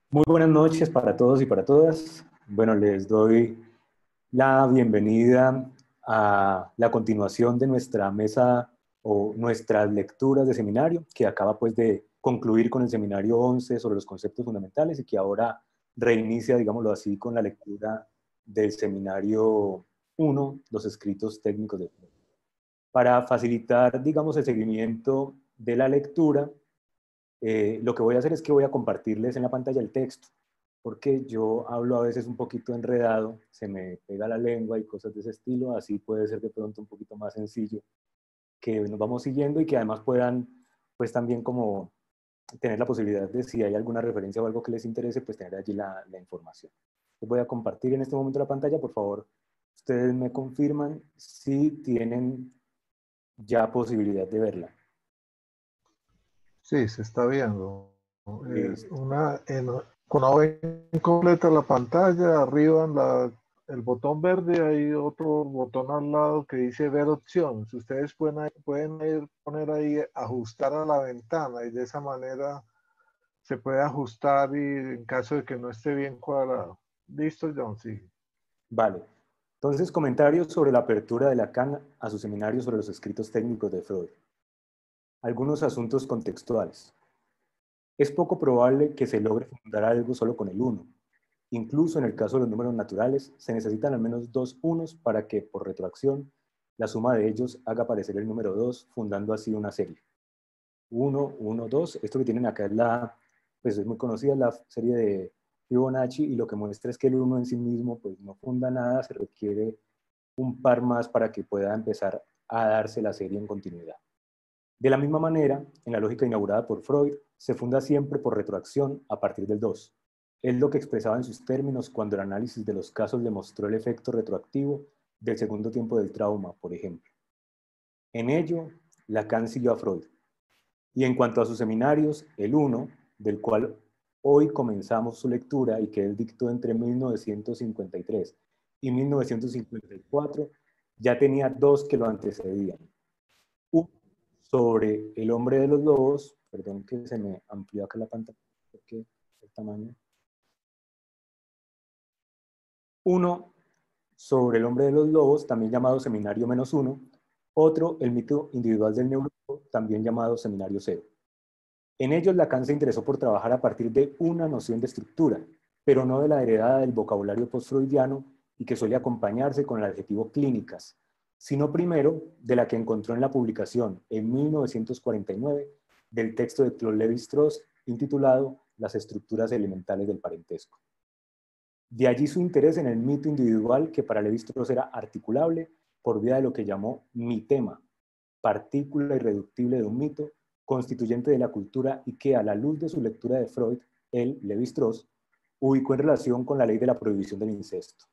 Muy buenas noches para todos y para todas. Bueno, les doy la bienvenida a la continuación de nuestra mesa o nuestras lecturas de seminario, que acaba pues de concluir con el seminario 11 sobre los conceptos fundamentales y que ahora reinicia, digámoslo así, con la lectura del seminario 1, los escritos técnicos de Freud. Para facilitar, digamos, el seguimiento de la lectura, lo que voy a hacer es que voy a compartirles en la pantalla el texto, porque yo hablo a veces un poquito enredado, se me pega la lengua y cosas de ese estilo, así puede ser de pronto un poquito más sencillo que nos vamos siguiendo y que además puedan, pues también como tener la posibilidad de si hay alguna referencia o algo que les interese, pues tener allí la información. Les voy a compartir en este momento la pantalla, por favor, ustedes me confirman si tienen ya posibilidad de verla. Sí, se está viendo. Listo. Cuando ven completa la pantalla, arriba el botón verde, hay otro botón al lado que dice ver opciones. Ustedes poner ahí ajustar a la ventana y de esa manera se puede ajustar y en caso de que no esté bien cuadrado. Listo, John, sí. Vale. Entonces, comentarios sobre la apertura de Lacan a su seminario sobre los escritos técnicos de Freud. Algunos asuntos contextuales. Es poco probable que se logre fundar algo solo con el uno. Incluso en el caso de los números naturales, se necesitan al menos dos unos para que, por retroacción, la suma de ellos haga aparecer el número 2, fundando así una serie. 1, 1, 2. Esto que tienen acá pues es muy conocida, la serie de Fibonacci, y lo que muestra es que el uno en sí mismo pues no funda nada, se requiere un par más para que pueda empezar a darse la serie en continuidad. De la misma manera, en la lógica inaugurada por Freud, se funda siempre por retroacción a partir del 2. Es lo que expresaba en sus términos cuando el análisis de los casos demostró el efecto retroactivo del segundo tiempo del trauma, por ejemplo. En ello, Lacan siguió a Freud. Y en cuanto a sus seminarios, el 1, del cual hoy comenzamos su lectura y que él dictó entre 1953 y 1954, ya tenía dos que lo antecedían. Uno sobre el hombre de los lobos, perdón que se me amplió acá la pantalla, porque el tamaño. Uno sobre el hombre de los lobos, también llamado Seminario -1. Otro, el mito individual del neurólogo, también llamado Seminario 0. En ellos Lacan se interesó por trabajar a partir de una noción de estructura, pero no de la heredada del vocabulario postfreudiano y que suele acompañarse con el adjetivo clínicas, sino primero de la que encontró en la publicación en 1949 del texto de Claude Lévi-Strauss intitulado Las estructuras elementales del parentesco. De allí su interés en el mito individual que para Lévi-Strauss era articulable por vía de lo que llamó mitema, partícula irreductible de un mito, constituyente de la cultura y que a la luz de su lectura de Freud, él, Lévi-Strauss, ubicó en relación con la ley de la prohibición del incesto.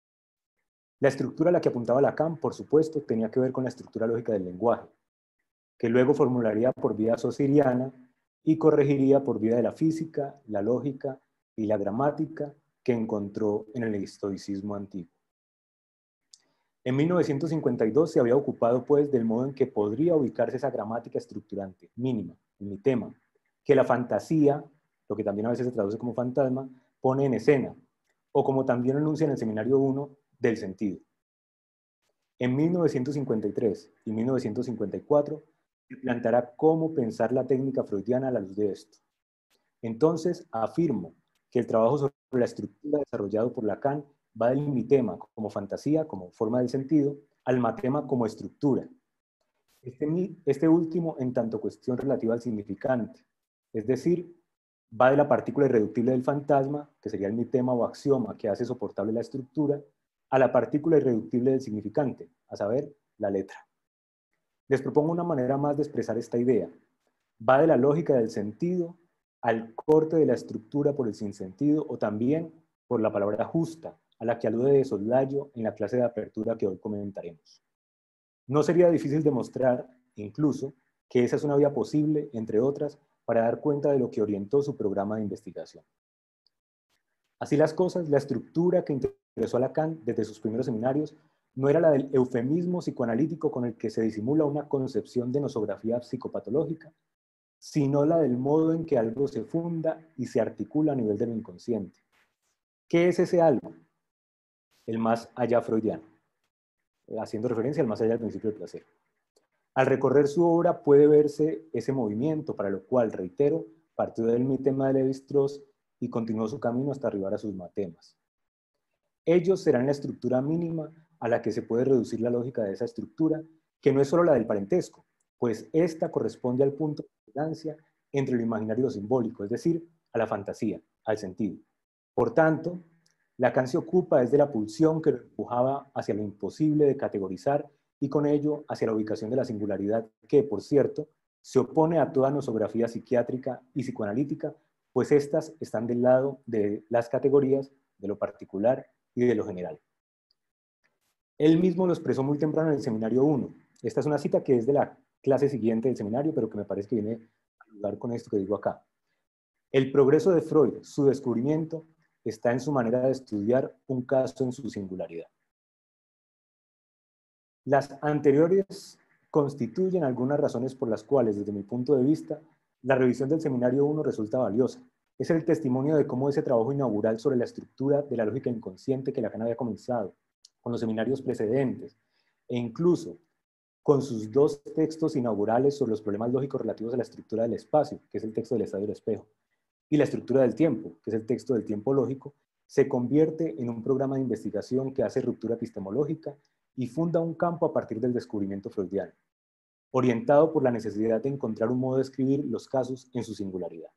La estructura a la que apuntaba Lacan, por supuesto, tenía que ver con la estructura lógica del lenguaje, que luego formularía por vía saussuriana y corregiría por vía de la física, la lógica y la gramática que encontró en el estoicismo antiguo. En 1952 se había ocupado pues del modo en que podría ubicarse esa gramática estructurante mínima, en mi tema, que la fantasía, lo que también a veces se traduce como fantasma, pone en escena, o como también anuncia en el seminario 1 del sentido. En 1953 y 1954 se planteará cómo pensar la técnica freudiana a la luz de esto. Entonces afirmo que el trabajo sobre la estructura desarrollado por Lacan va del mitema como fantasía, como forma del sentido, al matema como estructura. Este último en tanto cuestión relativa al significante, es decir, va de la partícula irreductible del fantasma, que sería el mitema o axioma que hace soportable la estructura, a la partícula irreductible del significante, a saber, la letra. Les propongo una manera más de expresar esta idea. Va de la lógica del sentido al corte de la estructura por el sinsentido o también por la palabra justa, a la que alude de soslayo en la clase de apertura que hoy comentaremos. No sería difícil demostrar, incluso, que esa es una vía posible, entre otras, para dar cuenta de lo que orientó su programa de investigación. Así las cosas, la estructura que interesó a Lacan desde sus primeros seminarios no era la del eufemismo psicoanalítico con el que se disimula una concepción de nosografía psicopatológica, sino la del modo en que algo se funda y se articula a nivel del inconsciente. ¿Qué es ese algo? El más allá freudiano, haciendo referencia al más allá del principio del placer. Al recorrer su obra puede verse ese movimiento, para lo cual, reitero, partió del mitema de Lévi-Strauss y continuó su camino hasta arribar a sus matemas. Ellos serán la estructura mínima a la que se puede reducir la lógica de esa estructura, que no es solo la del parentesco, pues esta corresponde al punto de distancia entre lo imaginario y lo simbólico, es decir, a la fantasía, al sentido. Por tanto, Lacan se ocupa desde la pulsión que lo empujaba hacia lo imposible de categorizar y con ello hacia la ubicación de la singularidad que, por cierto, se opone a toda nosografía psiquiátrica y psicoanalítica, pues éstas están del lado de las categorías, de lo particular y de lo general. Él mismo lo expresó muy temprano en el seminario 1. Esta es una cita que es de la clase siguiente del seminario, pero que me parece que viene a ayudar con esto que digo acá. El progreso de Freud, su descubrimiento, está en su manera de estudiar un caso en su singularidad. Las anteriores constituyen algunas razones por las cuales, desde mi punto de vista, la revisión del seminario 1 resulta valiosa. Es el testimonio de cómo ese trabajo inaugural sobre la estructura de la lógica inconsciente que Lacan había comenzado, con los seminarios precedentes, e incluso con sus dos textos inaugurales sobre los problemas lógicos relativos a la estructura del espacio, que es el texto del estadio del espejo, y la estructura del tiempo, que es el texto del tiempo lógico, se convierte en un programa de investigación que hace ruptura epistemológica y funda un campo a partir del descubrimiento freudiano, orientado por la necesidad de encontrar un modo de escribir los casos en su singularidad.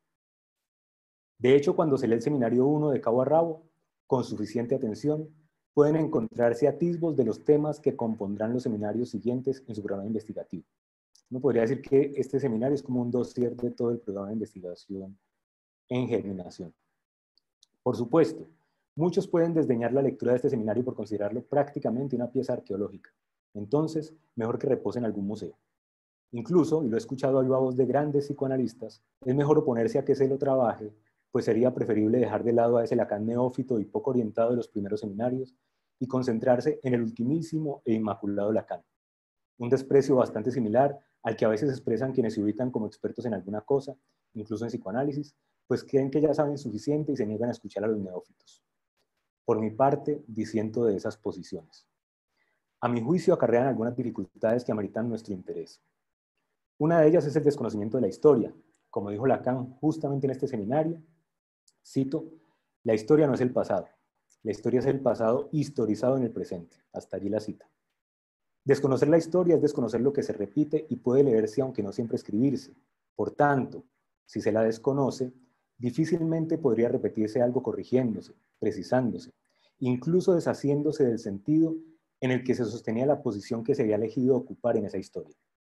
De hecho, cuando se lee el seminario 1 de cabo a rabo, con suficiente atención, pueden encontrarse atisbos de los temas que compondrán los seminarios siguientes en su programa investigativo. Uno podría decir que este seminario es como un dossier de todo el programa de investigación en germinación. Por supuesto, muchos pueden desdeñar la lectura de este seminario por considerarlo prácticamente una pieza arqueológica. Entonces, mejor que repose en algún museo. Incluso, y lo he escuchado a viva voz de grandes psicoanalistas, es mejor oponerse a que se lo trabaje, pues sería preferible dejar de lado a ese Lacan neófito y poco orientado de los primeros seminarios y concentrarse en el ultimísimo e inmaculado Lacan. Un desprecio bastante similar al que a veces expresan quienes se ubican como expertos en alguna cosa, incluso en psicoanálisis, pues creen que ya saben suficiente y se niegan a escuchar a los neófitos. Por mi parte, disiento de esas posiciones. A mi juicio, acarrean algunas dificultades que ameritan nuestro interés. Una de ellas es el desconocimiento de la historia. Como dijo Lacan justamente en este seminario, cito, la historia no es el pasado, la historia es el pasado historizado en el presente. Hasta allí la cita. Desconocer la historia es desconocer lo que se repite y puede leerse aunque no siempre escribirse. Por tanto, si se la desconoce, difícilmente podría repetirse algo corrigiéndose, precisándose, incluso deshaciéndose del sentido en el que se sostenía la posición que se había elegido ocupar en esa historia.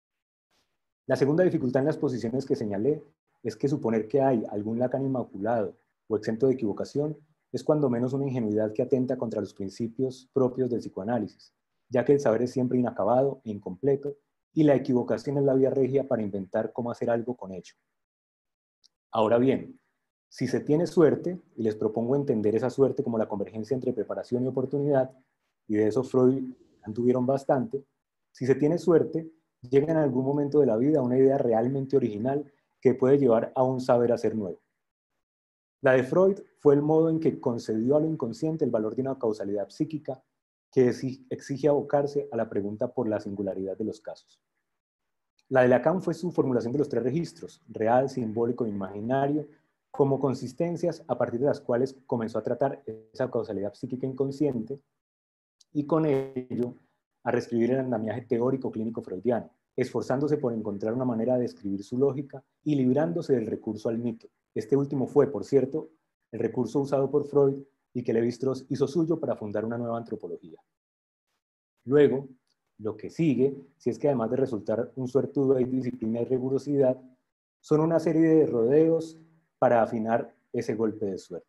La segunda dificultad en las posiciones que señalé es que suponer que hay algún Lacan inmaculado o exento de equivocación es cuando menos una ingenuidad que atenta contra los principios propios del psicoanálisis, ya que el saber es siempre inacabado e incompleto y la equivocación es la vía regia para inventar cómo hacer algo con ello. Ahora bien, si se tiene suerte, y les propongo entender esa suerte como la convergencia entre preparación y oportunidad, y de eso Freud tuvieron bastante, si se tiene suerte, llega en algún momento de la vida una idea realmente original que puede llevar a un saber hacer nuevo. La de Freud fue el modo en que concedió a lo inconsciente el valor de una causalidad psíquica que exige abocarse a la pregunta por la singularidad de los casos. La de Lacan fue su formulación de los tres registros, real, simbólico e imaginario, como consistencias a partir de las cuales comenzó a tratar esa causalidad psíquica inconsciente y con ello a reescribir el andamiaje teórico clínico freudiano, esforzándose por encontrar una manera de escribir su lógica y librándose del recurso al mito. Este último fue, por cierto, el recurso usado por Freud y que Lévi-Strauss hizo suyo para fundar una nueva antropología. Luego, lo que sigue, si es que además de resultar un suertudo hay disciplina y rigurosidad, son una serie de rodeos para afinar ese golpe de suerte.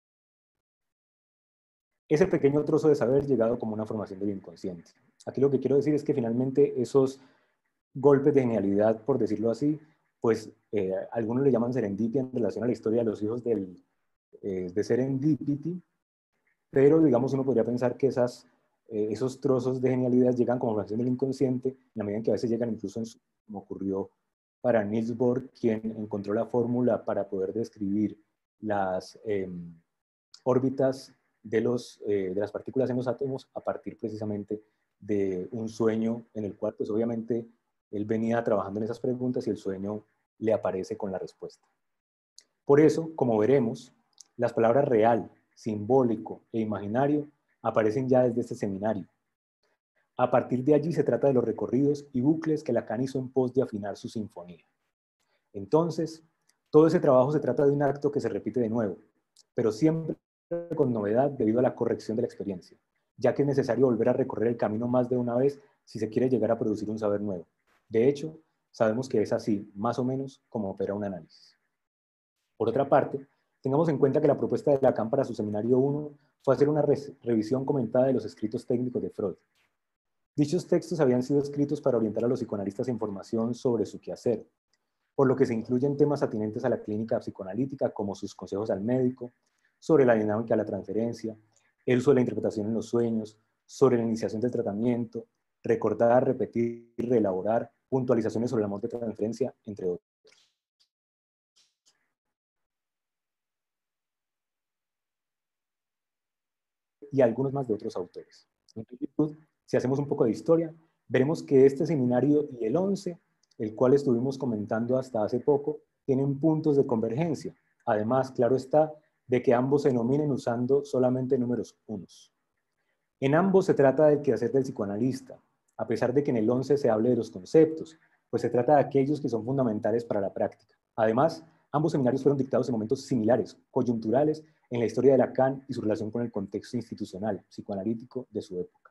Ese pequeño trozo de saber llegado como una formación del inconsciente. Aquí lo que quiero decir es que finalmente esos golpes de genialidad, por decirlo así, pues algunos le llaman serendipia en relación a la historia de los hijos de Serendipity, pero digamos uno podría pensar que esos trozos de genialidad llegan como formación del inconsciente, en la medida en que a veces llegan incluso como ocurrió para Niels Bohr, quien encontró la fórmula para poder describir las órbitas de las partículas en los átomos a partir precisamente de un sueño en el cual, pues obviamente, él venía trabajando en esas preguntas y el sueño le aparece con la respuesta. Por eso, como veremos, las palabras real, simbólico e imaginario aparecen ya desde este seminario. A partir de allí se trata de los recorridos y bucles que Lacan hizo en pos de afinar su sinfonía. Entonces, todo ese trabajo se trata de un acto que se repite de nuevo, pero siempre con novedad debido a la corrección de la experiencia, ya que es necesario volver a recorrer el camino más de una vez si se quiere llegar a producir un saber nuevo. De hecho, sabemos que es así, más o menos, como opera un análisis. Por otra parte, tengamos en cuenta que la propuesta de Lacan para su seminario 1 fue hacer una revisión comentada de los escritos técnicos de Freud. Dichos textos habían sido escritos para orientar a los psicoanalistas en información sobre su quehacer, por lo que se incluyen temas atinentes a la clínica psicoanalítica como sus consejos al médico, sobre la dinámica de la transferencia, el uso de la interpretación en los sueños, sobre la iniciación del tratamiento, recordar, repetir, reelaborar, puntualizaciones sobre el amor de transferencia, entre otros. Y algunos más de otros autores. En YouTube, si hacemos un poco de historia, veremos que este seminario y el 11, el cual estuvimos comentando hasta hace poco, tienen puntos de convergencia. Además, claro está, de que ambos se denominen usando solamente números unos. En ambos se trata del quehacer del psicoanalista, a pesar de que en el 11 se hable de los conceptos, pues se trata de aquellos que son fundamentales para la práctica. Además, ambos seminarios fueron dictados en momentos similares, coyunturales, en la historia de Lacan y su relación con el contexto institucional, psicoanalítico de su época.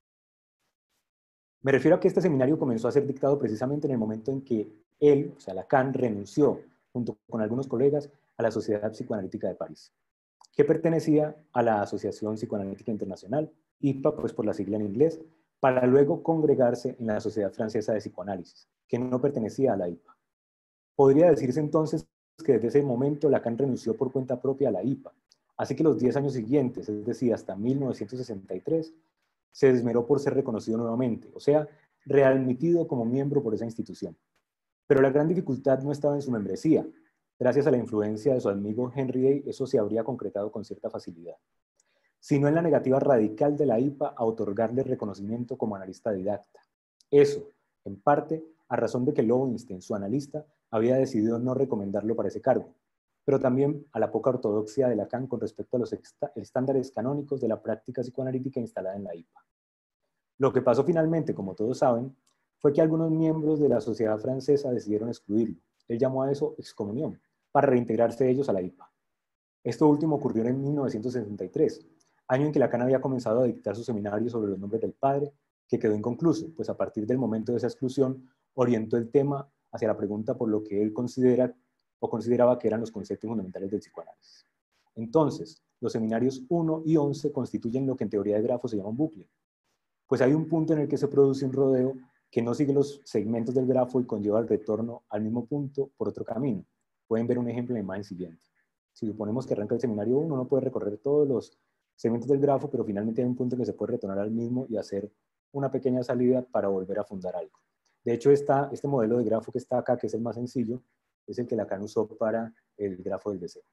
Me refiero a que este seminario comenzó a ser dictado precisamente en el momento en que él, o sea, Lacan, renunció, junto con algunos colegas, a la Sociedad Psicoanalítica de París, que pertenecía a la Asociación Psicoanalítica Internacional, IPA, pues por la sigla en inglés, para luego congregarse en la Sociedad Francesa de Psicoanálisis, que no pertenecía a la IPA. Podría decirse entonces que desde ese momento Lacan renunció por cuenta propia a la IPA, así que los 10 años siguientes, es decir, hasta 1963, se esmeró por ser reconocido nuevamente, o sea, readmitido como miembro por esa institución. Pero la gran dificultad no estaba en su membresía. Gracias a la influencia de su amigo Henry Day, eso se habría concretado con cierta facilidad, sino en la negativa radical de la IPA a otorgarle reconocimiento como analista didacta. Eso, en parte, a razón de que Lowenstein, su analista, había decidido no recomendarlo para ese cargo, pero también a la poca ortodoxia de Lacan con respecto a los estándares canónicos de la práctica psicoanalítica instalada en la IPA. Lo que pasó finalmente, como todos saben, fue que algunos miembros de la sociedad francesa decidieron excluirlo. Él llamó a eso excomunión, para reintegrarse ellos a la IPA. Esto último ocurrió en 1963, año en que Lacan había comenzado a dictar su seminario sobre los nombres del padre, que quedó inconcluso, pues a partir del momento de esa exclusión orientó el tema hacia la pregunta por lo que él considera o consideraba que eran los conceptos fundamentales del psicoanálisis. Entonces, los seminarios 1 y 11 constituyen lo que en teoría de grafos se llama un bucle, pues hay un punto en el que se produce un rodeo que no sigue los segmentos del grafo y conlleva el retorno al mismo punto por otro camino. Pueden ver un ejemplo en la imagen siguiente. Si suponemos que arranca el seminario 1, uno puede recorrer todos los segmentos del grafo, pero finalmente hay un punto en que se puede retornar al mismo y hacer una pequeña salida para volver a fundar algo. De hecho, este modelo de grafo que está acá, que es el más sencillo, es el que Lacan usó para el grafo del deseo.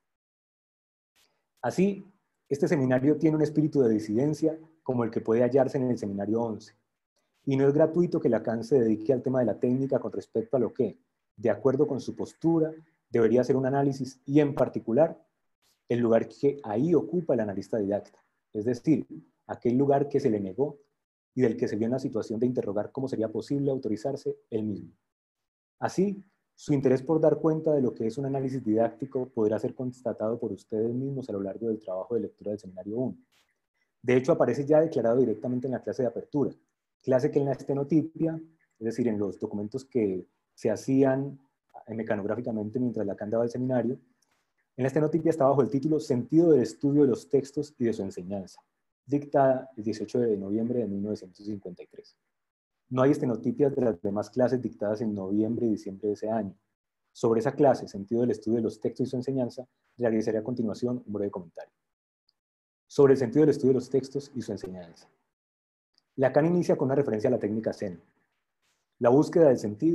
Así, este seminario tiene un espíritu de disidencia como el que puede hallarse en el seminario 11. Y no es gratuito que Lacan se dedique al tema de la técnica con respecto a lo que, de acuerdo con su postura, debería ser un análisis y, en particular, el lugar que ahí ocupa el analista didacta, es decir, aquel lugar que se le negó y del que se vio en la situación de interrogar cómo sería posible autorizarse él mismo. Así, su interés por dar cuenta de lo que es un análisis didáctico podrá ser constatado por ustedes mismos a lo largo del trabajo de lectura del seminario 1. De hecho, aparece ya declarado directamente en la clase de apertura, clase que en la estenotipia, es decir, en los documentos que se hacían mecanográficamente mientras Lacan daba el seminario, en la estenotipia está bajo el título Sentido del estudio de los textos y de su enseñanza, dictada el 18 de noviembre de 1953. No hay estenotipias de las demás clases dictadas en noviembre y diciembre de ese año. Sobre esa clase, Sentido del estudio de los textos y su enseñanza, realizaré a continuación un breve comentario. Sobre el sentido del estudio de los textos y su enseñanza. Lacan inicia con una referencia a la técnica Zen. La búsqueda del sentido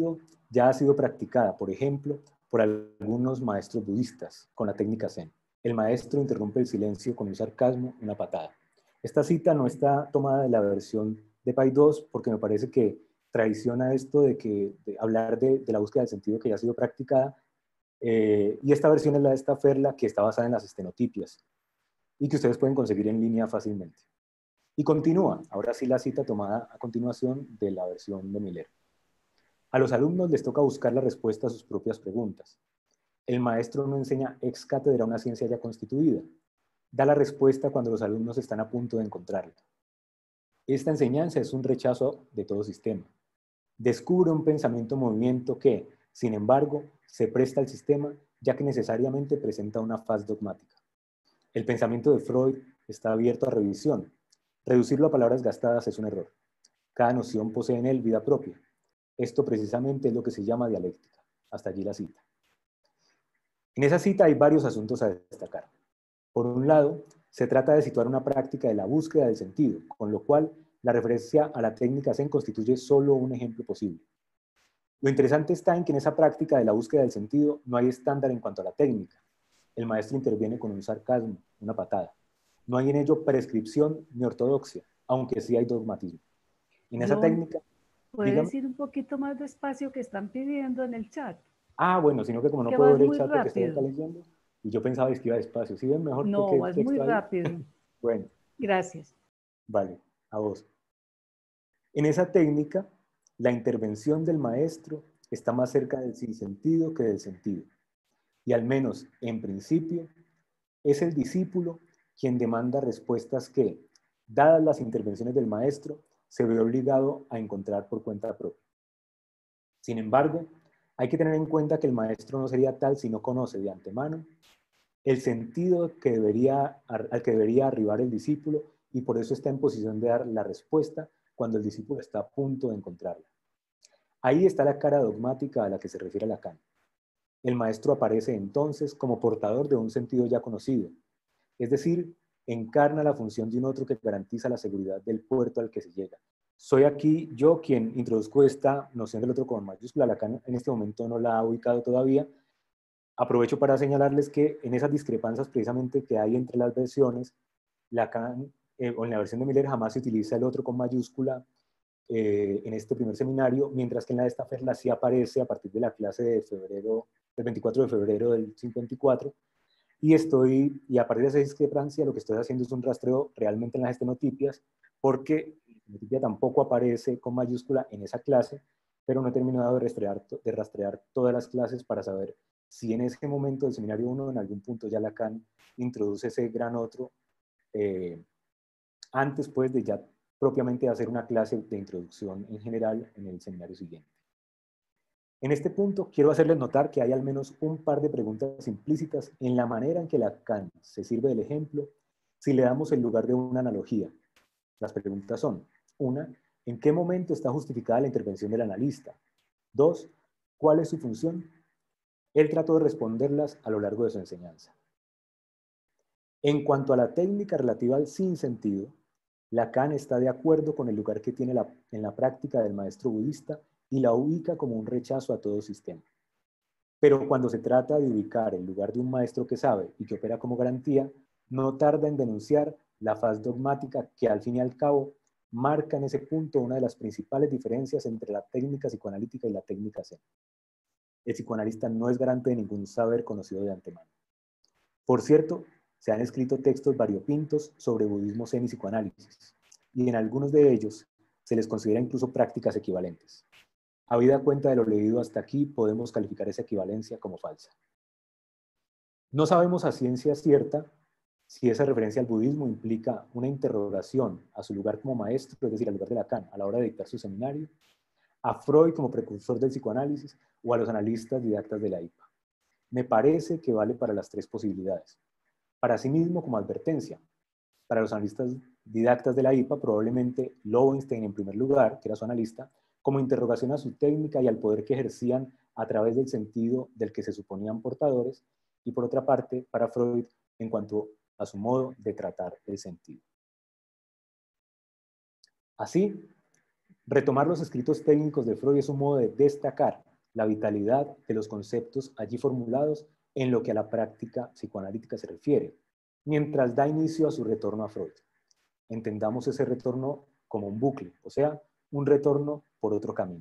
ya ha sido practicada, por ejemplo, por algunos maestros budistas con la técnica Zen. El maestro interrumpe el silencio con un sarcasmo, una patada. Esta cita no está tomada de la versión de Pai 2 porque me parece que traiciona esto de hablar de la búsqueda del sentido que ya ha sido practicada, y esta versión es la de esta Ferla, que está basada en las estenotipias y que ustedes pueden conseguir en línea fácilmente. Y continúa, ahora sí la cita tomada a continuación de la versión de Miller. A los alumnos les toca buscar la respuesta a sus propias preguntas. El maestro no enseña ex cátedra una ciencia ya constituida. Da la respuesta cuando los alumnos están a punto de encontrarla. Esta enseñanza es un rechazo de todo sistema. Descubre un pensamiento-movimiento que, sin embargo, se presta al sistema ya que necesariamente presenta una faz dogmática. El pensamiento de Freud está abierto a revisión. Reducirlo a palabras gastadas es un error. Cada noción posee en él vida propia. Esto precisamente es lo que se llama dialéctica. Hasta allí la cita. En esa cita hay varios asuntos a destacar. Por un lado, se trata de situar una práctica de la búsqueda del sentido, con lo cual la referencia a la técnica Zen constituye solo un ejemplo posible. Lo interesante está en que en esa práctica de la búsqueda del sentido no hay estándar en cuanto a la técnica. El maestro interviene con un sarcasmo, una patada. No hay en ello prescripción ni ortodoxia, aunque sí hay dogmatismo. En esa John, técnica, ¿puede dígame. decir un poquito más despacio que están pidiendo en el chat? Bueno, sino que como no Que puedo vas ver el muy chat porque estoy acá rápido. leyendo, y yo pensaba que iba despacio. ¿Sí ven mejor porque No, el vas muy texto ahí? rápido. Bueno, Gracias. vale, a vos. En esa técnica, la intervención del maestro está más cerca del sinsentido que del sentido. Y al menos, en principio, es el discípulo quien demanda respuestas que, dadas las intervenciones del maestro, se ve obligado a encontrar por cuenta propia. Sin embargo, hay que tener en cuenta que el maestro no sería tal si no conoce de antemano el sentido al que debería arribar el discípulo, y por eso está en posición de dar la respuesta cuando el discípulo está a punto de encontrarla. Ahí está la cara dogmática a la que se refiere Lacan. El maestro aparece entonces como portador de un sentido ya conocido, es decir, encarna la función de un otro que garantiza la seguridad del puerto al que se llega. Soy aquí yo quien introduzco esta noción del otro con mayúscula. Lacan en este momento no la ha ubicado todavía. Aprovecho para señalarles que en esas discrepancias precisamente que hay entre las versiones, Lacan, o en la versión de Miller jamás se utiliza el otro con mayúscula en este primer seminario, mientras que en la de Stafford sí aparece a partir de la clase de febrero, del 24 de febrero del 54, y a partir de esa discrepancia lo que estoy haciendo es un rastreo realmente en las estenotipias, porque la estenotipia tampoco aparece con mayúscula en esa clase, pero no he terminado de rastrear todas las clases para saber si en ese momento del seminario 1 en algún punto ya Lacan introduce ese gran otro, antes pues de ya propiamente hacer una clase de introducción en general en el seminario siguiente. En este punto quiero hacerles notar que hay al menos un par de preguntas implícitas en la manera en que Lacan se sirve del ejemplo si le damos el lugar de una analogía. Las preguntas son: 1. ¿En qué momento está justificada la intervención del analista? 2. ¿Cuál es su función? Él trató de responderlas a lo largo de su enseñanza. En cuanto a la técnica relativa al sinsentido, Lacan está de acuerdo con el lugar que tiene en la práctica del maestro budista y la ubica como un rechazo a todo sistema. Pero cuando se trata de ubicar el lugar de un maestro que sabe y que opera como garantía, no tarda en denunciar la faz dogmática que al fin y al cabo marca en ese punto una de las principales diferencias entre la técnica psicoanalítica y la técnica Zen. El psicoanalista no es garante de ningún saber conocido de antemano. Por cierto, se han escrito textos variopintos sobre budismo zen y psicoanálisis, y en algunos de ellos se les considera incluso prácticas equivalentes. Habida cuenta de lo leído hasta aquí, podemos calificar esa equivalencia como falsa. No sabemos a ciencia cierta si esa referencia al budismo implica una interrogación a su lugar como maestro, es decir, al lugar de Lacan, a la hora de dictar su seminario, a Freud como precursor del psicoanálisis o a los analistas didactas de la IPA. Me parece que vale para las tres posibilidades. Para sí mismo como advertencia. Para los analistas didactas de la IPA, probablemente Lowenstein en primer lugar, que era su analista, como interrogación a su técnica y al poder que ejercían a través del sentido del que se suponían portadores, y por otra parte, para Freud, en cuanto a su modo de tratar el sentido. Así, retomar los escritos técnicos de Freud es un modo de destacar la vitalidad de los conceptos allí formulados en lo que a la práctica psicoanalítica se refiere, mientras da inicio a su retorno a Freud. Entendamos ese retorno como un bucle, o sea, un retorno por otro camino.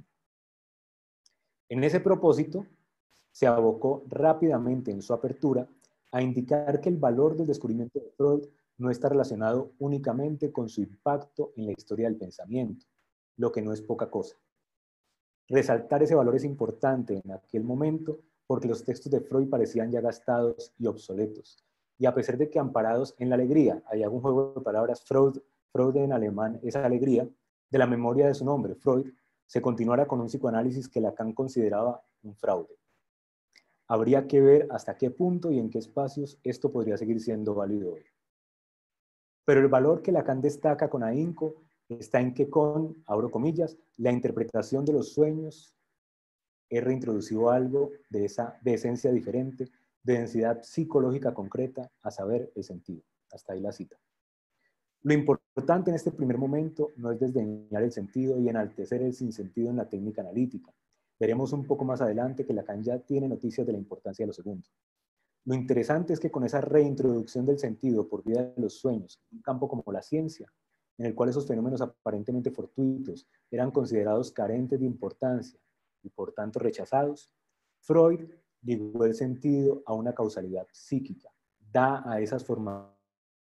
En ese propósito, se abocó rápidamente en su apertura a indicar que el valor del descubrimiento de Freud no está relacionado únicamente con su impacto en la historia del pensamiento, lo que no es poca cosa. Resaltar ese valor es importante en aquel momento porque los textos de Freud parecían ya gastados y obsoletos. Y a pesar de que amparados en la alegría, hay algún juego de palabras, Freud en alemán es alegría, de la memoria de su nombre, Freud, se continuara con un psicoanálisis que Lacan consideraba un fraude. Habría que ver hasta qué punto y en qué espacios esto podría seguir siendo válido hoy. Pero el valor que Lacan destaca con ahínco está en que con, abro comillas, la interpretación de los sueños he reintroducido algo de esencia diferente, de densidad psicológica concreta, a saber, el sentido. Hasta ahí la cita. Lo importante en este primer momento no es desdeñar el sentido y enaltecer el sinsentido en la técnica analítica. Veremos un poco más adelante que Lacan ya tiene noticias de la importancia de lo segundo. Lo interesante es que con esa reintroducción del sentido por vía de los sueños, un campo como la ciencia, en el cual esos fenómenos aparentemente fortuitos eran considerados carentes de importancia y por tanto rechazados, Freud ligó el sentido a una causalidad psíquica, da a esas formaciones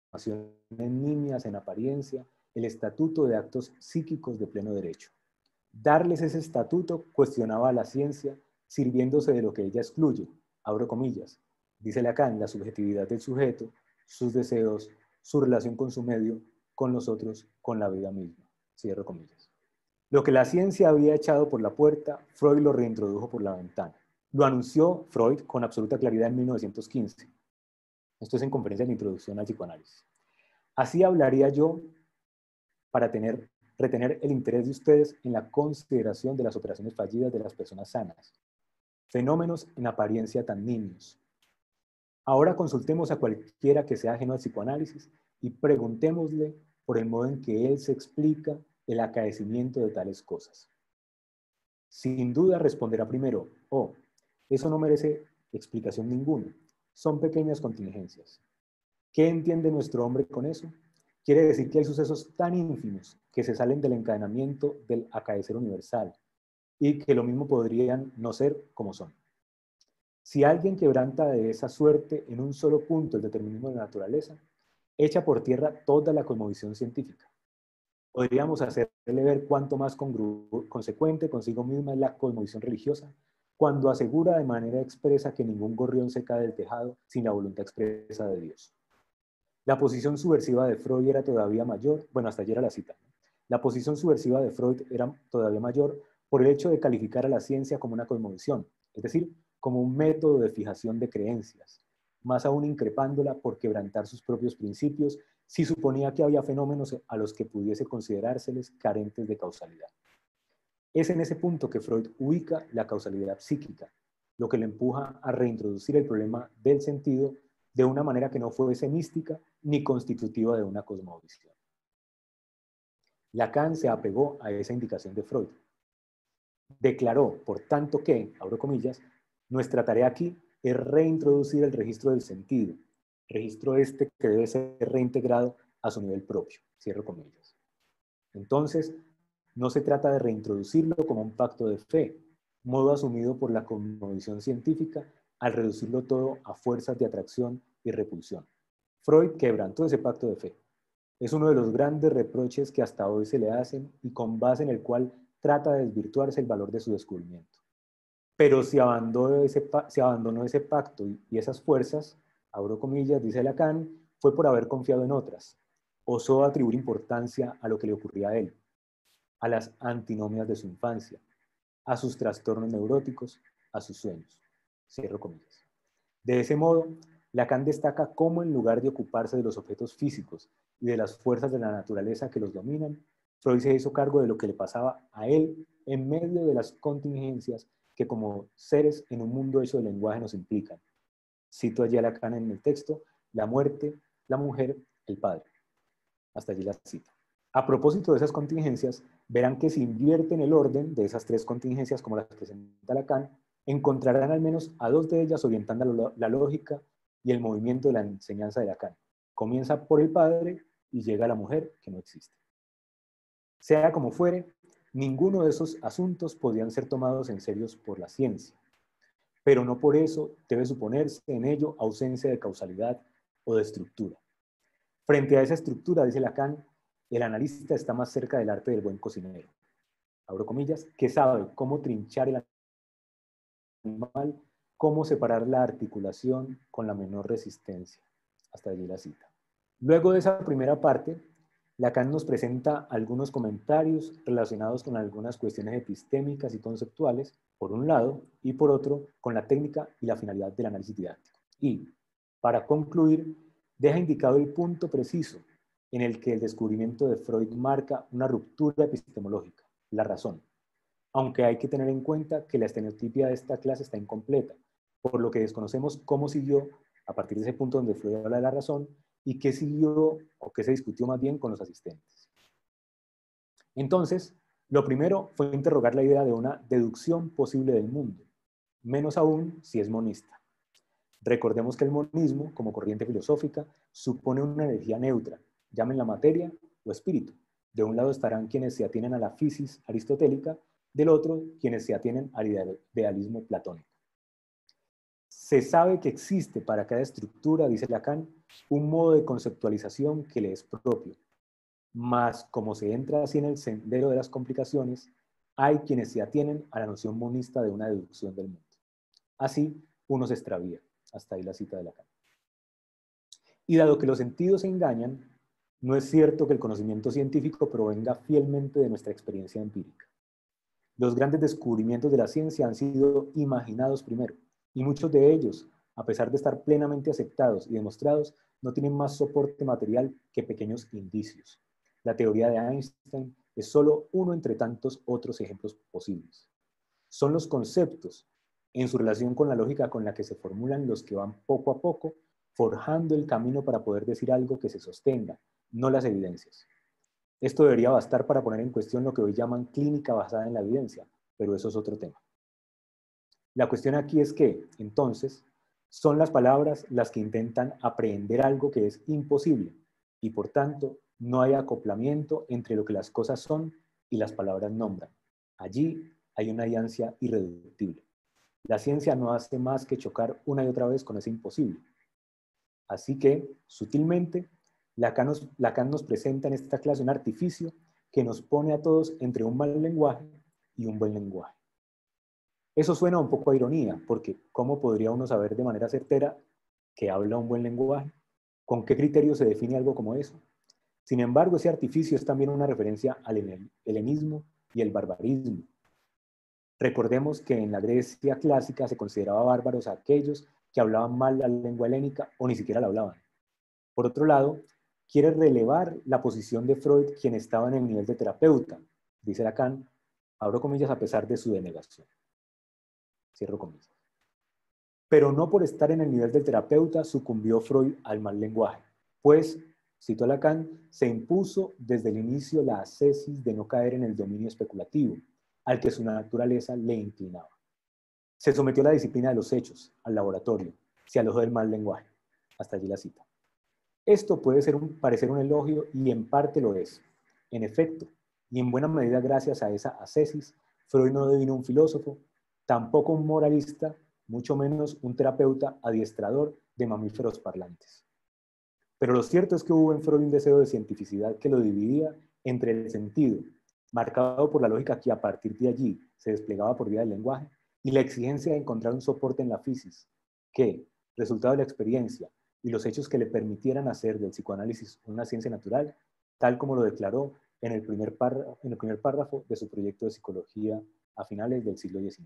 nimias en apariencia el estatuto de actos psíquicos de pleno derecho. Darles ese estatuto cuestionaba a la ciencia sirviéndose de lo que ella excluye, abro comillas, dice Lacan, la subjetividad del sujeto, sus deseos, su relación con su medio, con los otros, con la vida misma, cierro comillas. Lo que la ciencia había echado por la puerta, Freud lo reintrodujo por la ventana. Lo anunció Freud con absoluta claridad en 1915. Esto es en conferencia de introducción al psicoanálisis. Así hablaría yo para retener el interés de ustedes en la consideración de las operaciones fallidas de las personas sanas. Fenómenos en apariencia tan nimios. Ahora consultemos a cualquiera que sea ajeno al psicoanálisis y preguntémosle por el modo en que él se explica el acaecimiento de tales cosas. Sin duda responderá primero, oh, eso no merece explicación ninguna, son pequeñas contingencias. ¿Qué entiende nuestro hombre con eso? Quiere decir que hay sucesos tan ínfimos que se salen del encadenamiento del acaecer universal y que lo mismo podrían no ser como son. Si alguien quebranta de esa suerte en un solo punto el determinismo de la naturaleza, echa por tierra toda la cosmovisión científica. Podríamos hacerle ver cuánto más consecuente consigo misma es la cosmovisión religiosa, cuando asegura de manera expresa que ningún gorrión se cae del tejado sin la voluntad expresa de Dios. La posición subversiva de Freud era todavía mayor, bueno, hasta ayer era la cita. La posición subversiva de Freud era todavía mayor por el hecho de calificar a la ciencia como una cosmovisión, es decir, como un método de fijación de creencias, más aún increpándola por quebrantar sus propios principios si suponía que había fenómenos a los que pudiese considerárseles carentes de causalidad. Es en ese punto que Freud ubica la causalidad psíquica, lo que le empuja a reintroducir el problema del sentido de una manera que no fuese mística ni constitutiva de una cosmovisión. Lacan se apegó a esa indicación de Freud. Declaró, por tanto, que, abro comillas, nuestra tarea aquí es reintroducir el registro del sentido, registro este que debe ser reintegrado a su nivel propio, cierro comillas. Entonces, no se trata de reintroducirlo como un pacto de fe, modo asumido por la cosmovisión científica al reducirlo todo a fuerzas de atracción y repulsión. Freud quebrantó ese pacto de fe. Es uno de los grandes reproches que hasta hoy se le hacen y con base en el cual trata de desvirtuarse el valor de su descubrimiento. Pero si abandonó ese pacto y esas fuerzas, abro comillas, dice Lacan, fue por haber confiado en otras. Osó atribuir importancia a lo que le ocurría a él, a las antinomias de su infancia, a sus trastornos neuróticos, a sus sueños. Cierro comillas. De ese modo, Lacan destaca cómo en lugar de ocuparse de los objetos físicos y de las fuerzas de la naturaleza que los dominan, Freud se hizo cargo de lo que le pasaba a él en medio de las contingencias que como seres en un mundo hecho de lenguaje nos implican. Cito allí a Lacan en el texto, la muerte, la mujer, el padre. Hasta allí la cita. A propósito de esas contingencias, verán que si invierten el orden de esas tres contingencias como las presenta Lacan, encontrarán al menos a dos de ellas orientando la lógica y el movimiento de la enseñanza de Lacan. Comienza por el padre y llega a la mujer que no existe. Sea como fuere, ninguno de esos asuntos podían ser tomados en serio por la ciencia, pero no por eso debe suponerse en ello ausencia de causalidad o de estructura. Frente a esa estructura, dice Lacan, el analista está más cerca del arte del buen cocinero, abro comillas, que sabe cómo trinchar el animal, cómo separar la articulación con la menor resistencia. Hasta allí la cita. Luego de esa primera parte, Lacan nos presenta algunos comentarios relacionados con algunas cuestiones epistémicas y conceptuales, por un lado, y por otro, con la técnica y la finalidad del análisis didáctico. Y, para concluir, deja indicado el punto preciso en el que el descubrimiento de Freud marca una ruptura epistemológica, la razón. Aunque hay que tener en cuenta que la estereotipia de esta clase está incompleta, por lo que desconocemos cómo siguió, a partir de ese punto donde Freud habla de la razón, y qué siguió o qué se discutió más bien con los asistentes. Entonces, lo primero fue interrogar la idea de una deducción posible del mundo, menos aún si es monista. Recordemos que el monismo, como corriente filosófica, supone una energía neutra, llámenla materia o espíritu. De un lado estarán quienes se atienen a la fisis aristotélica, del otro quienes se atienen al idealismo platónico. Se sabe que existe para cada estructura, dice Lacan, un modo de conceptualización que le es propio, mas como se entra así en el sendero de las complicaciones, hay quienes se atienen a la noción monista de una deducción del mundo. Así, uno se extravía. Hasta ahí la cita de Lacan. Y dado que los sentidos se engañan, no es cierto que el conocimiento científico provenga fielmente de nuestra experiencia empírica. Los grandes descubrimientos de la ciencia han sido imaginados primero, y muchos de ellos, a pesar de estar plenamente aceptados y demostrados, no tienen más soporte material que pequeños indicios. La teoría de Einstein es solo uno entre tantos otros ejemplos posibles. Son los conceptos, en su relación con la lógica con la que se formulan, los que van poco a poco forjando el camino para poder decir algo que se sostenga, no las evidencias. Esto debería bastar para poner en cuestión lo que hoy llaman clínica basada en la evidencia, pero eso es otro tema. La cuestión aquí es que, entonces, son las palabras las que intentan aprehender algo que es imposible y, por tanto, no hay acoplamiento entre lo que las cosas son y las palabras nombran. Allí hay una alianza irreductible. La ciencia no hace más que chocar una y otra vez con ese imposible. Así que, sutilmente, Lacan nos presenta en esta clase un artificio que nos pone a todos entre un mal lenguaje y un buen lenguaje. Eso suena un poco a ironía, porque ¿cómo podría uno saber de manera certera que habla un buen lenguaje? ¿Con qué criterio se define algo como eso? Sin embargo, ese artificio es también una referencia al helenismo y el barbarismo. Recordemos que en la Grecia clásica se consideraba bárbaros a aquellos que hablaban mal la lengua helénica o ni siquiera la hablaban. Por otro lado, quiere relevar la posición de Freud, quien estaba en el nivel de terapeuta, dice Lacan, abro comillas, a pesar de su denegación. Cierro comillas. Pero no por estar en el nivel del terapeuta sucumbió Freud al mal lenguaje, pues, cito a Lacan, se impuso desde el inicio la ascesis de no caer en el dominio especulativo, al que su naturaleza le inclinaba. Se sometió a la disciplina de los hechos, al laboratorio, se alojó del mal lenguaje. Hasta allí la cita. Esto puede parecer un elogio y en parte lo es. En efecto, y en buena medida gracias a esa ascesis, Freud no devino un filósofo, tampoco un moralista, mucho menos un terapeuta adiestrador de mamíferos parlantes. Pero lo cierto es que hubo en Freud un deseo de cientificidad que lo dividía entre el sentido, marcado por la lógica que a partir de allí se desplegaba por vía del lenguaje, y la exigencia de encontrar un soporte en la fisis, que, resultado de la experiencia y los hechos que le permitieran hacer del psicoanálisis una ciencia natural, tal como lo declaró en el primer párrafo de su proyecto de psicología a finales del siglo XIX.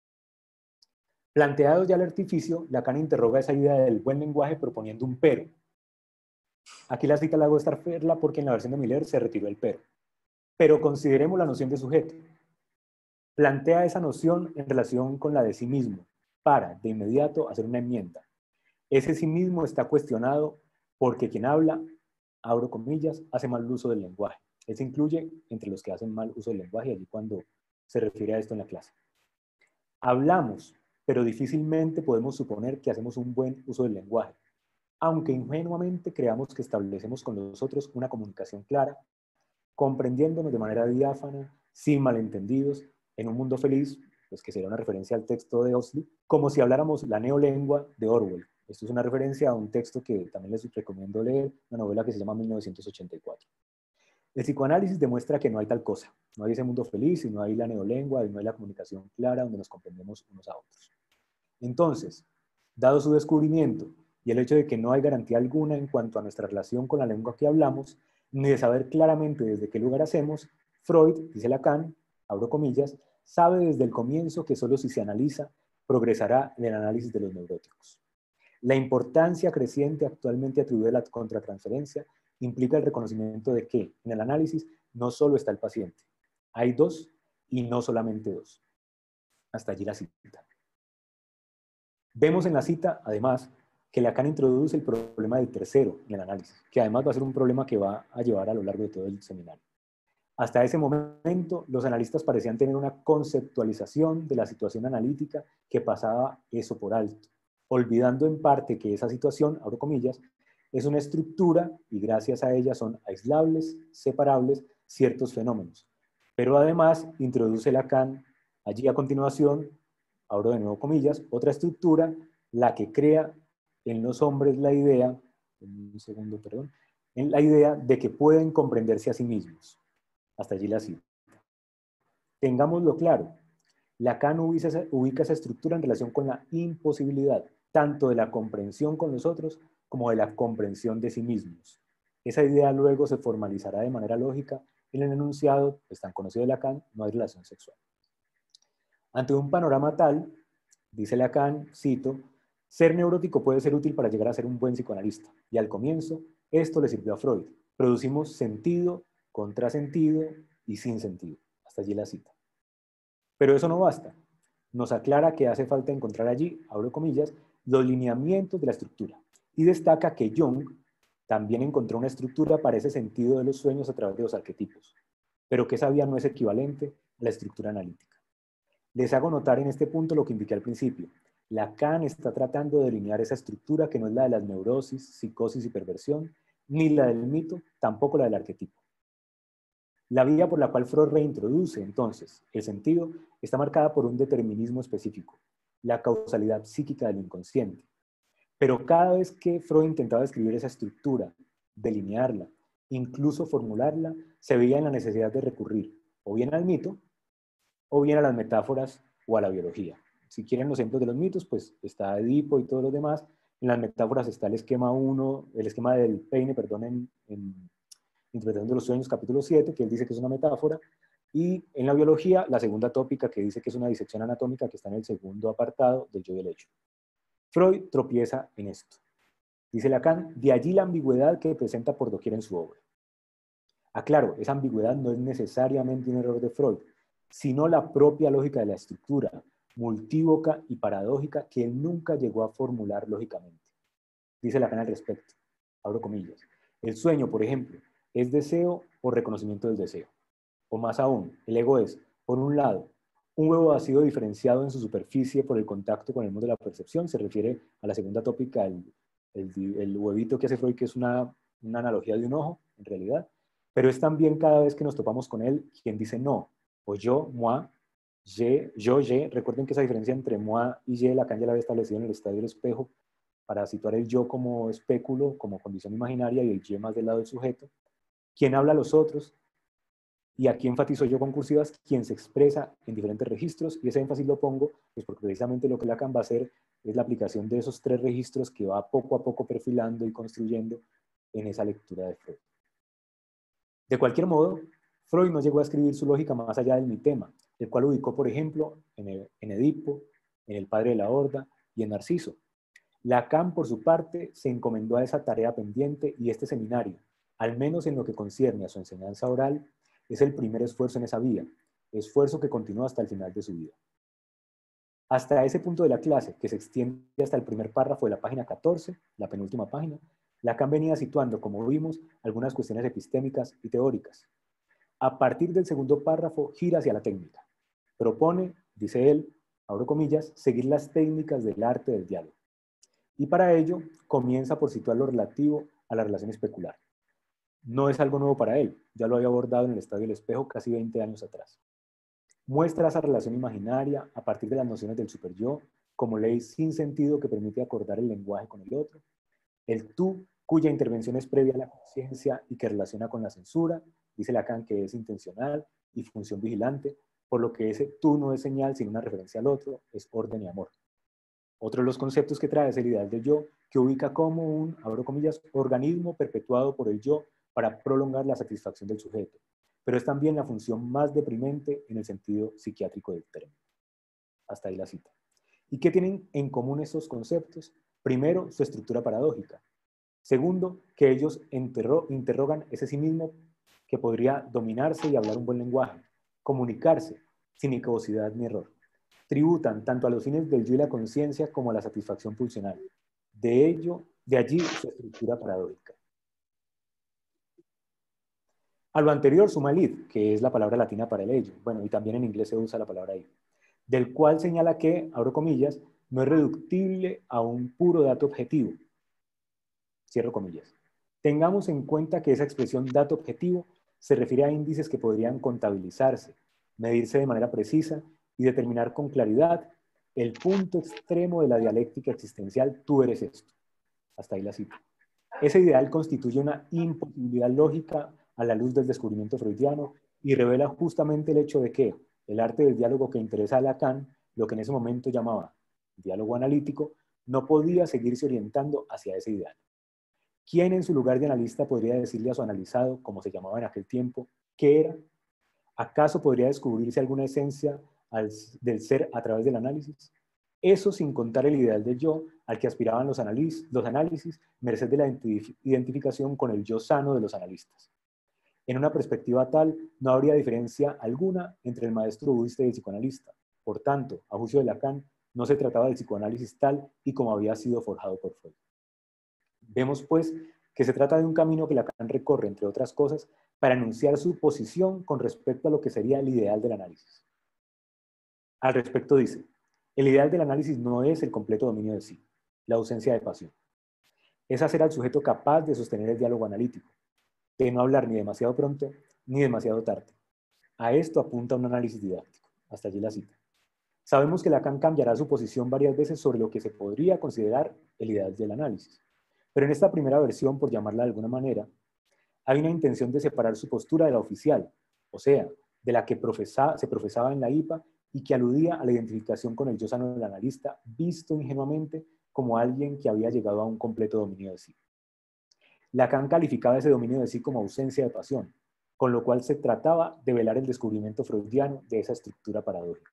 Planteado ya el artificio, Lacan interroga esa idea del buen lenguaje proponiendo un pero. Aquí la cita la hago estar ferla porque en la versión de Miller se retiró el pero. Pero consideremos la noción de sujeto. Plantea esa noción en relación con la de sí mismo, para, de inmediato, hacer una enmienda. Ese sí mismo está cuestionado porque quien habla, abro comillas, hace mal uso del lenguaje. Él se incluye entre los que hacen mal uso del lenguaje, allí cuando se refiere a esto en la clase. Hablamos, pero difícilmente podemos suponer que hacemos un buen uso del lenguaje, aunque ingenuamente creamos que establecemos con los otros una comunicación clara, comprendiéndonos de manera diáfana, sin malentendidos, en un mundo feliz, pues que sería una referencia al texto de Huxley, como si habláramos la neolengua de Orwell. Esto es una referencia a un texto que también les recomiendo leer, una novela que se llama 1984. El psicoanálisis demuestra que no hay tal cosa, no hay ese mundo feliz, y no hay la neolengua, y no hay la comunicación clara donde nos comprendemos unos a otros. Entonces, dado su descubrimiento y el hecho de que no hay garantía alguna en cuanto a nuestra relación con la lengua que hablamos, ni de saber claramente desde qué lugar hacemos, Freud, dice Lacan, abro comillas, sabe desde el comienzo que solo si se analiza, progresará en el análisis de los neuróticos. La importancia creciente actualmente atribuida a la contratransferencia implica el reconocimiento de que, en el análisis, no solo está el paciente. Hay dos y no solamente dos. Hasta allí la cita. Vemos en la cita, además, que Lacan introduce el problema del tercero en el análisis, que además va a ser un problema que va a llevar a lo largo de todo el seminario. Hasta ese momento, los analistas parecían tener una conceptualización de la situación analítica que pasaba eso por alto, olvidando en parte que esa situación, abro comillas, es una estructura y gracias a ella son aislables, separables ciertos fenómenos. Pero además introduce Lacan allí a continuación, abro de nuevo comillas, otra estructura, la que crea en los hombres la idea, un segundo, perdón, en la idea de que pueden comprenderse a sí mismos. Hasta allí la cita. Tengámoslo claro, Lacan ubica esa estructura en relación con la imposibilidad, tanto de la comprensión con los otros como de la comprensión de sí mismos. Esa idea luego se formalizará de manera lógica en el enunciado, pues tan conocido de Lacan, no hay relación sexual. Ante un panorama tal, dice Lacan, cito, ser neurótico puede ser útil para llegar a ser un buen psicoanalista, y al comienzo esto le sirvió a Freud. Producimos sentido, contrasentido y sin sentido. Hasta allí la cita. Pero eso no basta. Nos aclara que hace falta encontrar allí, abro comillas, los lineamientos de la estructura. Y destaca que Jung también encontró una estructura para ese sentido de los sueños a través de los arquetipos, pero que esa vía no es equivalente a la estructura analítica. Les hago notar en este punto lo que indiqué al principio. Lacan está tratando de delinear esa estructura que no es la de las neurosis, psicosis y perversión, ni la del mito, tampoco la del arquetipo. La vía por la cual Freud reintroduce, entonces, el sentido está marcada por un determinismo específico, la causalidad psíquica del inconsciente. Pero cada vez que Freud intentaba describir esa estructura, delinearla, incluso formularla, se veía en la necesidad de recurrir o bien al mito, o bien a las metáforas o a la biología. Si quieren los ejemplos de los mitos, pues está Edipo y todos los demás. En las metáforas está el esquema del peine, perdón, en Interpretación de los Sueños, capítulo 7, que él dice que es una metáfora, y en la biología, la segunda tópica, que dice que es una disección anatómica, que está en el segundo apartado del yo y el hecho. Freud tropieza en esto. Dice Lacan, de allí la ambigüedad que presenta por doquier en su obra. Aclaro, esa ambigüedad no es necesariamente un error de Freud, sino la propia lógica de la estructura, multívoca y paradójica que él nunca llegó a formular lógicamente. Dice Lacan al respecto, abro comillas, el sueño, por ejemplo, ¿es deseo o reconocimiento del deseo? O más aún, el ego es, por un lado, un huevo vacío diferenciado en su superficie por el contacto con el mundo de la percepción, se refiere a la segunda tópica, el huevito que hace Freud, que es una analogía de un ojo, en realidad, pero es también cada vez que nos topamos con él, quien dice no, o yo, moi, yo, recuerden que esa diferencia entre moi y je, Lacan ya la había establecido en el estadio del espejo, para situar el yo como espéculo, como condición imaginaria, y el je más del lado del sujeto, quien habla a los otros, y aquí enfatizo yo con cursivas, quien se expresa en diferentes registros, y ese énfasis lo pongo, pues porque precisamente lo que Lacan va a hacer es la aplicación de esos tres registros que va poco a poco perfilando y construyendo en esa lectura de Freud. De cualquier modo, Freud no llegó a escribir su lógica más allá del mitema, el cual ubicó, por ejemplo, en Edipo, en El padre de la horda y en Narciso. Lacan, por su parte, se encomendó a esa tarea pendiente y este seminario, al menos en lo que concierne a su enseñanza oral, es el primer esfuerzo en esa vía, esfuerzo que continúa hasta el final de su vida. Hasta ese punto de la clase, que se extiende hasta el primer párrafo de la página 14, la penúltima página, Lacan venía situando, como vimos, algunas cuestiones epistémicas y teóricas. A partir del segundo párrafo, gira hacia la técnica. Propone, dice él, abro comillas, seguir las técnicas del arte del diálogo. Y para ello, comienza por situar lo relativo a la relación especular. No es algo nuevo para él, ya lo había abordado en el Estadio del Espejo casi 20 años atrás. Muestra esa relación imaginaria a partir de las nociones del superyo como ley sin sentido que permite acordar el lenguaje con el otro, el tú, cuya intervención es previa a la conciencia y que relaciona con la censura, dice Lacan que es intencional y función vigilante, por lo que ese tú no es señal sino una referencia al otro, es orden y amor. Otro de los conceptos que trae es el ideal del yo, que ubica como un, abro comillas, organismo perpetuado por el yo para prolongar la satisfacción del sujeto, pero es también la función más deprimente en el sentido psiquiátrico del término. Hasta ahí la cita. ¿Y qué tienen en común estos conceptos? Primero, su estructura paradójica. Segundo, que ellos interrogan ese sí mismo que podría dominarse y hablar un buen lenguaje, comunicarse sin equivocidad ni error. Tributan tanto a los fines del yo y la conciencia como a la satisfacción pulsional. De allí su estructura paradójica. A lo anterior suma el id, que es la palabra latina para el ello. Bueno, y también en inglés se usa la palabra id, del cual señala que, abro comillas, no es reductible a un puro dato objetivo. Cierro comillas. Tengamos en cuenta que esa expresión dato objetivo se refiere a índices que podrían contabilizarse, medirse de manera precisa y determinar con claridad el punto extremo de la dialéctica existencial, tú eres esto. Hasta ahí la cita. Ese ideal constituye una imposibilidad lógica a la luz del descubrimiento freudiano y revela justamente el hecho de que el arte del diálogo que interesa a Lacan, lo que en ese momento llamaba diálogo analítico, no podía seguirse orientando hacia ese ideal. ¿Quién en su lugar de analista podría decirle a su analizado, como se llamaba en aquel tiempo, qué era? ¿Acaso podría descubrirse alguna esencia del ser a través del análisis? Eso sin contar el ideal del yo al que aspiraban los análisis, merced de la identificación con el yo sano de los analistas. En una perspectiva tal, no habría diferencia alguna entre el maestro budista y el psicoanalista. Por tanto, a juicio de Lacan, no se trataba del psicoanálisis tal y como había sido forjado por Freud. Vemos, pues, que se trata de un camino que Lacan recorre, entre otras cosas, para enunciar su posición con respecto a lo que sería el ideal del análisis. Al respecto dice, el ideal del análisis no es el completo dominio de sí, la ausencia de pasión. Es hacer al sujeto capaz de sostener el diálogo analítico, de no hablar ni demasiado pronto ni demasiado tarde. A esto apunta un análisis didáctico. Hasta allí la cita. Sabemos que Lacan cambiará su posición varias veces sobre lo que se podría considerar el ideal del análisis. Pero en esta primera versión, por llamarla de alguna manera, hay una intención de separar su postura de la oficial, o sea, de la que se profesaba en la IPA y que aludía a la identificación con el yo sano del analista, visto ingenuamente como alguien que había llegado a un completo dominio de sí. Lacan calificaba ese dominio de sí como ausencia de pasión, con lo cual se trataba de velar el descubrimiento freudiano de esa estructura paradójica.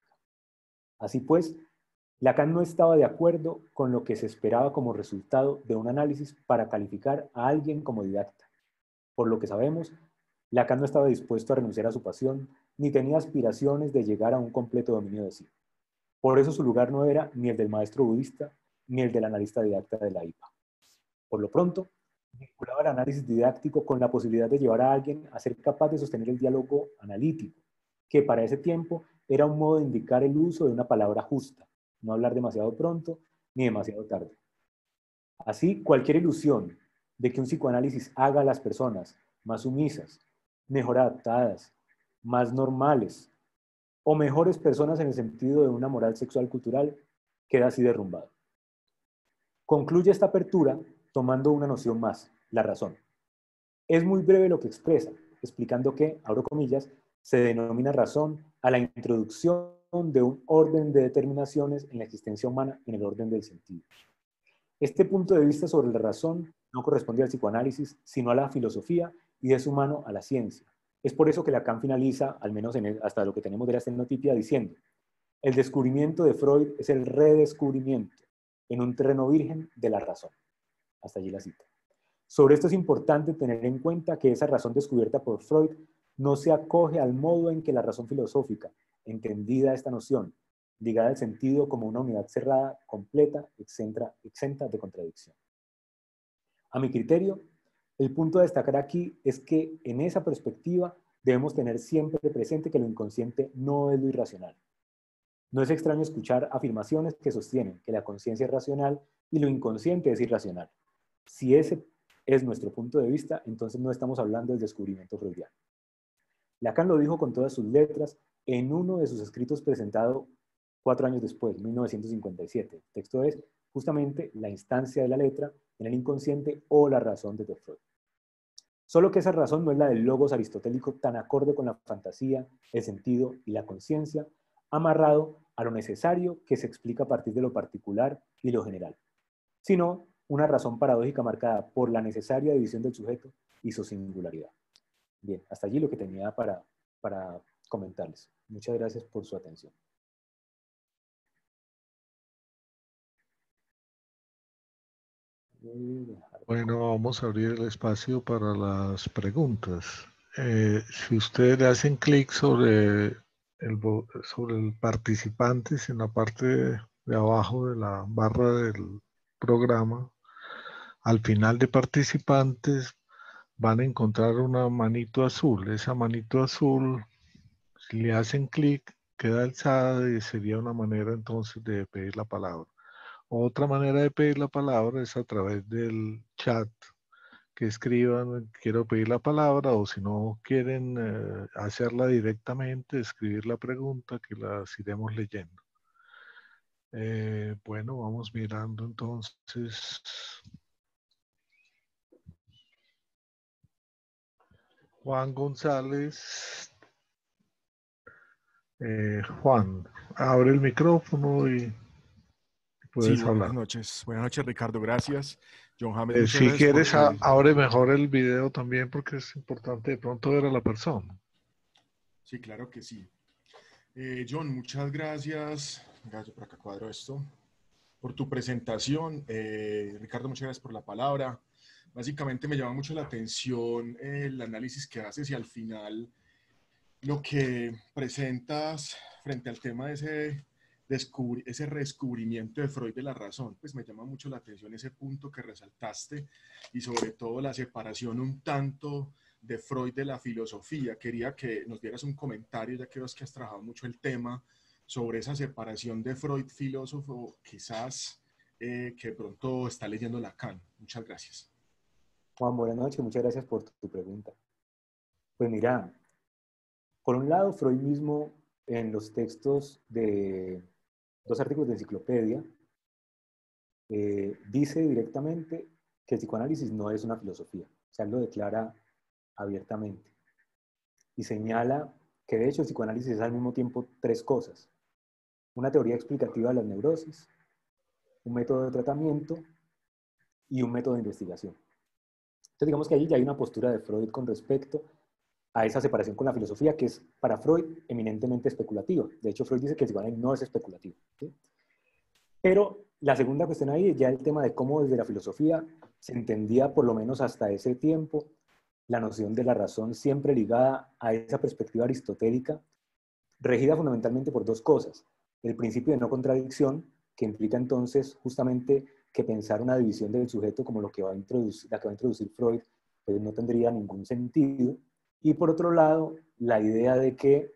Así pues, Lacan no estaba de acuerdo con lo que se esperaba como resultado de un análisis para calificar a alguien como didacta. Por lo que sabemos, Lacan no estaba dispuesto a renunciar a su pasión, ni tenía aspiraciones de llegar a un completo dominio de sí. Por eso su lugar no era ni el del maestro budista, ni el del analista didacta de la IPA. Por lo pronto, vinculaba el análisis didáctico con la posibilidad de llevar a alguien a ser capaz de sostener el diálogo analítico, que para ese tiempo era un modo de indicar el uso de una palabra justa, no hablar demasiado pronto ni demasiado tarde. Así, cualquier ilusión de que un psicoanálisis haga a las personas más sumisas, mejor adaptadas, más normales o mejores personas en el sentido de una moral sexual cultural queda así derrumbado. Concluye esta apertura tomando una noción más, la razón. Es muy breve lo que expresa, explicando que, abro comillas, se denomina razón a la introducción de un orden de determinaciones en la existencia humana en el orden del sentido. Este punto de vista sobre la razón no corresponde al psicoanálisis, sino a la filosofía y de su mano a la ciencia. Es por eso que Lacan finaliza, al menos hasta lo que tenemos de la estenotipia, diciendo: el descubrimiento de Freud es el redescubrimiento en un terreno virgen de la razón. Hasta allí la cita. Sobre esto es importante tener en cuenta que esa razón descubierta por Freud no se acoge al modo en que la razón filosófica, entendida esta noción, ligada al sentido como una unidad cerrada, completa, exenta de contradicción. A mi criterio, el punto a destacar aquí es que en esa perspectiva debemos tener siempre presente que lo inconsciente no es lo irracional. No es extraño escuchar afirmaciones que sostienen que la conciencia es racional y lo inconsciente es irracional. Si ese es nuestro punto de vista, entonces no estamos hablando del descubrimiento freudiano. Lacan lo dijo con todas sus letras en uno de sus escritos presentado 4 años después, 1957. El texto es justamente la instancia de la letra en el inconsciente o la razón de Freud. Solo que esa razón no es la del logos aristotélico tan acorde con la fantasía, el sentido y la conciencia, amarrado a lo necesario que se explica a partir de lo particular y lo general, sino una razón paradójica marcada por la necesaria división del sujeto y su singularidad. Bien, hasta allí lo que tenía para comentarles. Muchas gracias por su atención. Bueno, vamos a abrir el espacio para las preguntas. Si ustedes le hacen clic sobre el participantes en la parte de abajo de la barra del programa, al final de participantes van a encontrar una manito azul. Esa manito azul, si le hacen clic, queda alzada y sería una manera entonces de pedir la palabra. Otra manera de pedir la palabra es a través del chat, que escriban, quiero pedir la palabra, o si no quieren hacerla directamente, escribir la pregunta que las iremos leyendo. Bueno, vamos mirando entonces. Juan González. Juan, abre el micrófono y puedes Sí, hablar. buenas noches. Buenas noches, Ricardo. Gracias. John James, muchas Si gracias por quieres, tu... abre mejor el video también porque es importante de pronto ver a la persona. Sí, claro que sí. John, muchas gracias. Venga, yo por acá cuadro esto. Por tu presentación. Ricardo, muchas gracias por la palabra. Básicamente me llama mucho la atención el análisis que haces y al final lo que presentas frente al tema de ese redescubrimiento de Freud de la razón. Pues me llama mucho la atención ese punto que resaltaste y sobre todo la separación un tanto de Freud de la filosofía. Quería que nos dieras un comentario, ya que vos que has trabajado mucho el tema, sobre esa separación de Freud filósofo, quizás que pronto está leyendo Lacan. Muchas gracias. Juan, buenas noches, muchas gracias por tu pregunta. Pues mira, por un lado, Freud mismo en los textos de 2 artículos de enciclopedia dice directamente que el psicoanálisis no es una filosofía, o sea, él lo declara abiertamente y señala que de hecho el psicoanálisis es al mismo tiempo 3 cosas: una teoría explicativa de las neurosis, un método de tratamiento y un método de investigación. Entonces digamos que allí ya hay una postura de Freud con respecto a esa separación con la filosofía, que es para Freud eminentemente especulativa. De hecho, Freud dice que el psicoanálisis no es especulativo, ¿sí? Pero la segunda cuestión ahí es ya el tema de cómo desde la filosofía se entendía, por lo menos hasta ese tiempo, la noción de la razón siempre ligada a esa perspectiva aristotélica, regida fundamentalmente por 2 cosas. El principio de no contradicción, que implica entonces justamente que pensar una división del sujeto como lo que va a introducir, la que va a introducir Freud, pues no tendría ningún sentido. Y por otro lado, la idea de que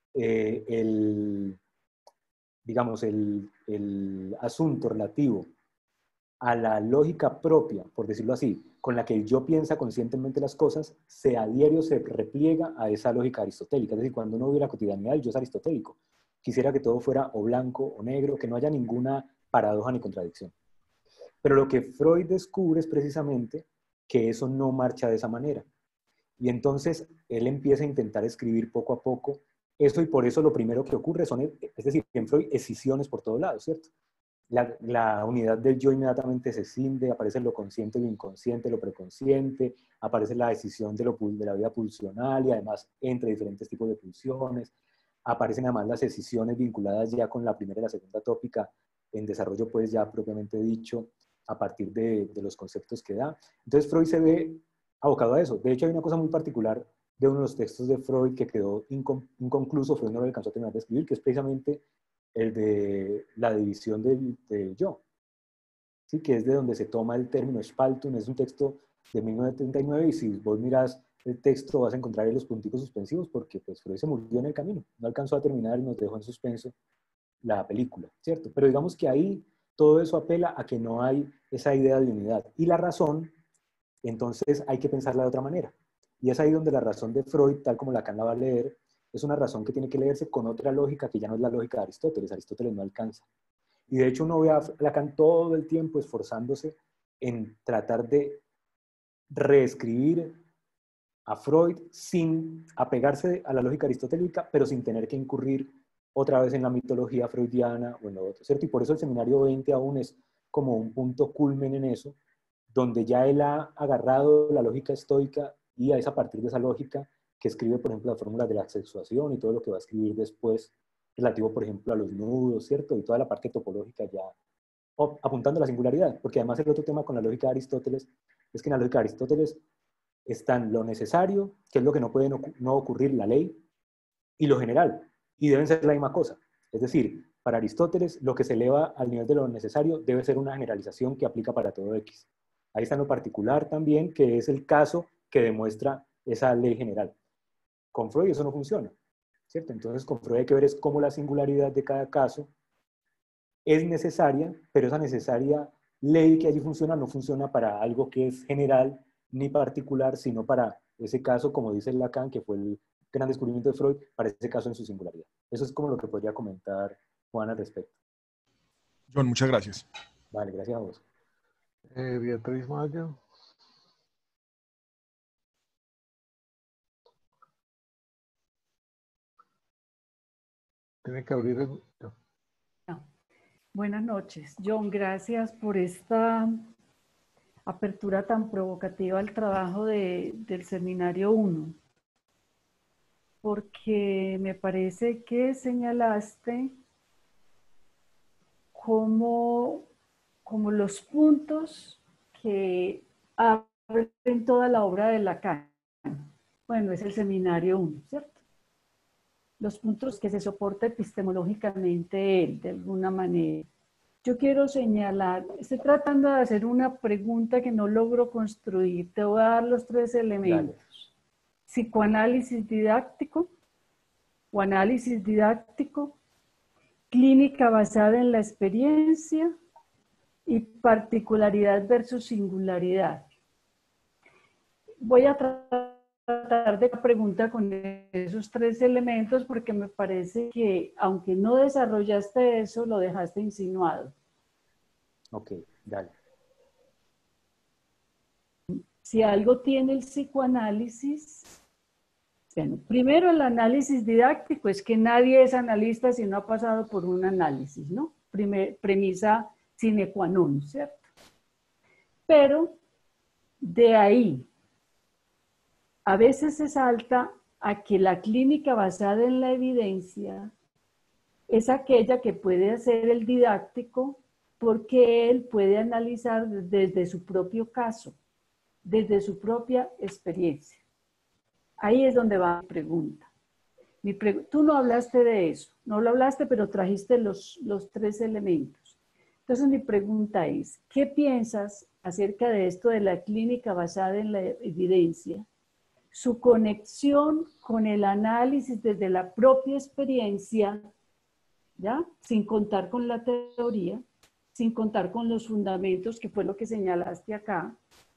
digamos, el asunto relativo a la lógica propia, por decirlo así, con la que el yo piensa conscientemente las cosas, se adhiere, se repliega a esa lógica aristotélica. Es decir, cuando uno vive la cotidianidad, el yo es aristotélico. Quisiera que todo fuera o blanco o negro, que no haya ninguna paradoja ni contradicción. Pero lo que Freud descubre es precisamente que eso no marcha de esa manera. Y entonces él empieza a intentar escribir poco a poco eso, y por eso lo primero que ocurre son, es decir, en Freud, escisiones por todos lados, ¿cierto? La unidad del yo inmediatamente se escinde, aparece lo consciente y lo inconsciente, lo preconsciente, aparece la decisión de la vida pulsional y además entre diferentes tipos de pulsiones, aparecen además las escisiones vinculadas ya con la primera y la segunda tópica en desarrollo pues ya propiamente dicho a partir de los conceptos que da. Entonces Freud se ve abocado a eso. De hecho hay una cosa muy particular de uno de los textos de Freud que quedó inconcluso, Freud no lo alcanzó a terminar de escribir, que es precisamente el de la división del yo, ¿sí? Que es de donde se toma el término Spaltung. Es un texto de 1939 y si vos mirás el texto vas a encontrar ahí los punticos suspensivos porque pues Freud se murió en el camino, no alcanzó a terminar y nos dejó en suspenso la película, ¿cierto? Pero digamos que ahí todo eso apela a que no hay esa idea de unidad. Y la razón, entonces hay que pensarla de otra manera. Y es ahí donde la razón de Freud, tal como Lacan la va a leer, es una razón que tiene que leerse con otra lógica que ya no es la lógica de Aristóteles. Aristóteles no alcanza. Y de hecho uno ve a Lacan todo el tiempo esforzándose en tratar de reescribir a Freud sin apegarse a la lógica aristotélica, pero sin tener que incurrir otra vez en la mitología freudiana o en lo otro, ¿cierto? Y por eso el seminario 20 aún es como un punto culmen en eso, donde ya él ha agarrado la lógica estoica y es a partir de esa lógica que escribe, por ejemplo, las fórmulas de la sexuación y todo lo que va a escribir después relativo, por ejemplo, a los nudos, ¿cierto? Y toda la parte topológica ya apuntando a la singularidad, porque además el otro tema con la lógica de Aristóteles es que en la lógica de Aristóteles están lo necesario, que es lo que no puede no ocurrir, la ley, y lo general, y deben ser la misma cosa. Es decir, para Aristóteles, lo que se eleva al nivel de lo necesario debe ser una generalización que aplica para todo X. Ahí está en lo particular también, que es el caso que demuestra esa ley general. Con Freud eso no funciona, ¿cierto? Entonces con Freud hay que ver es cómo la singularidad de cada caso es necesaria, pero esa necesaria ley que allí funciona no funciona para algo que es general ni particular, sino para ese caso, como dice Lacan, que fue el gran descubrimiento de Freud, para ese caso en su singularidad. Eso es como lo que podría comentar Juan al respecto. John, muchas gracias. Vale, gracias a vos. Beatriz Mayo. Tiene que abrir el... No. Buenas noches, John. Gracias por esta apertura tan provocativa al trabajo del seminario 1, porque me parece que señalaste como los puntos que abren toda la obra de Lacan. Bueno, es el seminario 1, ¿cierto? Los puntos que se soporta epistemológicamente él, de alguna manera. Yo quiero señalar, estoy tratando de hacer una pregunta que no logro construir. Te voy a dar los 3 elementos. Dale. Psicoanálisis didáctico, o análisis didáctico, clínica basada en la experiencia y particularidad versus singularidad. Voy a tratar de preguntar con esos 3 elementos porque me parece que aunque no desarrollaste eso, lo dejaste insinuado. Ok, dale. Si algo tiene el psicoanálisis, bueno, primero el análisis didáctico es que nadie es analista si no ha pasado por un análisis, ¿no? Premisa sine qua non, ¿cierto? Pero de ahí a veces se salta a que la clínica basada en la evidencia es aquella que puede hacer el didáctico porque él puede analizar desde su propio caso, desde su propia experiencia. Ahí es donde va mi pregunta. Tú no hablaste de eso, no lo hablaste, pero trajiste los 3 elementos. Entonces mi pregunta es, ¿qué piensas acerca de esto de la clínica basada en la evidencia? Su conexión con el análisis desde la propia experiencia, ¿ya? Sin contar con la teoría, sin contar con los fundamentos, que fue lo que señalaste acá.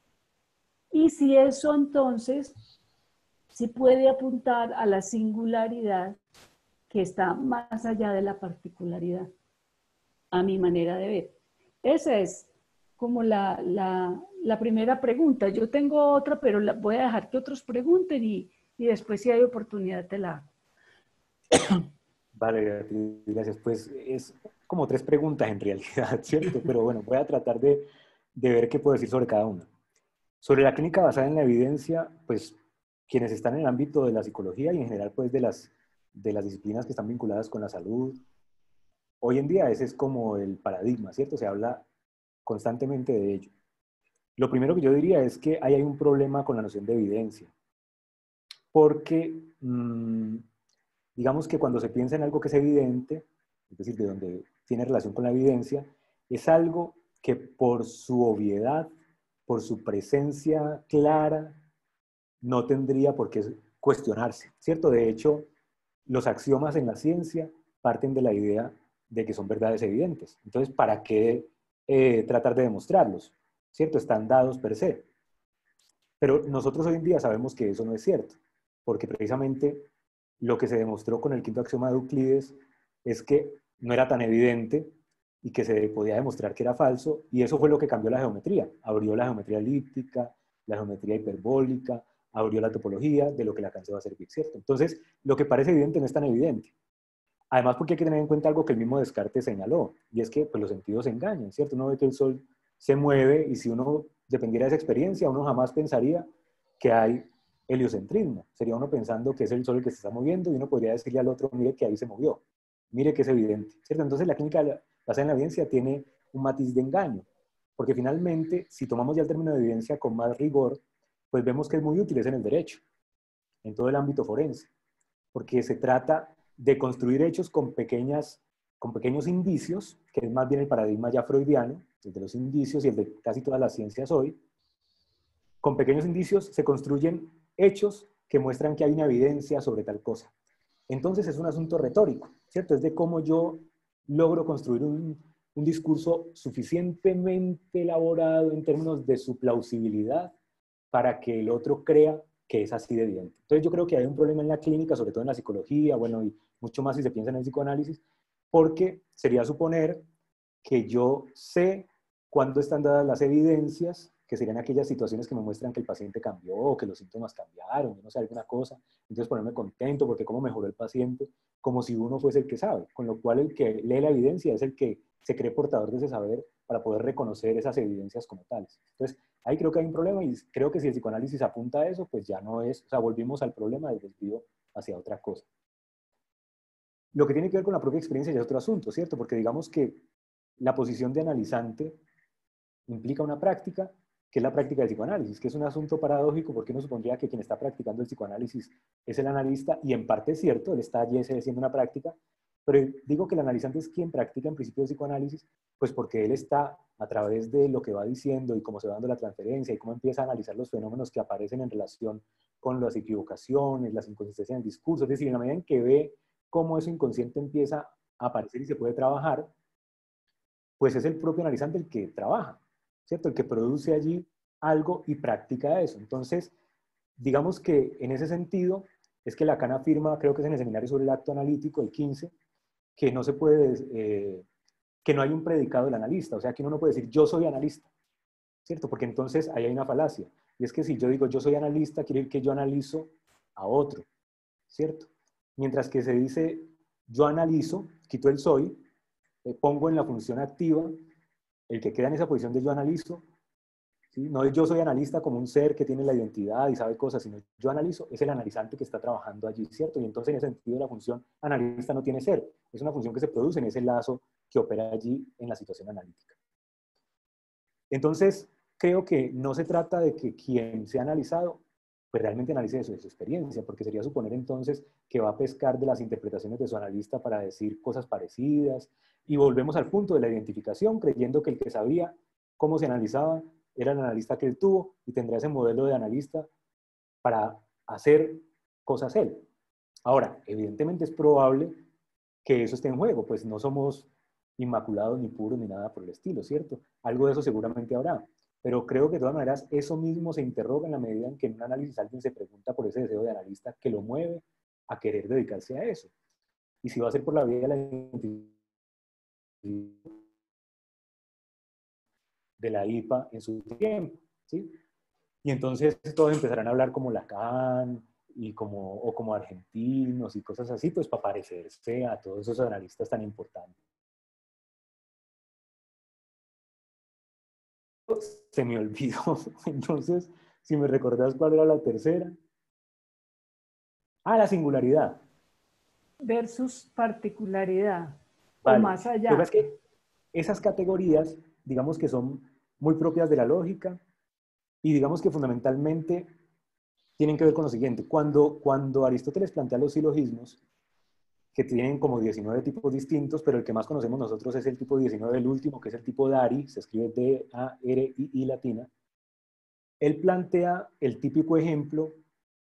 Y si eso entonces se puede apuntar a la singularidad que está más allá de la particularidad, a mi manera de ver. Esa es como la primera pregunta. Yo tengo otra, pero voy a dejar que otros pregunten y después si hay oportunidad te la hago. Vale, gracias. Pues es como 3 preguntas en realidad, ¿cierto? Pero bueno, voy a tratar de ver qué puedo decir sobre cada una. Sobre la clínica basada en la evidencia, pues quienes están en el ámbito de la psicología y en general pues de las disciplinas que están vinculadas con la salud, hoy en día ese es como el paradigma, ¿cierto? Se habla constantemente de ello. Lo primero que yo diría es que hay un problema con la noción de evidencia, porque digamos que cuando se piensa en algo que es evidente, es decir, de donde tiene relación con la evidencia, es algo que por su obviedad, por su presencia clara, no tendría por qué cuestionarse, ¿cierto? De hecho, los axiomas en la ciencia parten de la idea de que son verdades evidentes. Entonces, ¿para qué tratar de demostrarlos? ¿Cierto? Están dados per se. Pero nosotros hoy en día sabemos que eso no es cierto, porque precisamente lo que se demostró con el quinto axioma de Euclides es que no era tan evidente y que se podía demostrar que era falso, y eso fue lo que cambió la geometría. Abrió la geometría elíptica, la geometría hiperbólica, abrió la topología de lo que Lacan se va a servir, ¿cierto? Entonces, lo que parece evidente no es tan evidente. Además, porque hay que tener en cuenta algo que el mismo Descartes señaló, y es que pues, los sentidos engañan, ¿cierto? Uno ve que el Sol se mueve, y si uno dependiera de esa experiencia, uno jamás pensaría que hay heliocentrismo. Sería uno pensando que es el Sol el que se está moviendo, y uno podría decirle al otro, mire que ahí se movió, mire que es evidente, ¿cierto? Entonces la clínica basada en la evidencia tiene un matiz de engaño, porque finalmente, si tomamos ya el término de evidencia con más rigor, pues vemos que es muy útil, es en el derecho, en todo el ámbito forense, porque se trata de construir hechos con pequeños indicios, que es más bien el paradigma ya freudiano, el de los indicios y el de casi todas las ciencias hoy. Con pequeños indicios se construyen hechos que muestran que hay una evidencia sobre tal cosa. Entonces es un asunto retórico, ¿cierto? Es de cómo yo logro construir un discurso suficientemente elaborado en términos de su plausibilidad para que el otro crea que es así de evidente. Entonces yo creo que hay un problema en la clínica, sobre todo en la psicología, bueno, y mucho más si se piensa en el psicoanálisis, porque sería suponer que yo sé cuándo están dadas las evidencias, que serían aquellas situaciones que me muestran que el paciente cambió, o que los síntomas cambiaron, yo no sé, alguna cosa, entonces ponerme contento porque cómo mejoró el paciente, como si uno fuese el que sabe, con lo cual el que lee la evidencia es el que se cree portador de ese saber para poder reconocer esas evidencias como tales. Entonces, ahí creo que hay un problema, y creo que si el psicoanálisis apunta a eso, pues ya no es, o sea, volvimos al problema del desvío hacia otra cosa. Lo que tiene que ver con la propia experiencia ya es otro asunto, ¿cierto? Porque digamos que la posición de analizante implica una práctica, que es la práctica del psicoanálisis, que es un asunto paradójico porque uno supondría que quien está practicando el psicoanálisis es el analista, y en parte es cierto, él está allí haciendo una práctica, pero digo que el analizante es quien practica en principio el psicoanálisis, pues porque él está a través de lo que va diciendo y cómo se va dando la transferencia y cómo empieza a analizar los fenómenos que aparecen en relación con las equivocaciones, las inconsistencias en el discurso, es decir, en la medida en que ve cómo eso inconsciente empieza a aparecer y se puede trabajar, pues es el propio analizante el que trabaja, ¿cierto? El que produce allí algo y practica eso. Entonces, digamos que en ese sentido es que Lacan afirma, creo que es en el seminario sobre el acto analítico, el 15, que no se puede, que no hay un predicado del analista, o sea, que uno no puede decir yo soy analista, ¿cierto? Porque entonces ahí hay una falacia, y es que si yo digo yo soy analista, quiere decir que yo analizo a otro, ¿cierto? Mientras que se dice yo analizo, quito el soy, pongo en la función activa, el que queda en esa posición de yo analizo, ¿sí? No es yo soy analista como un ser que tiene la identidad y sabe cosas, sino yo analizo, es el analizante que está trabajando allí, ¿cierto? Y entonces en ese sentido la función analista no tiene ser, es una función que se produce en ese lazo que opera allí en la situación analítica. Entonces, creo que no se trata de que quien sea analizado pues realmente analice eso de su experiencia, porque sería suponer entonces que va a pescar de las interpretaciones de su analista para decir cosas parecidas, y volvemos al punto de la identificación, creyendo que el que sabía cómo se analizaba era el analista que él tuvo y tendría ese modelo de analista para hacer cosas él. Ahora, evidentemente es probable que eso esté en juego, pues no somos inmaculados ni puros ni nada por el estilo, ¿cierto? Algo de eso seguramente habrá. Pero creo que de todas maneras eso mismo se interroga en la medida en que en un análisis alguien se pregunta por ese deseo de analista que lo mueve a querer dedicarse a eso. Y si va a ser por la vía de la identificación de la IPA en su tiempo, ¿sí? Y entonces todos empezarán a hablar como Lacan y o como argentinos y cosas así, pues para parecerse a todos esos analistas tan importantes. Se me olvidó. Entonces, si me recordás cuál era la tercera. Ah, la singularidad. Versus particularidad, o Vale. más Lo que pasa allá. es que esas categorías, digamos que son muy propias de la lógica, y digamos que fundamentalmente tienen que ver con lo siguiente. Cuando Aristóteles plantea los silogismos, que tienen como 19 tipos distintos, pero el que más conocemos nosotros es el tipo 19, el último, que es el tipo Dari, se escribe D-A-R-I-I latina. Él plantea el típico ejemplo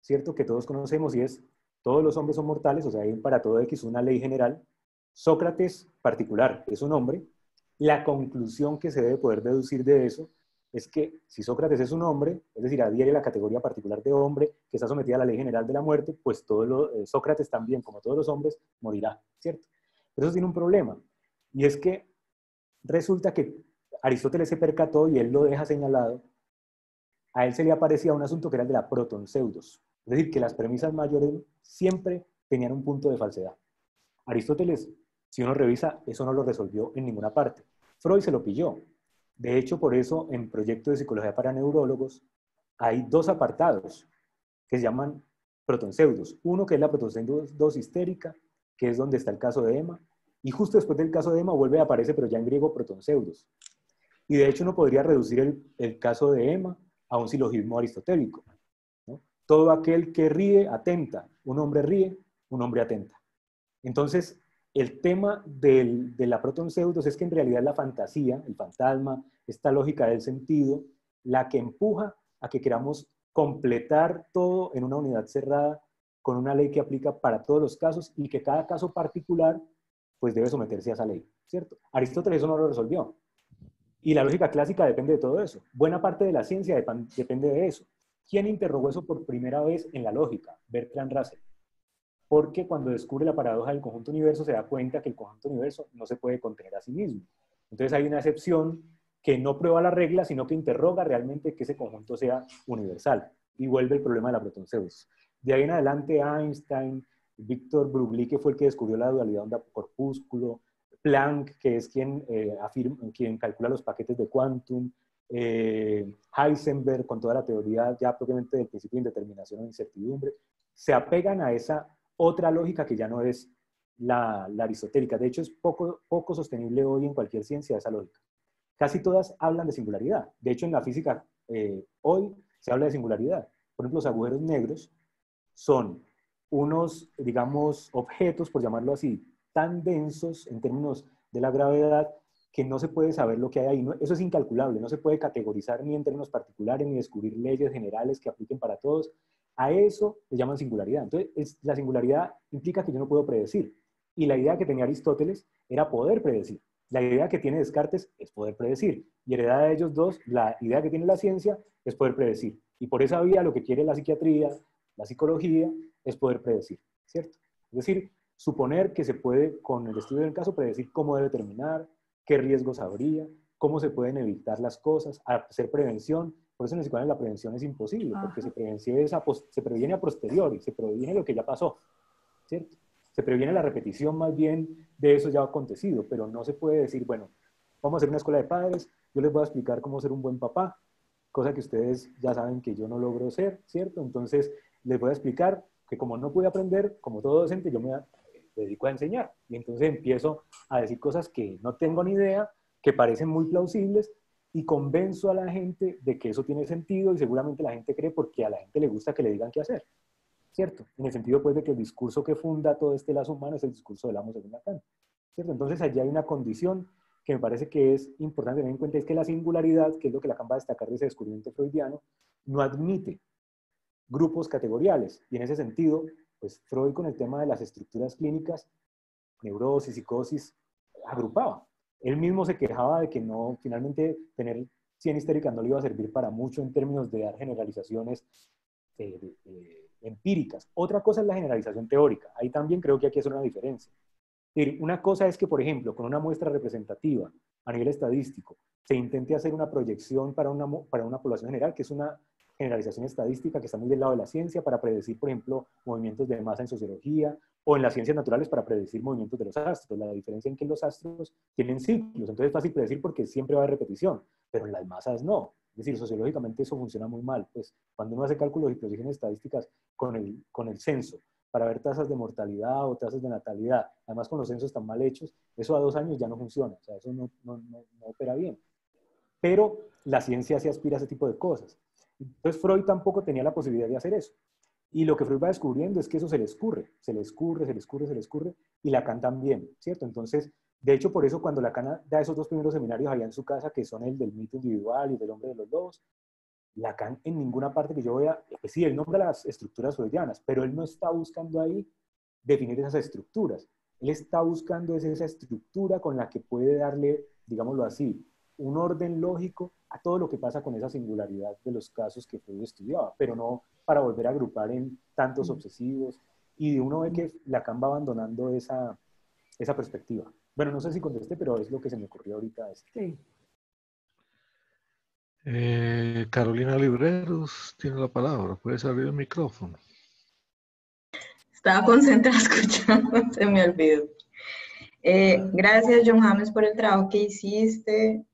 ¿cierto? Que todos conocemos y es, todos los hombres son mortales, o sea, hay para todo X una ley general. Sócrates particular es un hombre. La conclusión que se debe poder deducir de eso es que si Sócrates es un hombre, es decir, adhiere a la categoría particular de hombre que está sometida a la ley general de la muerte, pues Sócrates también, como todos los hombres, morirá, ¿cierto? Pero eso tiene un problema, y es que resulta que Aristóteles se percató, y él lo deja señalado, a él se le aparecía un asunto que era el de la proton-pseudos, es decir, que las premisas mayores siempre tenían un punto de falsedad. Aristóteles, si uno revisa, eso no lo resolvió en ninguna parte. Freud se lo pilló. De hecho, por eso en Proyecto de Psicología para Neurólogos hay dos apartados que se llaman proton-pseudos. Uno que es la proton-pseudos histérica, que es donde está el caso de Emma, y justo después del caso de Emma vuelve a aparecer, pero ya en griego, proton-pseudos. Y de hecho uno podría reducir el caso de Emma a un silogismo aristotélico, ¿no? Todo aquel que ríe, atenta. Un hombre ríe, un hombre atenta. Entonces, el tema de la proton-pseudos es que en realidad la fantasía, el fantasma, esta lógica del sentido, la que empuja a que queramos completar todo en una unidad cerrada con una ley que aplica para todos los casos y que cada caso particular pues debe someterse a esa ley, ¿cierto? Aristóteles eso no lo resolvió. Y la lógica clásica depende de todo eso. Buena parte de la ciencia depende de eso. ¿Quién interrogó eso por primera vez en la lógica? Bertrand Russell. Porque cuando descubre la paradoja del conjunto universo se da cuenta que el conjunto universo no se puede contener a sí mismo. Entonces hay una excepción que no prueba la regla, sino que interroga realmente que ese conjunto sea universal y vuelve el problema de la proton-pseudos. De ahí en adelante Einstein, Victor Broglie, que fue el que descubrió la dualidad onda-corpúsculo, Planck, que es quien calcula los paquetes de quantum, Heisenberg con toda la teoría ya propiamente del principio de indeterminación o incertidumbre, se apegan a esa otra lógica que ya no es la aristotélica. De hecho, es poco sostenible hoy en cualquier ciencia esa lógica. Casi todas hablan de singularidad. De hecho, en la física hoy se habla de singularidad. Por ejemplo, los agujeros negros son unos, digamos, objetos, por llamarlo así, tan densos en términos de la gravedad que no se puede saber lo que hay ahí. No, eso es incalculable, no se puede categorizar ni en términos particulares ni descubrir leyes generales que apliquen para todos. A eso le llaman singularidad. Entonces, la singularidad implica que yo no puedo predecir. Y la idea que tenía Aristóteles era poder predecir. La idea que tiene Descartes es poder predecir. Y heredada de ellos dos, la idea que tiene la ciencia es poder predecir. Y por esa vía lo que quiere la psiquiatría, la psicología, es poder predecir, ¿cierto? Es decir, suponer que se puede, con el estudio del caso, predecir cómo debe terminar, qué riesgos habría, cómo se pueden evitar las cosas, hacer prevención. Por eso en el psicoanálisis la prevención es imposible, porque se previene a posteriori, se previene lo que ya pasó, ¿cierto? Se previene la repetición más bien de eso ya acontecido, pero no se puede decir, bueno, vamos a hacer una escuela de padres, yo les voy a explicar cómo ser un buen papá, cosa que ustedes ya saben que yo no logro ser, ¿cierto? Entonces les voy a explicar que como no pude aprender, como todo docente, yo me dedico a enseñar. Y entonces empiezo a decir cosas que no tengo ni idea, que parecen muy plausibles, y convenzo a la gente de que eso tiene sentido, y seguramente la gente cree porque a la gente le gusta que le digan qué hacer, ¿cierto? En el sentido pues de que el discurso que funda todo este lazo humano es el discurso del amo según Lacan, ¿cierto? Entonces allí hay una condición que me parece que es importante tener en cuenta, es que la singularidad, que es lo que Lacan va a destacar de ese descubrimiento freudiano, no admite grupos categoriales. Y en ese sentido, pues Freud con el tema de las estructuras clínicas, neurosis, psicosis, agrupaba. Él mismo se quejaba de que no, finalmente, tener 100 histéricas no le iba a servir para mucho en términos de dar generalizaciones empíricas. Otra cosa es la generalización teórica. Ahí también creo que aquí es una diferencia. Una cosa es que, por ejemplo, con una muestra representativa a nivel estadístico, se intente hacer una proyección para una población general, que es una generalización estadística que está muy del lado de la ciencia para predecir, por ejemplo, movimientos de masa en sociología, o en las ciencias naturales para predecir movimientos de los astros. La diferencia en que los astros tienen ciclos, entonces es fácil predecir porque siempre va a haber repetición, pero en las masas no. Es decir, sociológicamente eso funciona muy mal. Pues cuando uno hace cálculos y proyecciones estadísticas con el censo, para ver tasas de mortalidad o tasas de natalidad, además con los censos tan mal hechos, eso a 2 años ya no funciona, o sea, eso no opera bien. Pero la ciencia sí aspira a ese tipo de cosas. Entonces Freud tampoco tenía la posibilidad de hacer eso. Y lo que Freud va descubriendo es que eso se le escurre, y Lacan también, ¿cierto? Entonces, de hecho, por eso cuando Lacan da esos 2 primeros seminarios allá en su casa, que son el del mito individual y del hombre de los lobos, Lacan en ninguna parte que yo vea, pues sí, él nombra las estructuras freudianas, pero él no está buscando ahí definir esas estructuras. Él está buscando esa estructura con la que puede darle, digámoslo así, un orden lógico a todo lo que pasa con esa singularidad de los casos que Freud estudiaba, pero no para volver a agrupar en tantos obsesivos. Y uno ve que Lacan va abandonando esa perspectiva. Bueno, no sé si contesté, pero es lo que se me ocurrió ahorita. Sí. Carolina Libreros tiene la palabra. Puedes abrir el micrófono. Estaba concentrada escuchando, se me olvidó. Gracias, John James, por el trabajo que hiciste.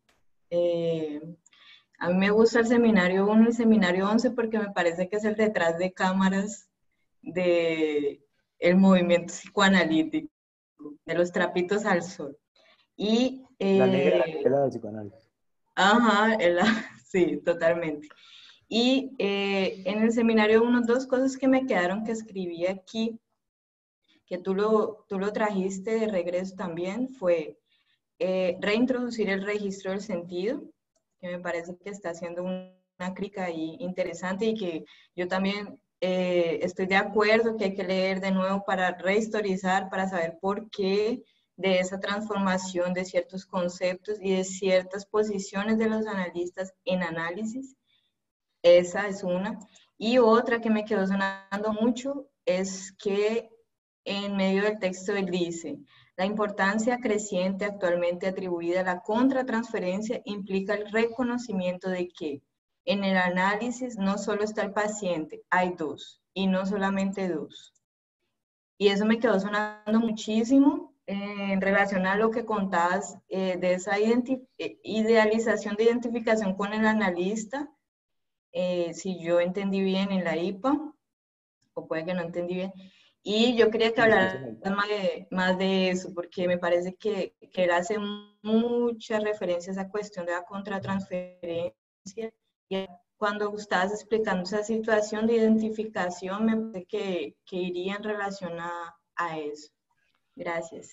A mí me gusta el seminario 1 y el seminario 11 porque me parece que es el detrás de cámaras del movimiento psicoanalítico, de los trapitos al sol. Y, la negra del psicoanálisis. Ajá, sí, totalmente. Y en el seminario 1, dos cosas que me quedaron que escribí aquí, que tú lo trajiste de regreso también, fue reintroducir el registro del sentido, que me parece que está haciendo una crítica ahí interesante y que yo también estoy de acuerdo que hay que leer de nuevo para rehistorizar, para saber por qué de esa transformación de ciertos conceptos y de ciertas posiciones de los analistas en análisis. Esa es una. Y otra que me quedó sonando mucho es que en medio del texto él dice: la importancia creciente actualmente atribuida a la contratransferencia implica el reconocimiento de que en el análisis no solo está el paciente, hay dos, y no solamente dos. Y eso me quedó sonando muchísimo en relación a lo que contabas de esa idealización de identificación con el analista. Si yo entendí bien en la IPA, o puede que no entendí bien. Y yo quería que hablaras más de eso, porque me parece que él hace muchas referencias a esa cuestión de la contratransferencia. Y cuando estabas explicando esa situación de identificación, me parece que iría en relación a eso. Gracias.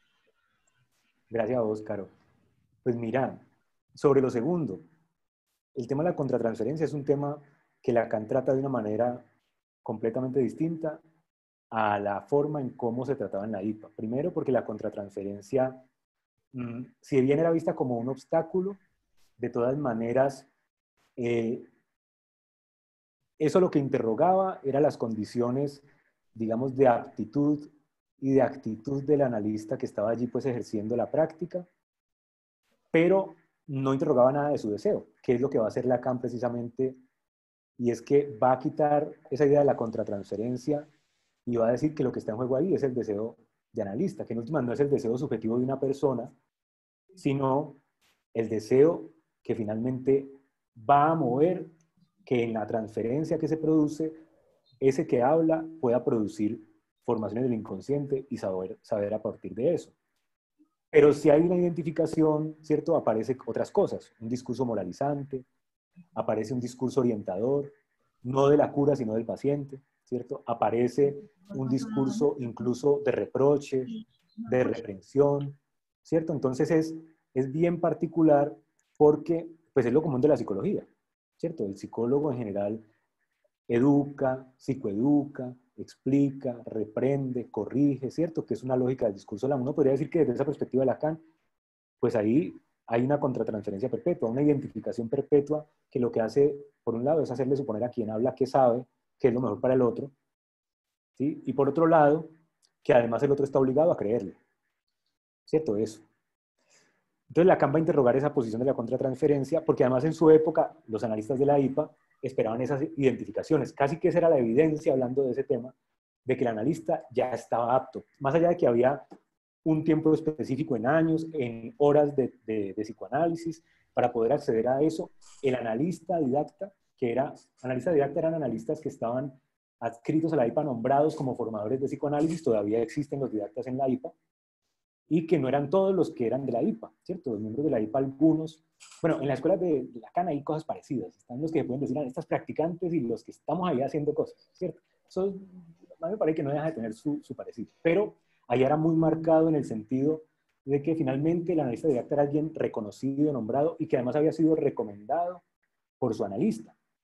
Gracias a vos, Caro. Pues mira, sobre lo segundo, el tema de la contratransferencia es un tema que Lacan trata de una manera completamente distinta a la forma en cómo se trataba en la IPA. Primero, porque la contratransferencia, si bien era vista como un obstáculo, de todas maneras, eso lo que interrogaba eran las condiciones, digamos, de aptitud y de actitud del analista que estaba allí pues ejerciendo la práctica, pero no interrogaba nada de su deseo, que es lo que va a hacer Lacan precisamente, y es que va a quitar esa idea de la contratransferencia y va a decir que lo que está en juego ahí es el deseo de analista, que en última no es el deseo subjetivo de una persona, sino el deseo que finalmente va a mover que en la transferencia que se produce, ese que habla pueda producir formaciones del inconsciente y saber a partir de eso. Pero si hay una identificación, ¿cierto? Aparecen otras cosas, un discurso moralizante, aparece un discurso orientador, no de la cura, sino del paciente, ¿cierto? Aparece un discurso incluso de reproche, de reprensión, ¿cierto? Entonces es bien particular porque pues es lo común de la psicología, ¿cierto? El psicólogo en general educa, psicoeduca, explica, reprende, corrige, ¿cierto? Que es una lógica del discurso. Uno podría decir que desde esa perspectiva de Lacan, pues ahí hay una contratransferencia perpetua, una identificación perpetua que lo que hace, por un lado, es hacerle suponer a quien habla que sabe que es lo mejor para el otro, ¿sí? Y por otro lado, que además el otro está obligado a creerle, ¿cierto? Eso. Entonces Lacan va a interrogar esa posición de la contratransferencia, porque además en su época los analistas de la IPA esperaban esas identificaciones. Casi que esa era la evidencia, hablando de ese tema, de que el analista ya estaba apto. Más allá de que había un tiempo específico en años, en horas de psicoanálisis, para poder acceder a eso, el analista didacta, eran analistas que estaban adscritos a la IPA, nombrados como formadores de psicoanálisis, todavía existen los didactas en la IPA, y que no eran todos los que eran de la IPA, ¿cierto? Los miembros de la IPA, algunos, bueno, en la escuela de Lacan hay cosas parecidas, están los que pueden decir, estas practicantes y los que estamos ahí haciendo cosas, ¿cierto? Eso a mí me parece que no deja de tener su parecido, pero ahí era muy marcado en el sentido de que finalmente el analista didacta era alguien reconocido, nombrado, y que además había sido recomendado por su analista,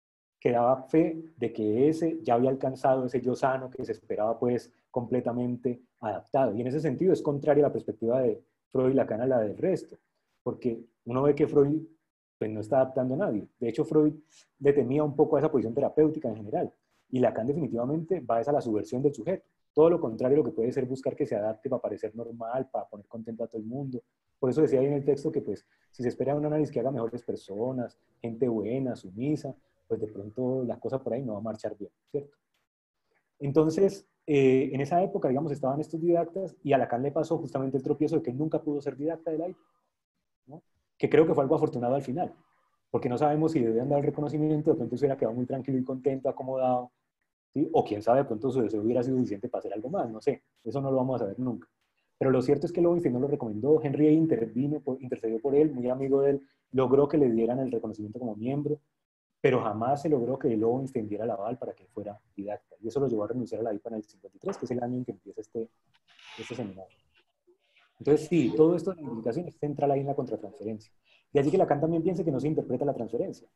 que daba fe de que ese ya había alcanzado ese yo sano que se esperaba pues completamente adaptado. Y en ese sentido es contraria a la perspectiva de Freud y Lacan a la del resto, porque uno ve que Freud pues, no está adaptando a nadie. De hecho, Freud le temía un poco a esa posición terapéutica en general, y Lacan definitivamente va a la subversión del sujeto. Todo lo contrario, lo que puede ser buscar que se adapte para parecer normal, para poner contento a todo el mundo. Por eso decía ahí en el texto que pues, si se espera un análisis que haga mejores personas, gente buena, sumisa, pues de pronto la cosa por ahí no va a marchar bien, ¿cierto? Entonces, en esa época, digamos, estaban estos didactas y a Lacan le pasó justamente el tropiezo de que nunca pudo ser didacta de la IPA, ¿no? Que creo que fue algo afortunado al final, porque no sabemos si debían dar el reconocimiento, de pronto se hubiera quedado muy tranquilo y contento, acomodado, ¿sí? O quién sabe, de pronto su deseo hubiera sido suficiente para hacer algo más, no sé, eso no lo vamos a saber nunca. Pero lo cierto es que Lowenstein no lo recomendó, Henry intercedió por él, muy amigo de él, logró que le dieran el reconocimiento como miembro, pero jamás se logró que Lowenstein diera el aval para que fuera didacta. Y eso lo llevó a renunciar a la IPA en el 53, que es el año en que empieza este seminario. Entonces, sí, todo esto de la indicación es central ahí en la contratransferencia. De allí que Lacan también piensa que no se interpreta la transferencia.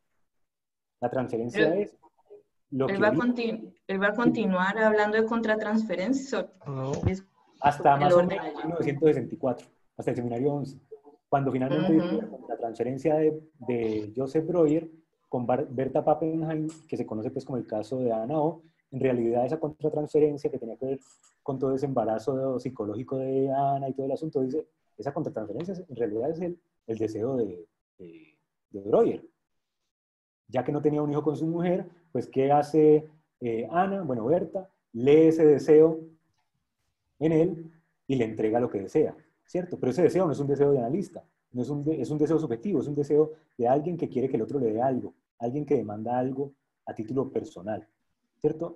La transferencia es lo que... Él va a continuar hablando de contratransferencia. No. Hasta más o menos 1964, hasta el seminario 11. Cuando finalmente la transferencia de Joseph Breuer con Berta Pappenheim, que se conoce pues como el caso de Ana O, en realidad esa contratransferencia que tenía que ver con todo ese embarazo psicológico de Ana y todo el asunto, dice, esa contratransferencia en realidad es el deseo de Breuer. Ya que no tenía un hijo con su mujer, pues ¿qué hace Ana? Bueno, Berta lee ese deseo en él y le entrega lo que desea, ¿cierto? Pero ese deseo no es un deseo de analista, no es un deseo subjetivo, es un deseo de alguien que quiere que el otro le dé algo, alguien que demanda algo a título personal, ¿cierto?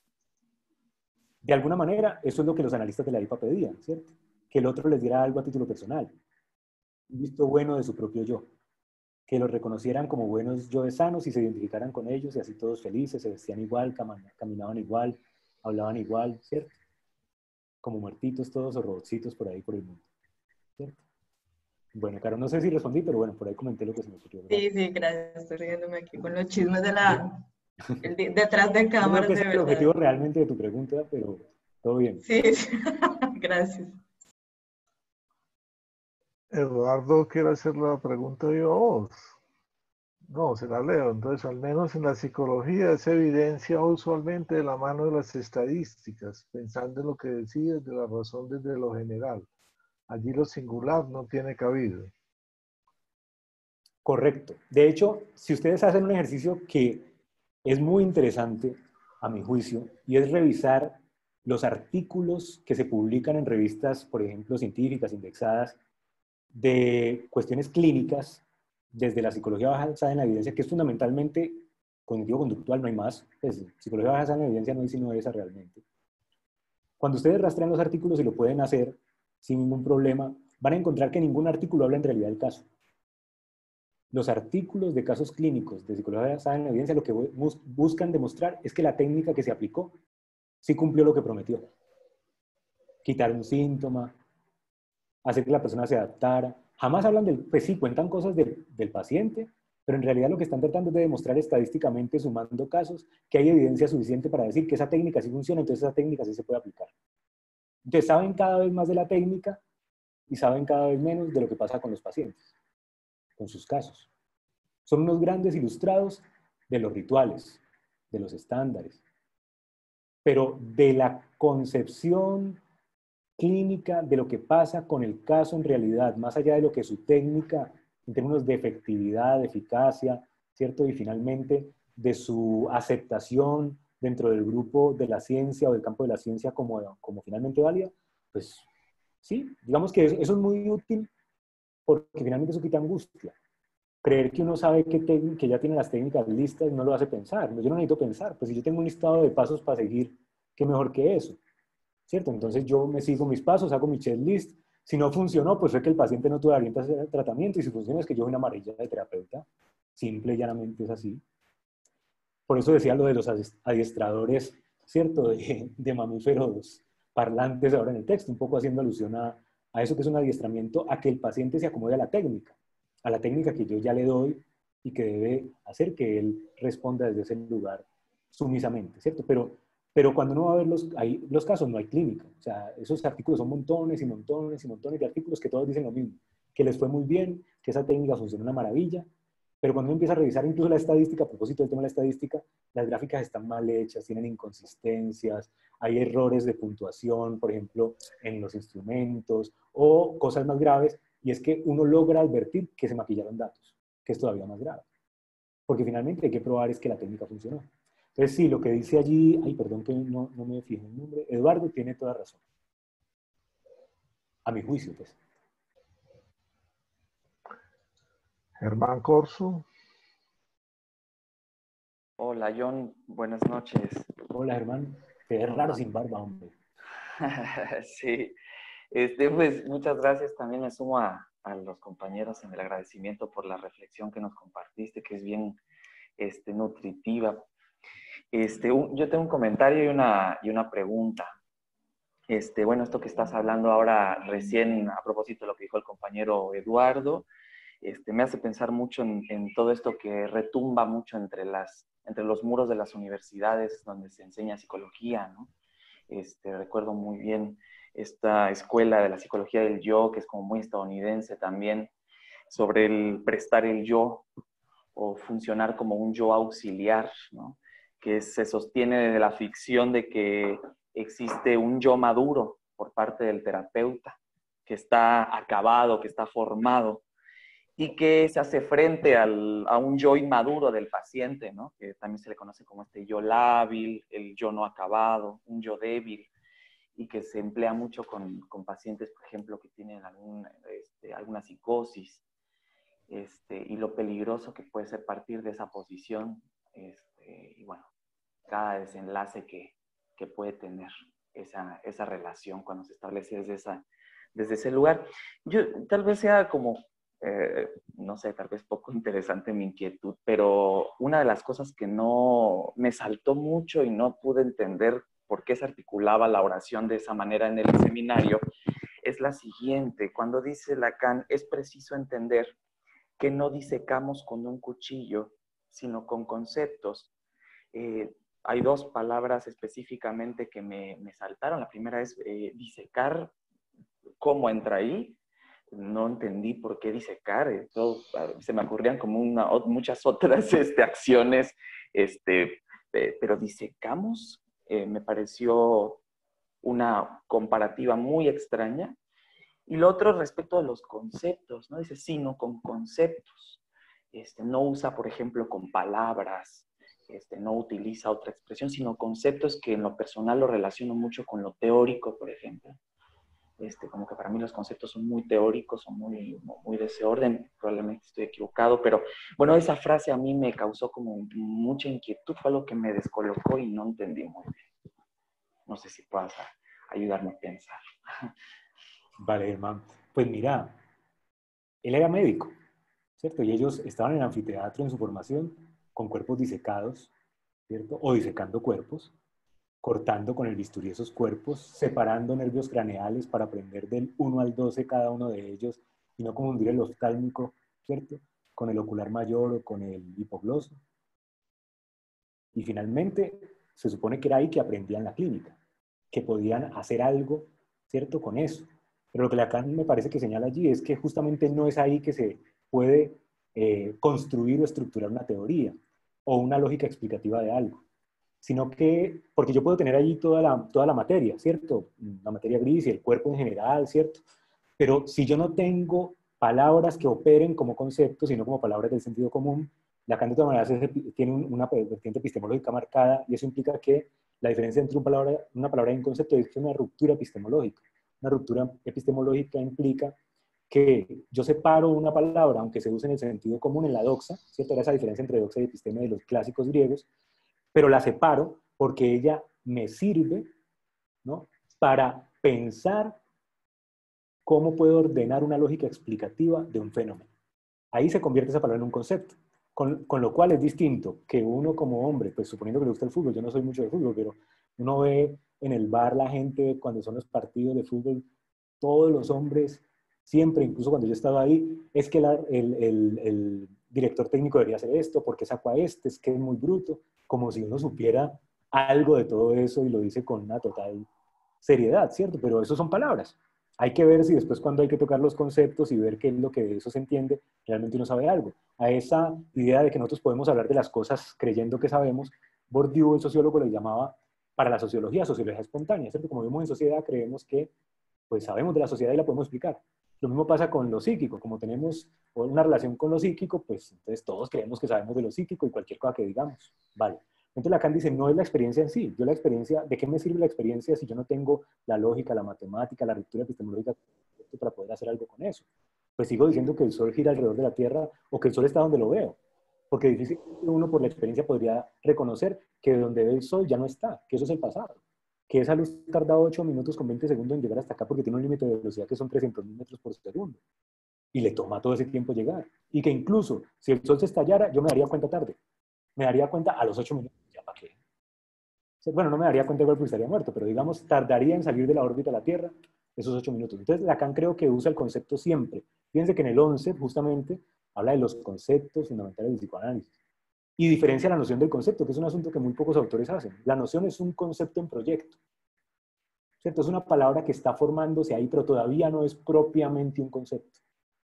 De alguna manera, eso es lo que los analistas de la IPA pedían, ¿cierto? Que el otro les diera algo a título personal, un visto bueno de su propio yo, que los reconocieran como buenos yoes sanos y se identificaran con ellos y así todos felices, se vestían igual, caminaban igual, hablaban igual, ¿cierto? Como muertitos todos o robotcitos por ahí por el mundo, ¿cierto? Bueno, Caro, no sé si respondí, pero bueno, por ahí comenté lo que se me ocurrió, ¿verdad? Sí, gracias. Estoy riéndome aquí con los chismes de detrás de cámaras, no creo que de sea el verdad. objetivo realmente de tu pregunta, pero todo bien. Sí, gracias. Eduardo quiere hacer la pregunta yo a vos. No, se la leo. Entonces, al menos en la psicología se evidencia usualmente de la mano de las estadísticas, pensando en lo que decías de la razón desde lo general. Allí lo singular no tiene cabida. Correcto. De hecho, si ustedes hacen un ejercicio que es muy interesante, a mi juicio, y es revisar los artículos que se publican en revistas, por ejemplo, científicas, indexadas, de cuestiones clínicas, desde la psicología basada en la evidencia, que es fundamentalmente cognitivo-conductual, no hay más. Pues, psicología basada en la evidencia no hay sino esa realmente. Cuando ustedes rastrean los artículos y lo pueden hacer sin ningún problema, van a encontrar que ningún artículo habla en realidad del caso. Los artículos de casos clínicos de psicología basada en la evidencia lo que buscan demostrar es que la técnica que se aplicó sí cumplió lo que prometió. Quitar un síntoma, hacer que la persona se adaptara. Jamás hablan del, pues sí, cuentan cosas del paciente, pero en realidad lo que están tratando es de demostrar estadísticamente, sumando casos, que hay evidencia suficiente para decir que esa técnica sí funciona, entonces esa técnica sí se puede aplicar. Entonces saben cada vez más de la técnica y saben cada vez menos de lo que pasa con los pacientes, con sus casos. Son unos grandes ilustrados de los rituales, de los estándares, pero de la concepción clínica de lo que pasa con el caso en realidad, más allá de lo que su técnica, en términos de efectividad, de eficacia, ¿cierto? Y finalmente de su aceptación dentro del grupo de la ciencia o del campo de la ciencia como finalmente válida, pues sí, digamos que eso es muy útil porque finalmente eso quita angustia. Creer que uno sabe que ya tiene las técnicas listas no lo hace pensar. Yo no necesito pensar, pues si yo tengo un listado de pasos para seguir, ¿qué mejor que eso? ¿Cierto? Entonces yo me sigo mis pasos, hago mi checklist. Si no funcionó, pues fue que el paciente no tuvo la orientación al tratamiento, y si funciona es que yo soy una amarilla de terapeuta. Simple y llanamente es así. Por eso decía lo de los adiestradores, ¿cierto? De mamíferos parlantes ahora en el texto, un poco haciendo alusión a eso que es un adiestramiento, a que el paciente se acomode a la técnica que yo ya le doy y que debe hacer que él responda desde ese lugar sumisamente, ¿cierto? Pero cuando uno va a ver los casos, no hay clínica. O sea, esos artículos son montones y montones y montones de artículos que todos dicen lo mismo, que les fue muy bien, que esa técnica funciona una maravilla, pero cuando uno empieza a revisar incluso la estadística, a propósito del tema de la estadística, las gráficas están mal hechas, tienen inconsistencias, hay errores de puntuación, por ejemplo, en los instrumentos, o cosas más graves, y es que uno logra advertir que se maquillaron datos, que es todavía más grave. Porque finalmente hay que probar es que la técnica funcionó. Entonces, sí, lo que dice allí, ay, perdón que no me fijo en el nombre, Eduardo tiene toda razón. A mi juicio, pues. Germán Corso. Hola John, buenas noches. Hola, Germán. Te ves raro sin barba, hombre. Sí, pues muchas gracias. También me sumo a los compañeros en el agradecimiento por la reflexión que nos compartiste, que es bien nutritiva. Yo tengo un comentario y una pregunta. Bueno, esto que estás hablando ahora recién a propósito de lo que dijo el compañero Eduardo, me hace pensar mucho en todo esto que retumba mucho entre los muros de las universidades donde se enseña psicología, ¿no? Recuerdo muy bien esta escuela de la psicología del yo, que es como muy estadounidense también, sobre el prestar el yo o funcionar como un yo auxiliar, ¿no? Que se sostiene de la ficción de que existe un yo maduro por parte del terapeuta, que está acabado, que está formado, y que se hace frente a un yo inmaduro del paciente, ¿no? Que también se le conoce como este yo lábil, el yo no acabado, un yo débil, y que se emplea mucho con pacientes, por ejemplo, que tienen alguna psicosis, y lo peligroso que puede ser partir de esa posición, y bueno, cada desenlace que puede tener esa relación cuando se establece desde ese lugar. Yo tal vez sea como, no sé, tal vez poco interesante mi inquietud, pero una de las cosas que no me saltó mucho y no pude entender por qué se articulaba la oración de esa manera en el seminario es la siguiente. Cuando dice Lacan, es preciso entender que no disecamos con un cuchillo, sino con conceptos. Hay dos palabras específicamente que me saltaron. La primera es disecar. ¿Cómo entra ahí? No entendí por qué disecar. Se me ocurrían como muchas otras acciones, pero disecamos. Me pareció una comparativa muy extraña. Y lo otro respecto a los conceptos, ¿no? Dice, sí, no con conceptos. No usa, por ejemplo, con palabras, no utiliza otra expresión, sino conceptos que en lo personal lo relaciono mucho con lo teórico, por ejemplo. Como que para mí los conceptos son muy teóricos, son muy de ese orden, probablemente estoy equivocado, pero bueno, esa frase a mí me causó como mucha inquietud, fue algo que me descolocó y no entendí muy bien. No sé si puedas ayudarme a pensar. Vale, Germán. Pues mira, él era médico, ¿cierto? Y ellos estaban en el anfiteatro en su formación con cuerpos disecados, ¿cierto? O disecando cuerpos, cortando con el bisturí esos cuerpos, separando nervios craneales para aprender del 1 al 12 cada uno de ellos y no confundir el oftálmico, ¿cierto? Con el ocular mayor o con el hipogloso. Y finalmente, se supone que era ahí que aprendían la clínica, que podían hacer algo, ¿cierto? Con eso. Pero lo que Lacan me parece que señala allí es que justamente no es ahí que se puede construir o estructurar una teoría o una lógica explicativa de algo, sino que, porque yo puedo tener allí toda la materia, ¿cierto? La materia gris y el cuerpo en general, ¿cierto? Pero si yo no tengo palabras que operen como conceptos, sino como palabras del sentido común, Lacan de todas maneras tiene una vertiente epistemológica marcada y eso implica que la diferencia entre una palabra y un concepto es una ruptura epistemológica. Una ruptura epistemológica implica que yo separo una palabra, aunque se use en el sentido común, en la doxa, ¿cierto? Era esa diferencia entre doxa y episteme de los clásicos griegos, pero la separo porque ella me sirve, ¿no? Para pensar cómo puedo ordenar una lógica explicativa de un fenómeno. Ahí se convierte esa palabra en un concepto, con lo cual es distinto que uno como hombre, pues suponiendo que le gusta el fútbol, yo no soy mucho de fútbol, pero uno ve en el bar la gente cuando son los partidos de fútbol, todos los hombres, siempre, incluso cuando yo estaba ahí, es que director técnico debería hacer esto, ¿por qué sacó a este? Es que es muy bruto, como si uno supiera algo de todo eso y lo dice con una total seriedad, ¿cierto? Pero eso son palabras. Hay que ver si después cuando hay que tocar los conceptos y ver qué es lo que de eso se entiende, realmente uno sabe algo. A esa idea de que nosotros podemos hablar de las cosas creyendo que sabemos, Bourdieu, el sociólogo, le llamaba para la sociología espontánea, ¿cierto? Como vivimos en sociedad, creemos que pues sabemos de la sociedad y la podemos explicar. Lo mismo pasa con lo psíquico, como tenemos una relación con lo psíquico, pues entonces todos creemos que sabemos de lo psíquico y cualquier cosa que digamos, vale. Entonces Lacan dice, no es la experiencia en sí, yo la experiencia, ¿de qué me sirve la experiencia si yo no tengo la lógica, la matemática, la lectura epistemológica para poder hacer algo con eso? Pues sigo diciendo que el Sol gira alrededor de la Tierra o que el Sol está donde lo veo, porque difícilmente uno por la experiencia podría reconocer que donde ve el Sol ya no está, que eso es el pasado, que esa luz tarda 8 minutos con 20 segundos en llegar hasta acá porque tiene un límite de velocidad que son 300.000 metros por segundo, y le toma todo ese tiempo llegar, y que incluso si el Sol se estallara, yo me daría cuenta tarde, me daría cuenta a los 8 minutos, ¿ya para qué? Bueno, no me daría cuenta igual porque estaría muerto, pero digamos, tardaría en salir de la órbita de la Tierra esos 8 minutos. Entonces, Lacan creo que usa el concepto siempre. Fíjense que en el 11, justamente, habla de los conceptos fundamentales del psicoanálisis. Y diferencia la noción del concepto, que es un asunto que muy pocos autores hacen. La noción es un concepto en proyecto, ¿cierto? Es una palabra que está formándose ahí, pero todavía no es propiamente un concepto.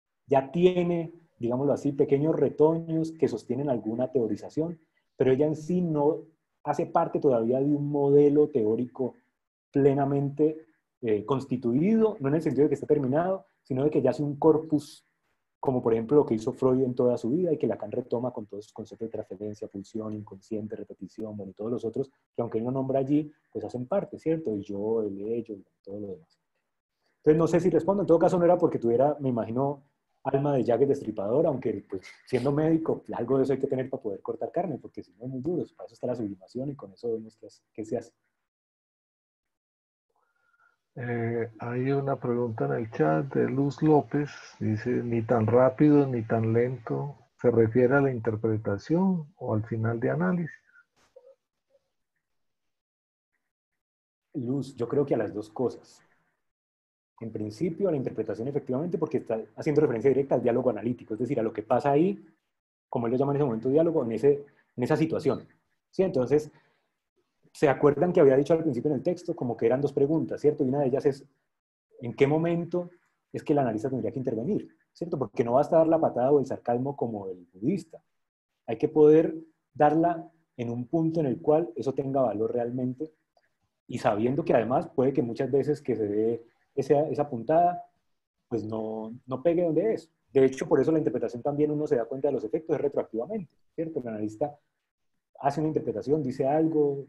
Ya tiene, digámoslo así, pequeños retoños que sostienen alguna teorización, pero ella en sí no hace parte todavía de un modelo teórico plenamente constituido, no en el sentido de que esté terminado, sino de que ya hace un corpus, como por ejemplo lo que hizo Freud en toda su vida y que Lacan retoma con todos sus conceptos de trascendencia, pulsión, inconsciente, repetición, bueno, y todos los otros, que aunque él no nombra allí, pues hacen parte, ¿cierto? El yo, el ello, todo lo demás. Entonces no sé si respondo, en todo caso no era porque tuviera, me imagino, alma de Jack el Destripador, aunque pues siendo médico, algo de eso hay que tener para poder cortar carne, porque si no es muy duro, para eso está la sublimación y con eso vemos qué se hace. Hay una pregunta en el chat de Luz López, dice, ni tan rápido ni tan lento, ¿se refiere a la interpretación o al final de análisis? Luz, yo creo que a las dos cosas. En principio, a la interpretación efectivamente, porque está haciendo referencia directa al diálogo analítico, es decir, a lo que pasa ahí, como él lo llama en ese momento diálogo, en esa situación. ¿Sí? Entonces, ¿se acuerdan que había dicho al principio en el texto como que eran dos preguntas, ¿cierto? Y una de ellas es, ¿en qué momento es que el analista tendría que intervenir? ¿Cierto? Porque no basta dar la patada o el sarcasmo como el budista. Hay que poder darla en un punto en el cual eso tenga valor realmente y sabiendo que además puede que muchas veces que se dé esa puntada, pues no pegue donde es. De hecho, por eso la interpretación también uno se da cuenta de los efectos retroactivamente, ¿cierto? El analista hace una interpretación, dice algo,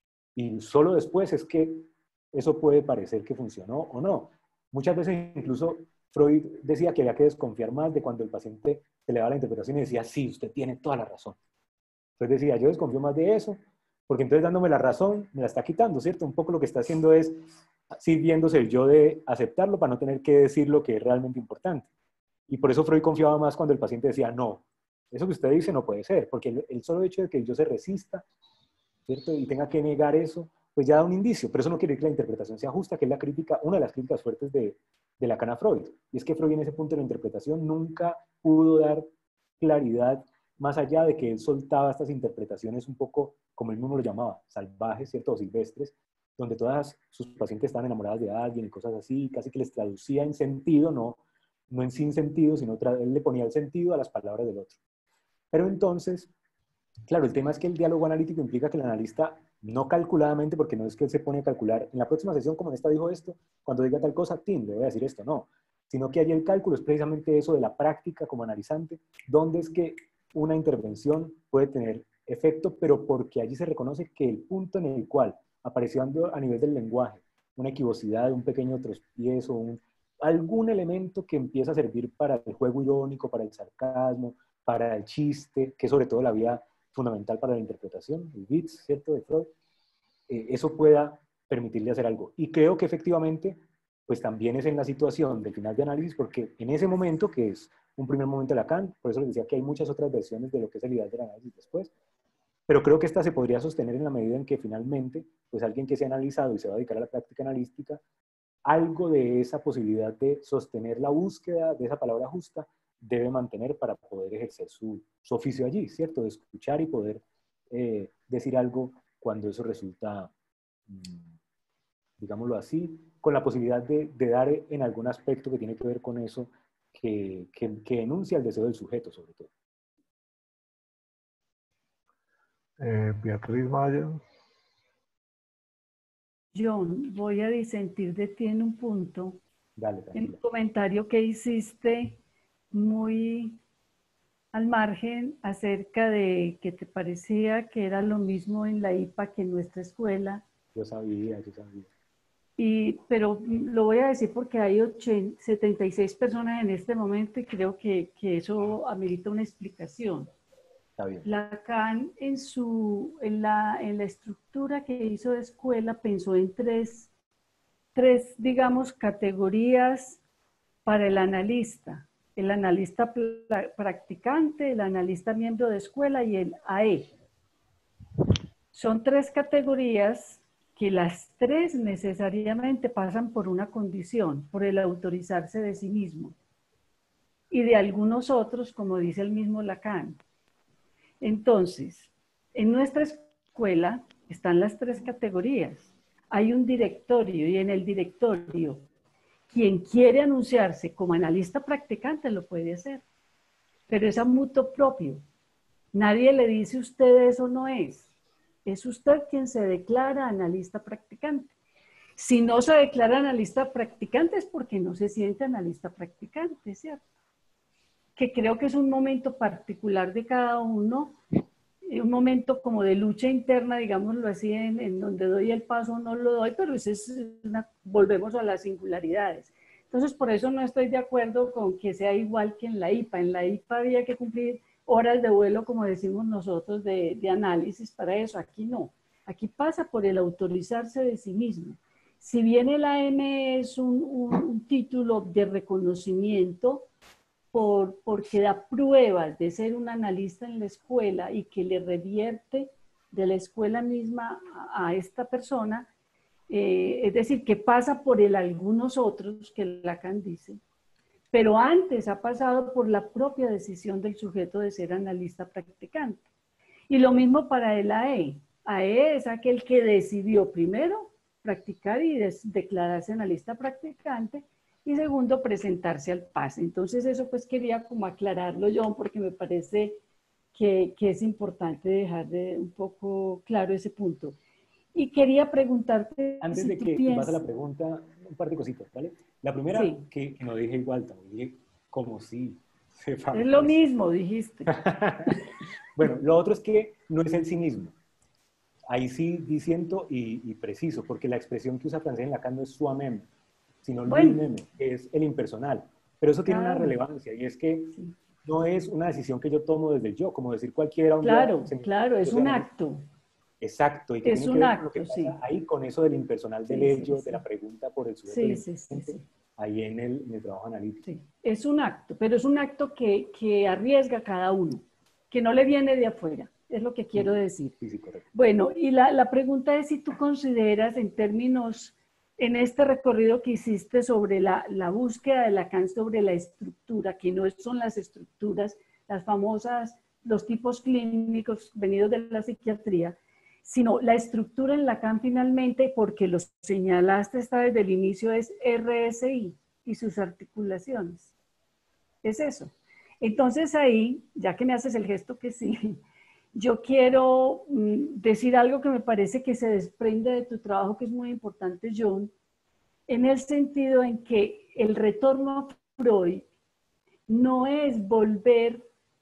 y solo después es que eso puede parecer que funcionó o no. Muchas veces incluso Freud decía que había que desconfiar más de cuando el paciente se le daba la interpretación y decía, sí, usted tiene toda la razón. Entonces decía, yo desconfío más de eso, porque entonces dándome la razón me la está quitando, ¿cierto? Un poco lo que está haciendo es sirviéndose el yo de aceptarlo para no tener que decir lo que es realmente importante. Y por eso Freud confiaba más cuando el paciente decía, no, eso que usted dice no puede ser, porque el solo hecho de que yo se resista, ¿cierto? Y tenga que negar eso, pues ya da un indicio, pero eso no quiere decir que la interpretación sea justa, que es la crítica, una de las críticas fuertes de Lacan a Freud. Y es que Freud en ese punto de la interpretación nunca pudo dar claridad más allá de que él soltaba estas interpretaciones un poco, como él mismo lo llamaba, salvajes, ¿cierto? O silvestres, donde todas sus pacientes estaban enamoradas de alguien y cosas así, casi que les traducía en sentido, no en sin sentido, sino él le ponía el sentido a las palabras del otro. Pero entonces, claro, el tema es que el diálogo analítico implica que el analista, no calculadamente, porque no es que él se pone a calcular, en la próxima sesión, como en esta dijo esto, cuando diga tal cosa, le voy a decir esto, no. Sino que allí el cálculo es precisamente eso de la práctica como analizante, donde es que una intervención puede tener efecto, pero porque allí se reconoce que el punto en el cual apareció a nivel del lenguaje una equivocidad, un pequeño tropiezo, algún elemento que empieza a servir para el juego irónico, para el sarcasmo, para el chiste, que sobre todo la vía fundamental para la interpretación, el Witz, ¿cierto?, de Freud, eso pueda permitirle hacer algo. Y creo que efectivamente, pues también es en la situación del final de análisis, porque en ese momento, que es un primer momento de Lacan, por eso les decía que hay muchas otras versiones de lo que es el ideal del análisis después, pero creo que esta se podría sostener en la medida en que finalmente, pues alguien que se ha analizado y se va a dedicar a la práctica analística, algo de esa posibilidad de sostener la búsqueda de esa palabra justa debe mantener para poder ejercer su oficio allí, ¿cierto? De escuchar y poder decir algo cuando eso resulta, digámoslo así, con la posibilidad de dar en algún aspecto que tiene que ver con eso, que enuncia el deseo del sujeto, sobre todo. Beatriz Maya. John, voy a disentir de ti en un punto. Dale, En tranquila. un comentario que hiciste muy al margen acerca de que te parecía que era lo mismo en la IPA que en nuestra escuela. Yo sabía, yo sabía. Pero lo voy a decir porque hay 76 personas en este momento y creo que eso amerita una explicación. Está bien. Lacan en la estructura que hizo de escuela pensó en tres, digamos, categorías para el analista. El analista practicante, el analista miembro de escuela y el AE. Son tres categorías que las tres necesariamente pasan por una condición, por el autorizarse de sí mismo. Y de algunos otros, como dice el mismo Lacan. Entonces, en nuestra escuela están las tres categorías. Hay un directorio y en el directorio, quien quiere anunciarse como analista practicante lo puede hacer, pero es a mutuo propio. Nadie le dice usted eso no es. Es usted quien se declara analista practicante. Si no se declara analista practicante es porque no se siente analista practicante, ¿cierto? Que creo que es un momento particular de cada uno, un momento como de lucha interna, digámoslo así, en donde doy el paso o no lo doy, pero volvemos a las singularidades. Entonces, por eso no estoy de acuerdo con que sea igual que en la IPA. En la IPA había que cumplir horas de vuelo, como decimos nosotros, de análisis para eso. Aquí no. Aquí pasa por el autorizarse de sí mismo. Si bien el AM es un título de reconocimiento, porque da pruebas de ser un analista en la escuela y que le revierte de la escuela misma a esta persona, es decir, que pasa por algunos otros que Lacan dice, pero antes ha pasado por la propia decisión del sujeto de ser analista practicante. Y lo mismo para el AE. AE es aquel que decidió primero practicar y declararse analista practicante, y segundo, presentarse al PAS. Entonces eso pues quería como aclararlo yo, porque me parece que es importante dejar un poco claro ese punto. Y quería preguntarte... Antes de que pase la pregunta, un par de cositas, ¿vale? La primera, sí, que no dije igual, también dije como si. Es lo mismo, dijiste. Bueno, lo otro es que no es el sí mismo. Ahí sí diciendo y preciso, porque la expresión que usa Francés en Lacan no es soi-même, sino lui-même, que es el impersonal. Pero eso tiene una relevancia, y es que no es una decisión que yo tomo desde el yo, como decir cualquiera un día. Claro, es un acto. Exacto, y que Es tiene que un ver acto, con lo que pasa ahí, con eso del impersonal del ello, de la pregunta por el sujeto, ahí en el trabajo analítico. Sí, es un acto, pero es un acto que arriesga a cada uno, que no le viene de afuera, es lo que quiero decir. Sí, correcto. Bueno, y la pregunta es si tú consideras en términos, en este recorrido que hiciste sobre la búsqueda de Lacan sobre la estructura, que no son las estructuras, las famosas, los tipos clínicos venidos de la psiquiatría, sino la estructura en Lacan finalmente, porque lo señalaste está desde el inicio, es RSI y sus articulaciones. Es eso. Entonces ahí, ya que me haces el gesto que sí, yo quiero decir algo que me parece que se desprende de tu trabajo, que es muy importante, John, en el sentido en que el retorno a Freud no es volver,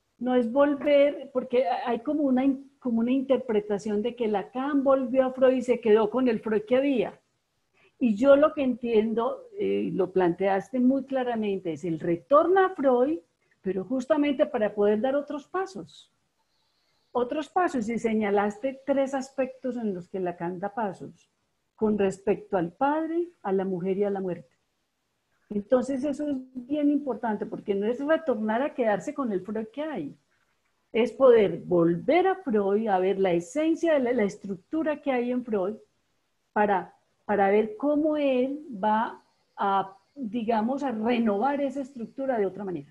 porque hay como una interpretación de que Lacan volvió a Freud y se quedó con el Freud que había. Y yo lo que entiendo, lo planteaste muy claramente, es el retorno a Freud, pero justamente para poder dar otros pasos. Otros pasos, y señalaste tres aspectos en los que Lacan da pasos, con respecto al padre, a la mujer y a la muerte. Entonces eso es bien importante, porque no es retornar a quedarse con el Freud que hay, es poder volver a Freud, a ver la esencia de la estructura que hay en Freud, para ver cómo él va a, digamos, a renovar esa estructura de otra manera.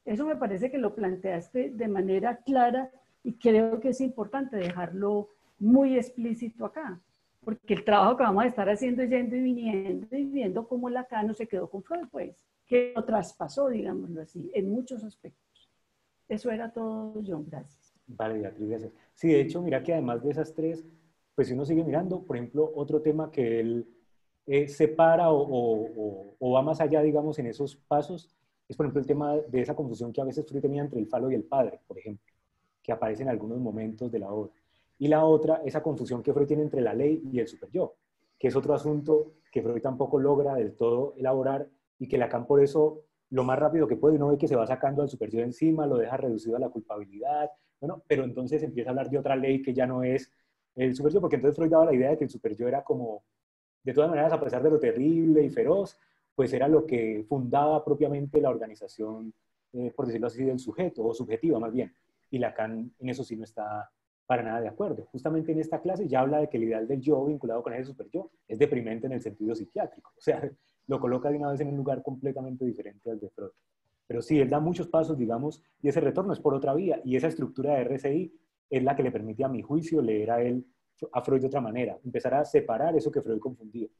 Eso me parece que lo planteaste de manera clara y creo que es importante dejarlo muy explícito acá, porque el trabajo que vamos a estar haciendo es yendo y viniendo y viendo cómo Lacan no se quedó con Freud, pues, que lo traspasó, digámoslo así, en muchos aspectos. Eso era todo, John, gracias. Vale, Beatriz, gracias. Sí, de hecho, mira que además de esas tres, pues si uno sigue mirando, por ejemplo, otro tema que él separa o va más allá, digamos, en esos pasos, es por ejemplo el tema de esa confusión que a veces Freud tenía entre el falo y el padre, por ejemplo, que aparece en algunos momentos de la obra. Y la otra, esa confusión que Freud tiene entre la ley y el superyo, que es otro asunto que Freud tampoco logra del todo elaborar y que Lacan por eso, lo más rápido que puede, uno ve que se va sacando al superyo encima, lo deja reducido a la culpabilidad, bueno, pero entonces empieza a hablar de otra ley que ya no es el superyo, porque entonces Freud daba la idea de que el superyo era como, de todas maneras, a pesar de lo terrible y feroz, pues era lo que fundaba propiamente la organización, por decirlo así, del sujeto, o subjetiva más bien. Y Lacan en eso sí no está para nada de acuerdo. Justamente en esta clase ya habla de que el ideal del yo vinculado con ese superyo es deprimente en el sentido psiquiátrico. O sea, lo coloca de una vez en un lugar completamente diferente al de Freud. Pero sí, él da muchos pasos, digamos, y ese retorno es por otra vía. Y esa estructura de RCI es la que le permite, a mi juicio, leer a Freud de otra manera, empezar a separar eso que Freud confundía.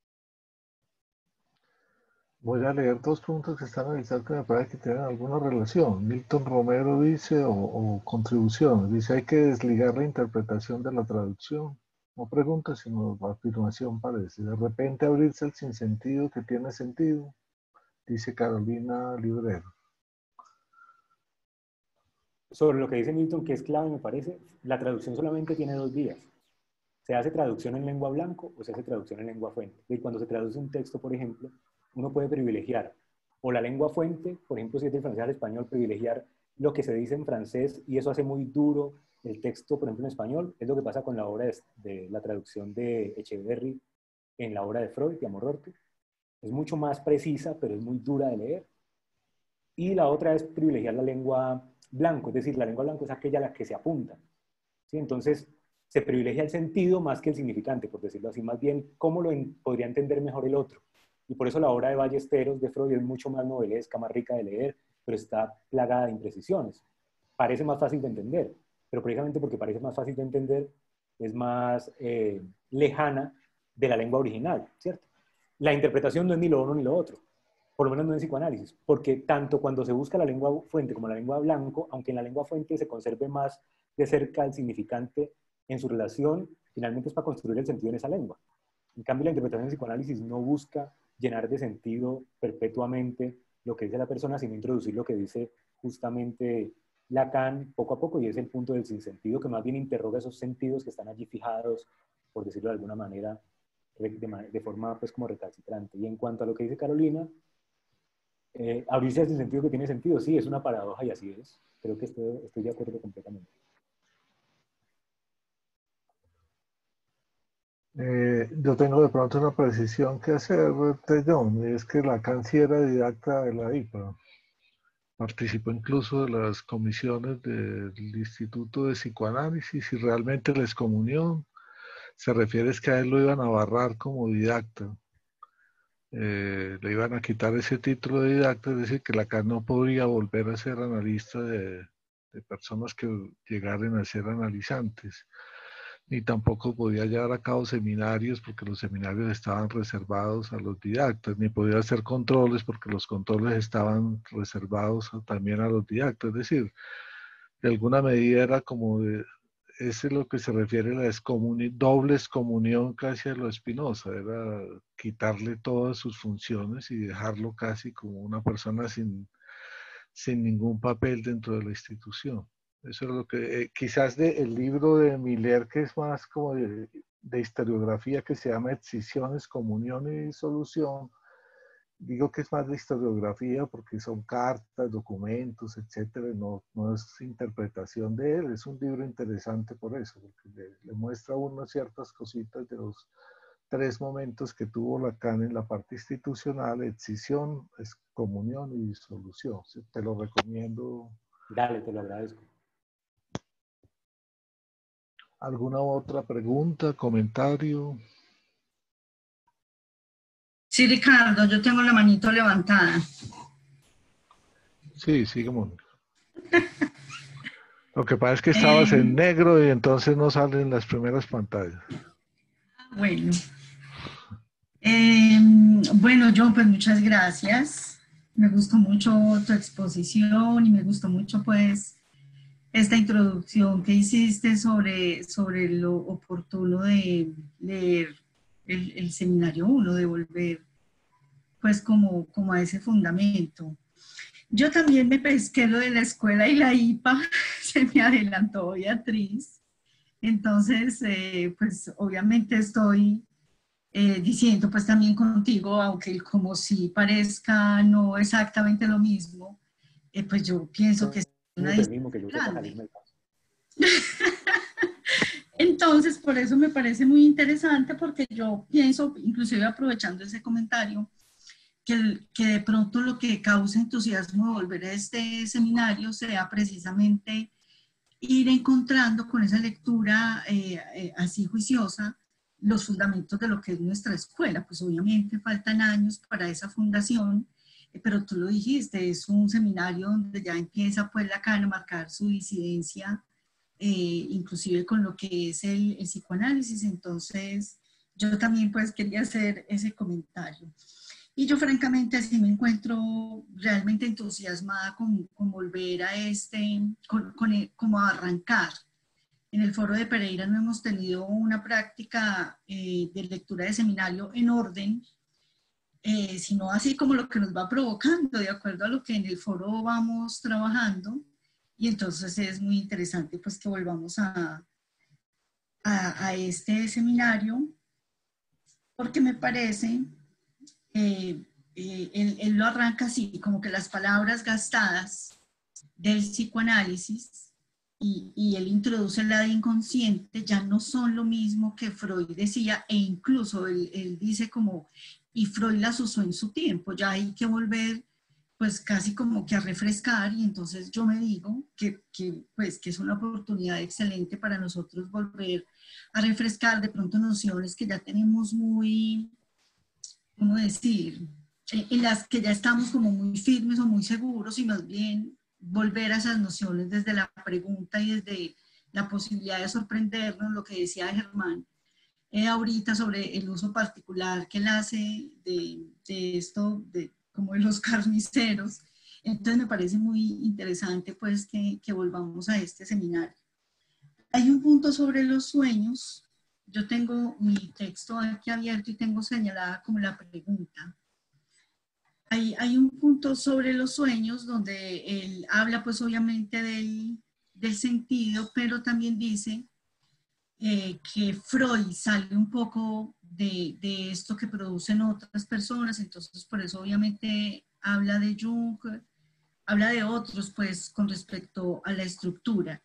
Voy a leer dos puntos que están analizados que me parece que tienen alguna relación. Milton Romero dice, o contribución, dice, hay que desligar la interpretación de la traducción. No pregunta, sino afirmación parece. De repente abrirse el sinsentido que tiene sentido, dice Carolina Librero. Sobre lo que dice Milton, que es clave, me parece, la traducción solamente tiene dos vías. Se hace traducción en lengua blanco o se hace traducción en lengua fuente. Y cuando se traduce un texto, por ejemplo, uno puede privilegiar o la lengua fuente, por ejemplo, si es del francés al español, privilegiar lo que se dice en francés y eso hace muy duro el texto, por ejemplo, en español. Es lo que pasa con la obra de la traducción de Echeverry en la obra de Freud, de Amor-Rorty. Es mucho más precisa, pero es muy dura de leer. Y la otra es privilegiar la lengua blanco, es decir, la lengua blanco es aquella a la que se apunta. ¿Sí? Entonces, se privilegia el sentido más que el significante, por decirlo así, más bien cómo podría entender mejor el otro. Y por eso la obra de Ballesteros de Freud es mucho más novelesca, más rica de leer, pero está plagada de imprecisiones. Parece más fácil de entender, pero precisamente porque parece más fácil de entender, es más lejana de la lengua original, ¿cierto? La interpretación no es ni lo uno ni lo otro, por lo menos no en psicoanálisis, porque tanto cuando se busca la lengua fuente como la lengua blanco, aunque en la lengua fuente se conserve más de cerca el significante en su relación, finalmente es para construir el sentido en esa lengua. En cambio, la interpretación en psicoanálisis no busca llenar de sentido perpetuamente lo que dice la persona, sino introducir lo que dice justamente Lacan poco a poco, y es el punto del sinsentido que más bien interroga esos sentidos que están allí fijados, por decirlo de alguna manera, de forma pues como recalcitrante. Y en cuanto a lo que dice Carolina, abrirse al sinsentido que tiene sentido, sí, es una paradoja y así es. Creo que estoy de acuerdo completamente. Yo tengo de pronto una precisión que hacer, John, y es que Lacan sí era didacta de la IPA. Participó incluso de las comisiones del Instituto de Psicoanálisis y realmente la excomunión se refiere es que a él lo iban a barrar como didacta. Le iban a quitar ese título de didacta, es decir, que Lacan no podría volver a ser analista de personas que llegaran a ser analizantes, ni tampoco podía llevar a cabo seminarios porque los seminarios estaban reservados a los didactas, ni podía hacer controles porque los controles estaban reservados también a los didactas, es decir, de alguna medida era como ese es lo que se refiere a la doble excomunión casi a lo Spinoza, era quitarle todas sus funciones y dejarlo casi como una persona sin ningún papel dentro de la institución. Eso es lo que, quizás el libro de Miller, que es más como de historiografía, que se llama Excisiones, Comunión y Solución, digo que es más de historiografía porque son cartas, documentos, etcétera, no es interpretación de él, es un libro interesante por eso, porque le muestra a uno ciertas cositas de los tres momentos que tuvo Lacan en la parte institucional: excisión, excomunión y disolución. Te lo recomiendo. Dale, te lo agradezco. ¿Alguna otra pregunta, comentario? Sí, Ricardo, yo tengo la manito levantada. Sí, sigue, Mónica. Lo que pasa es que estabas en negro y entonces no salen las primeras pantallas. Bueno. Bueno, John, pues muchas gracias. Me gustó mucho tu exposición y me gustó mucho, pues, esta introducción que hiciste sobre lo oportuno de leer el seminario 1, de volver, pues, como a ese fundamento. Yo también me pesqué lo de la escuela y la IPA, se me adelantó Beatriz. Entonces, pues, obviamente estoy diciendo pues también contigo, aunque como si parezca no exactamente lo mismo, pues yo pienso que es una Es el mismo que yo sepa grande. salirme del paso. Entonces, por eso me parece muy interesante, porque yo pienso, inclusive aprovechando ese comentario, que de pronto lo que causa entusiasmo de volver a este seminario sea precisamente ir encontrando con esa lectura así juiciosa los fundamentos de lo que es nuestra escuela. Pues obviamente faltan años para esa fundación, pero tú lo dijiste, es un seminario donde ya empieza pues Lacan a marcar su disidencia, inclusive con lo que es el psicoanálisis. Entonces yo también pues quería hacer ese comentario. Y yo francamente así me encuentro realmente entusiasmada con volver a como a arrancar. En el foro de Pereira no hemos tenido una práctica de lectura de seminario en orden, sino así como lo que nos va provocando, de acuerdo a lo que en el foro vamos trabajando. Y entonces es muy interesante pues que volvamos a este seminario, porque me parece... él lo arranca así, como que las palabras gastadas del psicoanálisis y él introduce la de inconsciente ya no son lo mismo que Freud decía, e incluso él dice como, y Freud las usó en su tiempo, ya hay que volver pues casi como que a refrescar, y entonces yo me digo pues, que es una oportunidad excelente para nosotros volver a refrescar de pronto nociones que ya tenemos muy, ¿cómo decir?, en las que ya estamos como muy firmes o muy seguros, y más bien volver a esas nociones desde la pregunta y desde la posibilidad de sorprendernos, lo que decía Germán ahorita sobre el uso particular que él hace de esto, como de los carniceros. Entonces me parece muy interesante pues que volvamos a este seminario. Hay un punto sobre los sueños. Yo tengo mi texto aquí abierto y tengo señalada como la pregunta. Hay un punto sobre los sueños donde él habla pues obviamente del sentido, pero también dice que Freud sale un poco de esto que producen otras personas, entonces por eso obviamente habla de Jung, habla de otros pues con respecto a la estructura.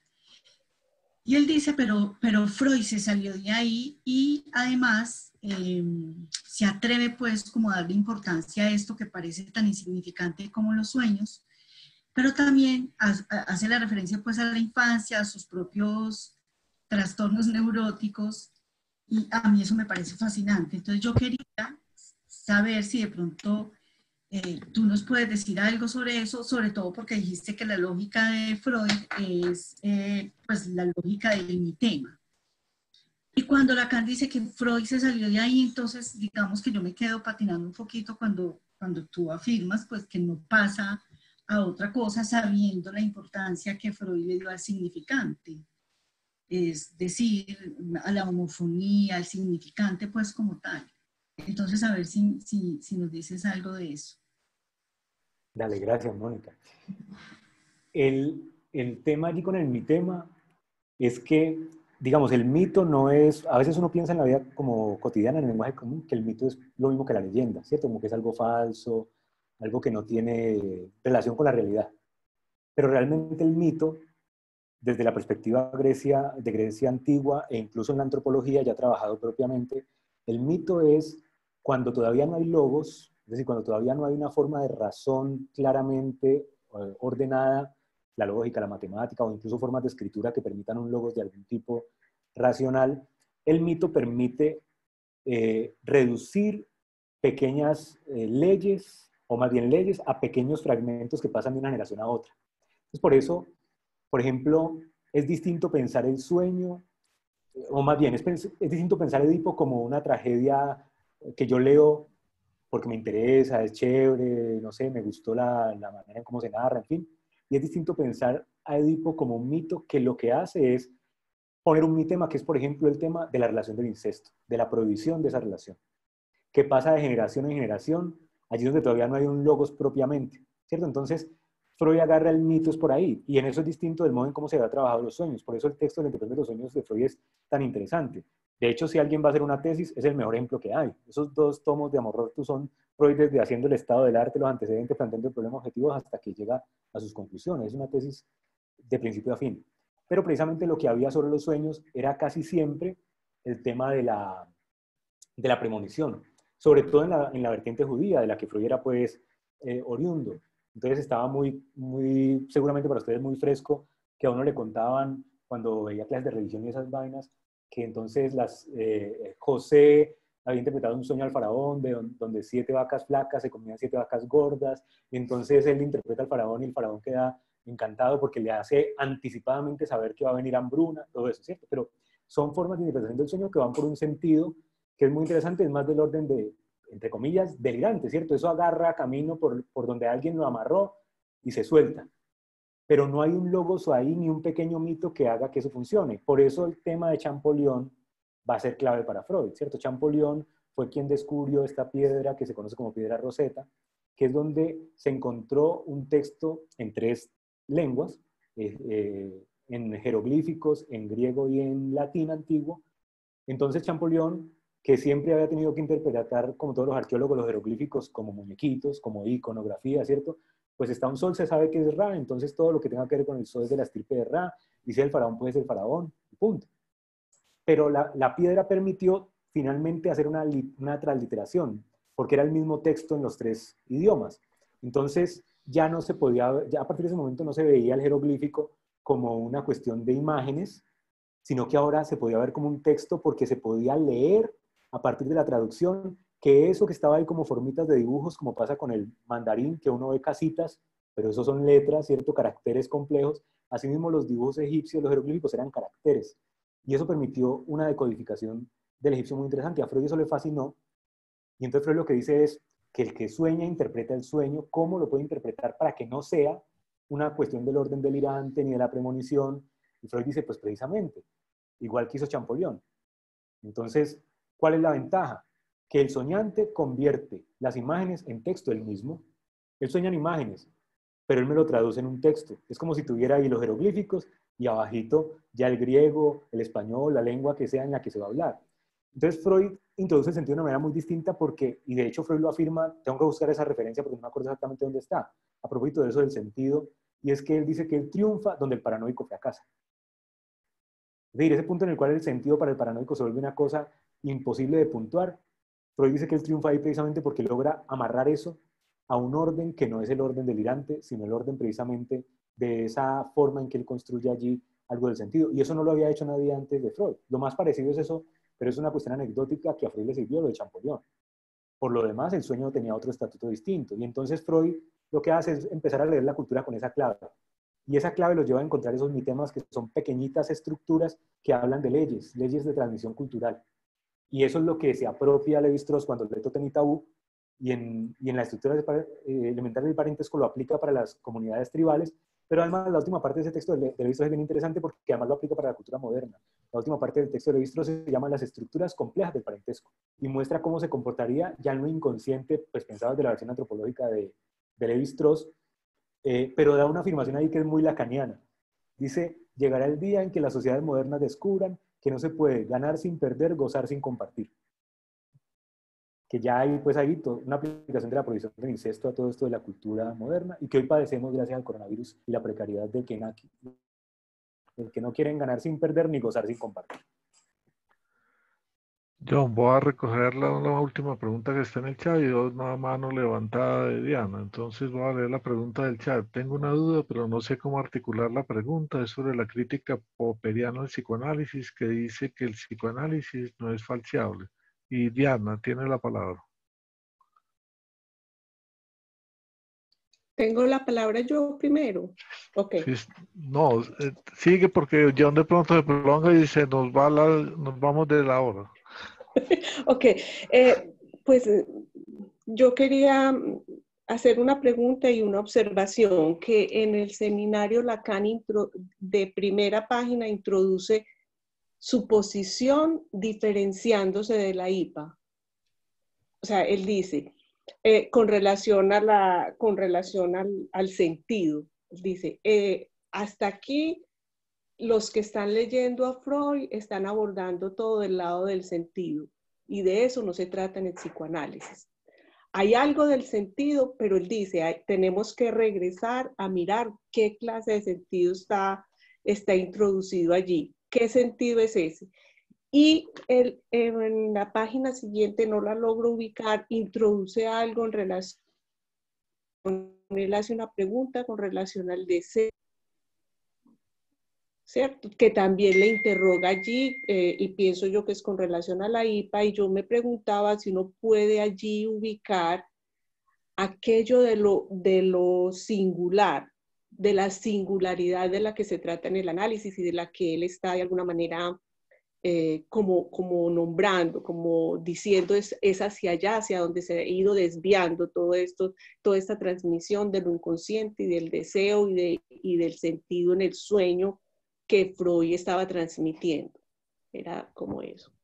Y él dice, pero Freud se salió de ahí y además se atreve pues como a darle importancia a esto que parece tan insignificante como los sueños, pero también hace la referencia pues a la infancia, a sus propios trastornos neuróticos, y a mí eso me parece fascinante. Entonces yo quería saber si de pronto tú nos puedes decir algo sobre eso, sobre todo porque dijiste que la lógica de Freud es pues la lógica del mitema. Y cuando Lacan dice que Freud se salió de ahí, entonces digamos que yo me quedo patinando un poquito cuando tú afirmas pues que no pasa a otra cosa sabiendo la importancia que Freud le dio al significante. Es decir, a la homofonía, al significante pues como tal. Entonces a ver si nos dices algo de eso. Dale, gracias, Mónica. El tema allí con el mitema es que, digamos, el mito no es, a veces uno piensa en la vida como cotidiana, en el lenguaje común, que el mito es lo mismo que la leyenda, ¿cierto? Como que es algo falso, algo que no tiene relación con la realidad. Pero realmente el mito, desde la perspectiva de Grecia antigua e incluso en la antropología ya trabajado propiamente, el mito es cuando todavía no hay logos, es decir, cuando todavía no hay una forma de razón claramente ordenada, la lógica, la matemática o incluso formas de escritura que permitan un logos de algún tipo racional, el mito permite reducir pequeñas leyes o más bien leyes, a pequeños fragmentos que pasan de una generación a otra. Entonces, por eso, por ejemplo, es distinto pensar el sueño, o más bien, es distinto pensar Edipo como una tragedia que yo leo porque me interesa, es chévere, no sé, me gustó la manera en cómo se narra, en fin. Y es distinto pensar a Edipo como un mito que lo que hace es poner un tema que es, por ejemplo, el tema de la relación del incesto, de la prohibición de esa relación, que pasa de generación en generación, allí donde todavía no hay un logos propiamente, ¿cierto? Entonces, Freud agarra el mito es por ahí, y en eso es distinto del modo en cómo se había trabajado los sueños. Por eso el texto de la interpretación de los sueños de Freud es tan interesante. De hecho, si alguien va a hacer una tesis, es el mejor ejemplo que hay. Esos dos tomos de Amor Roto son Freud desde haciendo el estado del arte, los antecedentes, planteando el problema objetivo hasta que llega a sus conclusiones. Es una tesis de principio a fin. Pero precisamente lo que había sobre los sueños era casi siempre el tema de la premonición, sobre todo en la vertiente judía, de la que Freud era pues oriundo. Entonces estaba muy, seguramente para ustedes muy fresco, que a uno le contaban cuando veía clases de religión y esas vainas, que entonces José había interpretado un sueño al faraón donde 7 vacas flacas se comían 7 vacas gordas, y entonces él interpreta al faraón y el faraón queda encantado porque le hace anticipadamente saber que va a venir hambruna, todo eso, ¿cierto? Pero son formas de interpretación del sueño que van por un sentido que es muy interesante, es más del orden de, entre comillas, delirante, ¿cierto? Eso agarra camino por donde alguien lo amarró y se suelta. Pero no hay un logos ahí ni un pequeño mito que haga que eso funcione. Por eso el tema de Champollion va a ser clave para Freud, ¿cierto? Champollion fue quien descubrió esta piedra que se conoce como piedra Rosetta, que es donde se encontró un texto en 3 lenguas, en jeroglíficos, en griego y en latín antiguo. Entonces Champollion, que siempre había tenido que interpretar, como todos los arqueólogos, los jeroglíficos como muñequitos, como iconografía, ¿cierto? Pues está un sol, se sabe que es Ra, entonces todo lo que tenga que ver con el sol es de la estirpe de Ra, y si el faraón puede ser faraón, y punto. Pero la piedra permitió finalmente hacer una transliteración, porque era el mismo texto en los 3 idiomas. Entonces ya no se podía, ya a partir de ese momento no se veía el jeroglífico como una cuestión de imágenes, sino que ahora se podía ver como un texto porque se podía leer a partir de la traducción, que eso que estaba ahí como formitas de dibujos, como pasa con el mandarín, que uno ve casitas, pero eso son letras, ¿cierto? Caracteres complejos. Asimismo, los dibujos egipcios, los jeroglíficos eran caracteres. Y eso permitió una decodificación del egipcio muy interesante. A Freud eso le fascinó. Y entonces Freud lo que dice es que el que sueña interpreta el sueño, ¿cómo lo puede interpretar para que no sea una cuestión del orden delirante ni de la premonición? Y Freud dice, pues precisamente, igual que hizo Champollion. Entonces, ¿cuál es la ventaja? Que el soñante convierte las imágenes en texto él mismo. Él sueña en imágenes, pero él me lo traduce en un texto. Es como si tuviera ahí los jeroglíficos y abajito ya el griego, el español, la lengua que sea en la que se va a hablar. Entonces Freud introduce el sentido de una manera muy distinta porque, y de hecho Freud lo afirma, tengo que buscar esa referencia porque no me acuerdo exactamente dónde está, a propósito de eso del sentido, y es que él dice que él triunfa donde el paranoico fracasa. Es decir, ese punto en el cual el sentido para el paranoico se vuelve una cosa imposible de puntuar, Freud dice que él triunfa ahí precisamente porque logra amarrar eso a un orden que no es el orden delirante, sino el orden precisamente de esa forma en que él construye allí algo del sentido. Y eso no lo había hecho nadie antes de Freud. Lo más parecido es eso, pero es una cuestión anecdótica que a Freud le sirvió lo de Champollion. Por lo demás, el sueño tenía otro estatuto distinto. Y entonces Freud lo que hace es empezar a leer la cultura con esa clave. Y esa clave los lleva a encontrar esos mitemas que son pequeñitas estructuras que hablan de leyes, leyes de transmisión cultural. Y eso es lo que se apropia Lévi-Strauss cuando lee Totem y Tabú, y en la estructura elemental del parentesco lo aplica para las comunidades tribales, pero además la última parte de ese texto de Lévi-Strauss es bien interesante porque además lo aplica para la cultura moderna. La última parte del texto de Lévi-Strauss se llama las estructuras complejas del parentesco y muestra cómo se comportaría ya en lo inconsciente, pues pensado desde la versión antropológica de Lévi-Strauss, pero da una afirmación ahí que es muy lacaniana. Dice, llegará el día en que las sociedades modernas descubran que no se puede ganar sin perder, gozar sin compartir. Que ya hay pues ahí una aplicación de la prohibición del incesto a todo esto de la cultura moderna y que hoy padecemos gracias al coronavirus y la precariedad del que no quieren ganar sin perder ni gozar sin compartir. John, voy a recoger la última pregunta que está en el chat y una mano levantada de Diana. Entonces voy a leer la pregunta del chat. Tengo una duda, pero no sé cómo articular la pregunta. Es sobre la crítica popperiana al psicoanálisis que dice que el psicoanálisis no es falseable. Y Diana tiene la palabra. Tengo la palabra yo primero. Ok. Sí, no, sigue porque John de pronto se prolonga y se nos va nos vamos de la hora. Ok. Pues yo quería hacer una pregunta y una observación, que en el seminario Lacan de primera página introduce su posición diferenciándose de la IPA. O sea, él dice, con relación al sentido, dice, hasta aquí los que están leyendo a Freud están abordando todo el lado del sentido, y de eso no se trata en el psicoanálisis. Hay algo del sentido, pero él dice, tenemos que regresar a mirar qué clase de sentido está introducido allí. ¿Qué sentido es ese? Y en la página siguiente, no la logro ubicar, introduce algo en relación, él hace una pregunta con relación al deseo, ¿cierto? Que también le interroga allí, y pienso yo que es con relación a la IPA, y yo me preguntaba si uno puede allí ubicar aquello de lo singular, de la singularidad de la que se trata en el análisis y de la que él está de alguna manera como nombrando, como diciendo es hacia allá, hacia donde se ha ido desviando todo esto, toda esta transmisión de lo inconsciente y del deseo y del sentido en el sueño que Freud estaba transmitiendo. Era como eso.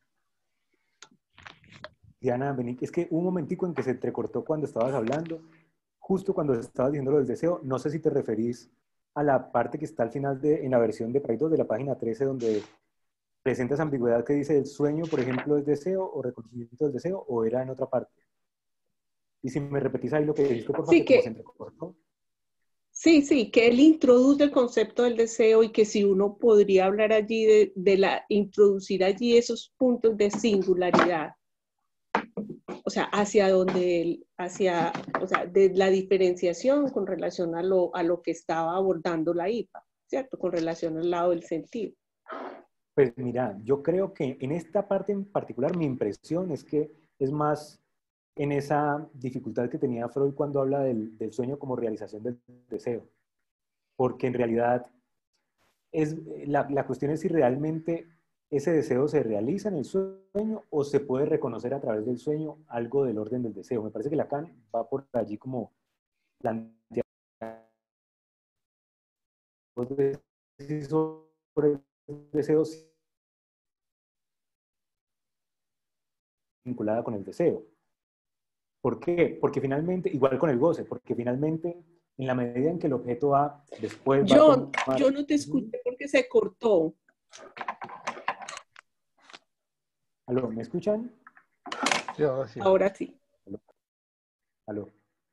Diana, vení, es que un momentico en que se entrecortó cuando estabas hablando, justo cuando estabas diciendo lo del deseo, no sé si te referís a la parte que está al final en la versión de Pareto de la página 13, donde presenta esa ambigüedad que dice el sueño, por ejemplo, es deseo o reconocimiento del deseo, o era en otra parte. Y si me repetís ahí lo que dijiste, por favor, Sí, que como se entrecortó. Sí, que él introduce el concepto del deseo, y que si uno podría hablar allí introducir allí esos puntos de singularidad. O sea, hacia donde o sea, de la diferenciación con relación a lo que estaba abordando la IPA, ¿cierto? Con relación al lado del sentido. Pues mira, yo creo que en esta parte en particular mi impresión es que es más en esa dificultad que tenía Freud cuando habla del sueño como realización del deseo. Porque en realidad la cuestión es si realmente ese deseo se realiza en el sueño o se puede reconocer a través del sueño algo del orden del deseo. Me parece que Lacan va por allí como plantear sobre deseos vinculada con el deseo. ¿Por qué? Porque finalmente, igual con el goce, porque finalmente, en la medida en que el objeto A después va a tomar... Yo no te escuché porque se cortó. ¿Aló? ¿Me escuchan? Sí, ahora sí. Ahora sí. ¿Aló?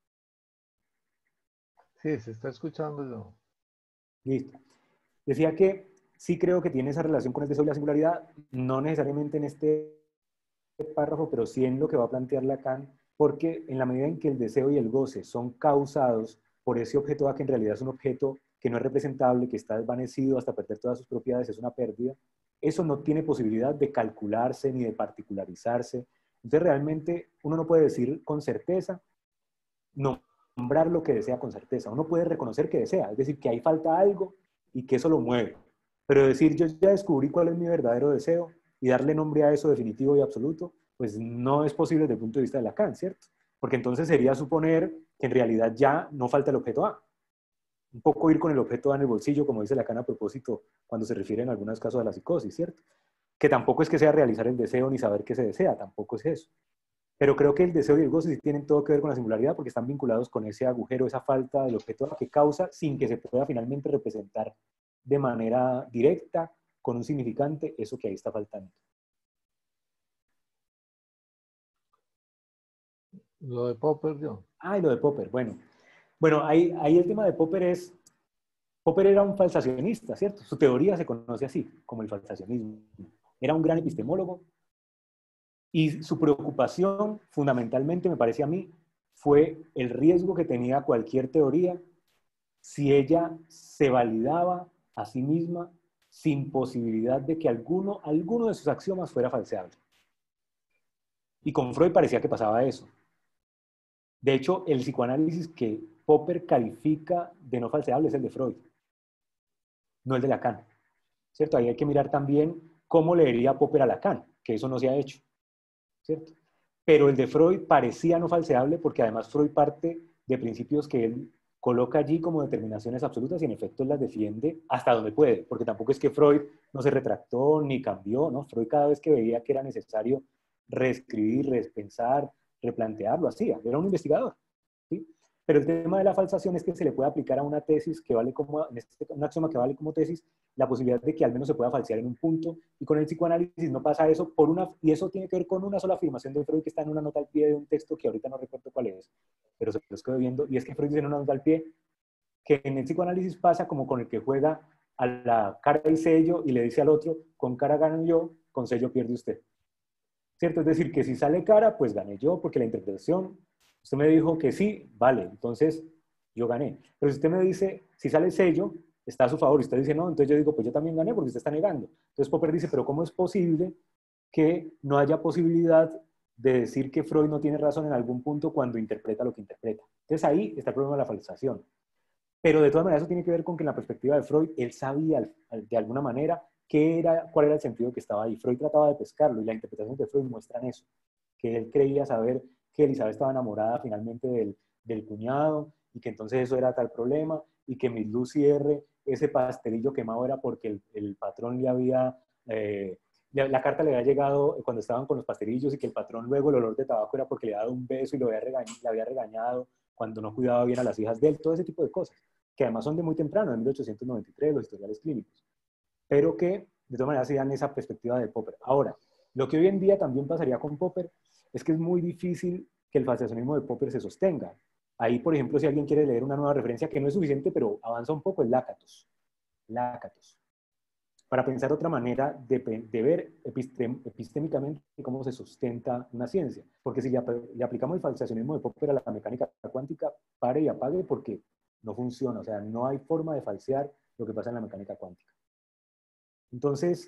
Sí, se está escuchando yo. Listo. Decía que sí creo que tiene esa relación con el deseo y la singularidad, no necesariamente en este párrafo, pero sí en lo que va a plantear Lacan, porque en la medida en que el deseo y el goce son causados por ese objeto A, que en realidad es un objeto que no es representable, que está desvanecido hasta perder todas sus propiedades, es una pérdida, eso no tiene posibilidad de calcularse ni de particularizarse. Entonces realmente uno no puede decir con certeza, nombrar lo que desea con certeza. Uno puede reconocer que desea, es decir, que ahí falta algo y que eso lo mueve. Pero decir yo ya descubrí cuál es mi verdadero deseo y darle nombre a eso definitivo y absoluto, pues no es posible desde el punto de vista de Lacan, ¿cierto? Porque entonces sería suponer que en realidad ya no falta el objeto A. Un poco ir con el objeto A en el bolsillo, como dice Lacan a propósito, cuando se refiere en algunos casos a la psicosis, ¿cierto? Que tampoco es que sea realizar el deseo ni saber qué se desea, tampoco es eso. Pero creo que el deseo y el goce sí tienen todo que ver con la singularidad porque están vinculados con ese agujero, esa falta del objeto que causa sin que se pueda finalmente representar de manera directa, con un significante, eso que ahí está faltando. Lo de Popper, John. Ah, y lo de Popper, bueno. Bueno, ahí el tema de Popper es, Popper era un falsacionista, ¿cierto? Su teoría se conoce así, como el falsacionismo. Era un gran epistemólogo y su preocupación, fundamentalmente, me parece a mí, fue el riesgo que tenía cualquier teoría si ella se validaba a sí misma sin posibilidad de que alguno de sus axiomas fuera falseable. Y con Freud parecía que pasaba eso. De hecho, el psicoanálisis que Popper califica de no falseable es el de Freud, no el de Lacan, ¿cierto? Ahí hay que mirar también cómo leería Popper a Lacan, que eso no se ha hecho, ¿cierto? Pero el de Freud parecía no falseable porque además Freud parte de principios que él coloca allí como determinaciones absolutas y en efecto él las defiende hasta donde puede, porque tampoco es que Freud no se retractó ni cambió, ¿no? Freud cada vez que veía que era necesario reescribir, repensar, replantear, lo hacía, era un investigador, ¿sí? Pero el tema de la falsación es que se le puede aplicar a una tesis que vale como, un axioma que vale como tesis, la posibilidad de que al menos se pueda falsear en un punto, y con el psicoanálisis no pasa eso, y eso tiene que ver con una sola afirmación de Freud que está en una nota al pie de un texto que ahorita no recuerdo cuál es, pero se lo estoy viendo, y es que Freud dice en una nota al pie que en el psicoanálisis pasa como con el que juega a la cara y sello y le dice al otro, con cara gano yo, con sello pierde usted. ¿Cierto? Es decir, que si sale cara, pues gané yo, porque la interpretación, usted me dijo que sí, vale, entonces yo gané. Pero si usted me dice, si sale sello, está a su favor, y usted dice no, entonces yo digo, pues yo también gané porque usted está negando. Entonces Popper dice, pero ¿cómo es posible que no haya posibilidad de decir que Freud no tiene razón en algún punto cuando interpreta lo que interpreta? Entonces ahí está el problema de la falsación. Pero de todas maneras eso tiene que ver con que en la perspectiva de Freud, él sabía de alguna manera cuál era el sentido que estaba ahí. Freud trataba de pescarlo y las interpretaciones de Freud muestran eso, que él creía saber que Elizabeth estaba enamorada finalmente del cuñado y que entonces eso era tal problema y que Miss Lucy R, ese pastelillo quemado era porque el patrón le había... la carta le había llegado cuando estaban con los pastelillos y que el patrón luego el olor de tabaco era porque le había dado un beso y le había regañado cuando no cuidaba bien a las hijas de él, todo ese tipo de cosas, que además son de muy temprano, en 1893, los historiales clínicos, pero que de todas maneras se dan esa perspectiva de Popper. Ahora, lo que hoy en día también pasaría con Popper es que es muy difícil que el falsacionismo de Popper se sostenga. Ahí, por ejemplo, si alguien quiere leer una nueva referencia que no es suficiente, pero avanza un poco, es Lakatos. Lakatos. Para pensar otra manera de ver epistémicamente cómo se sustenta una ciencia. Porque si le aplicamos el falsacionismo de Popper a la mecánica cuántica, pare y apague porque no funciona. O sea, no hay forma de falsear lo que pasa en la mecánica cuántica. Entonces,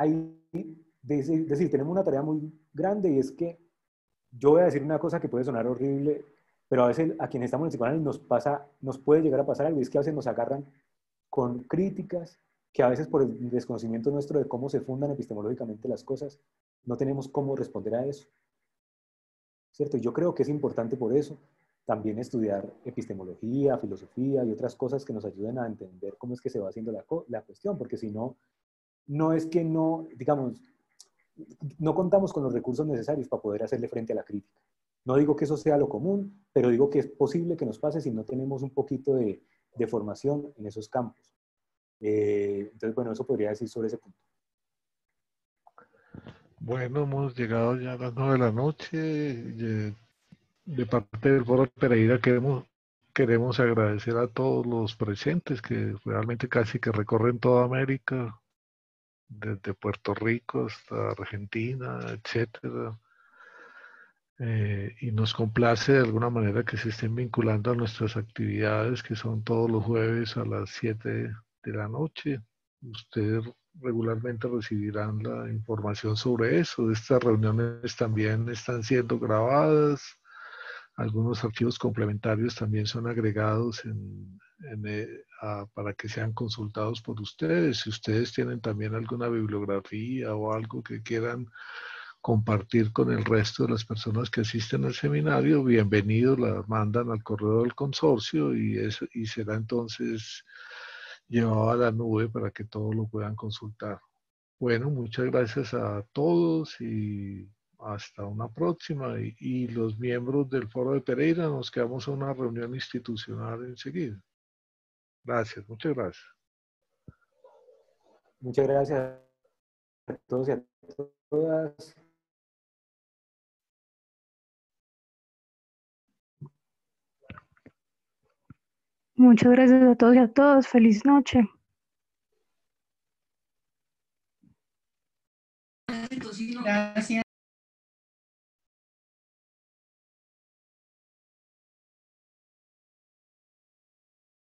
decir, tenemos una tarea muy grande y es que yo voy a decir una cosa que puede sonar horrible, pero a veces a quienes estamos en el psicoanálisis nos puede llegar a pasar algo, y es que a veces nos agarran con críticas que a veces por el desconocimiento nuestro de cómo se fundan epistemológicamente las cosas, no tenemos cómo responder a eso. ¿Cierto? Yo creo que es importante por eso también estudiar epistemología, filosofía y otras cosas que nos ayuden a entender cómo es que se va haciendo la cuestión, porque si no, no es que no, digamos, no contamos con los recursos necesarios para poder hacerle frente a la crítica. No digo que eso sea lo común, pero digo que es posible que nos pase si no tenemos un poquito de formación en esos campos. Entonces, bueno, eso podría decir sobre ese punto. Bueno, hemos llegado ya a las 9 de la noche. De parte del Foro Pereira queremos agradecer a todos los presentes que realmente casi que recorren toda América, desde Puerto Rico hasta Argentina, etcétera. Y nos complace de alguna manera que se estén vinculando a nuestras actividades, que son todos los jueves a las 7 de la noche. Ustedes regularmente recibirán la información sobre eso. Estas reuniones también están siendo grabadas. Algunos archivos complementarios también son agregados para que sean consultados por ustedes. Si ustedes tienen también alguna bibliografía o algo que quieran compartir con el resto de las personas que asisten al seminario, bienvenidos, la mandan al correo del consorcio y será entonces llevado a la nube para que todos lo puedan consultar. Bueno, muchas gracias a todos y hasta una próxima. Y los miembros del Foro de Pereira nos quedamos a una reunión institucional enseguida. Gracias, muchas gracias. Muchas gracias a todos y a todas. Muchas gracias a todos y a todas. Feliz noche. Gracias.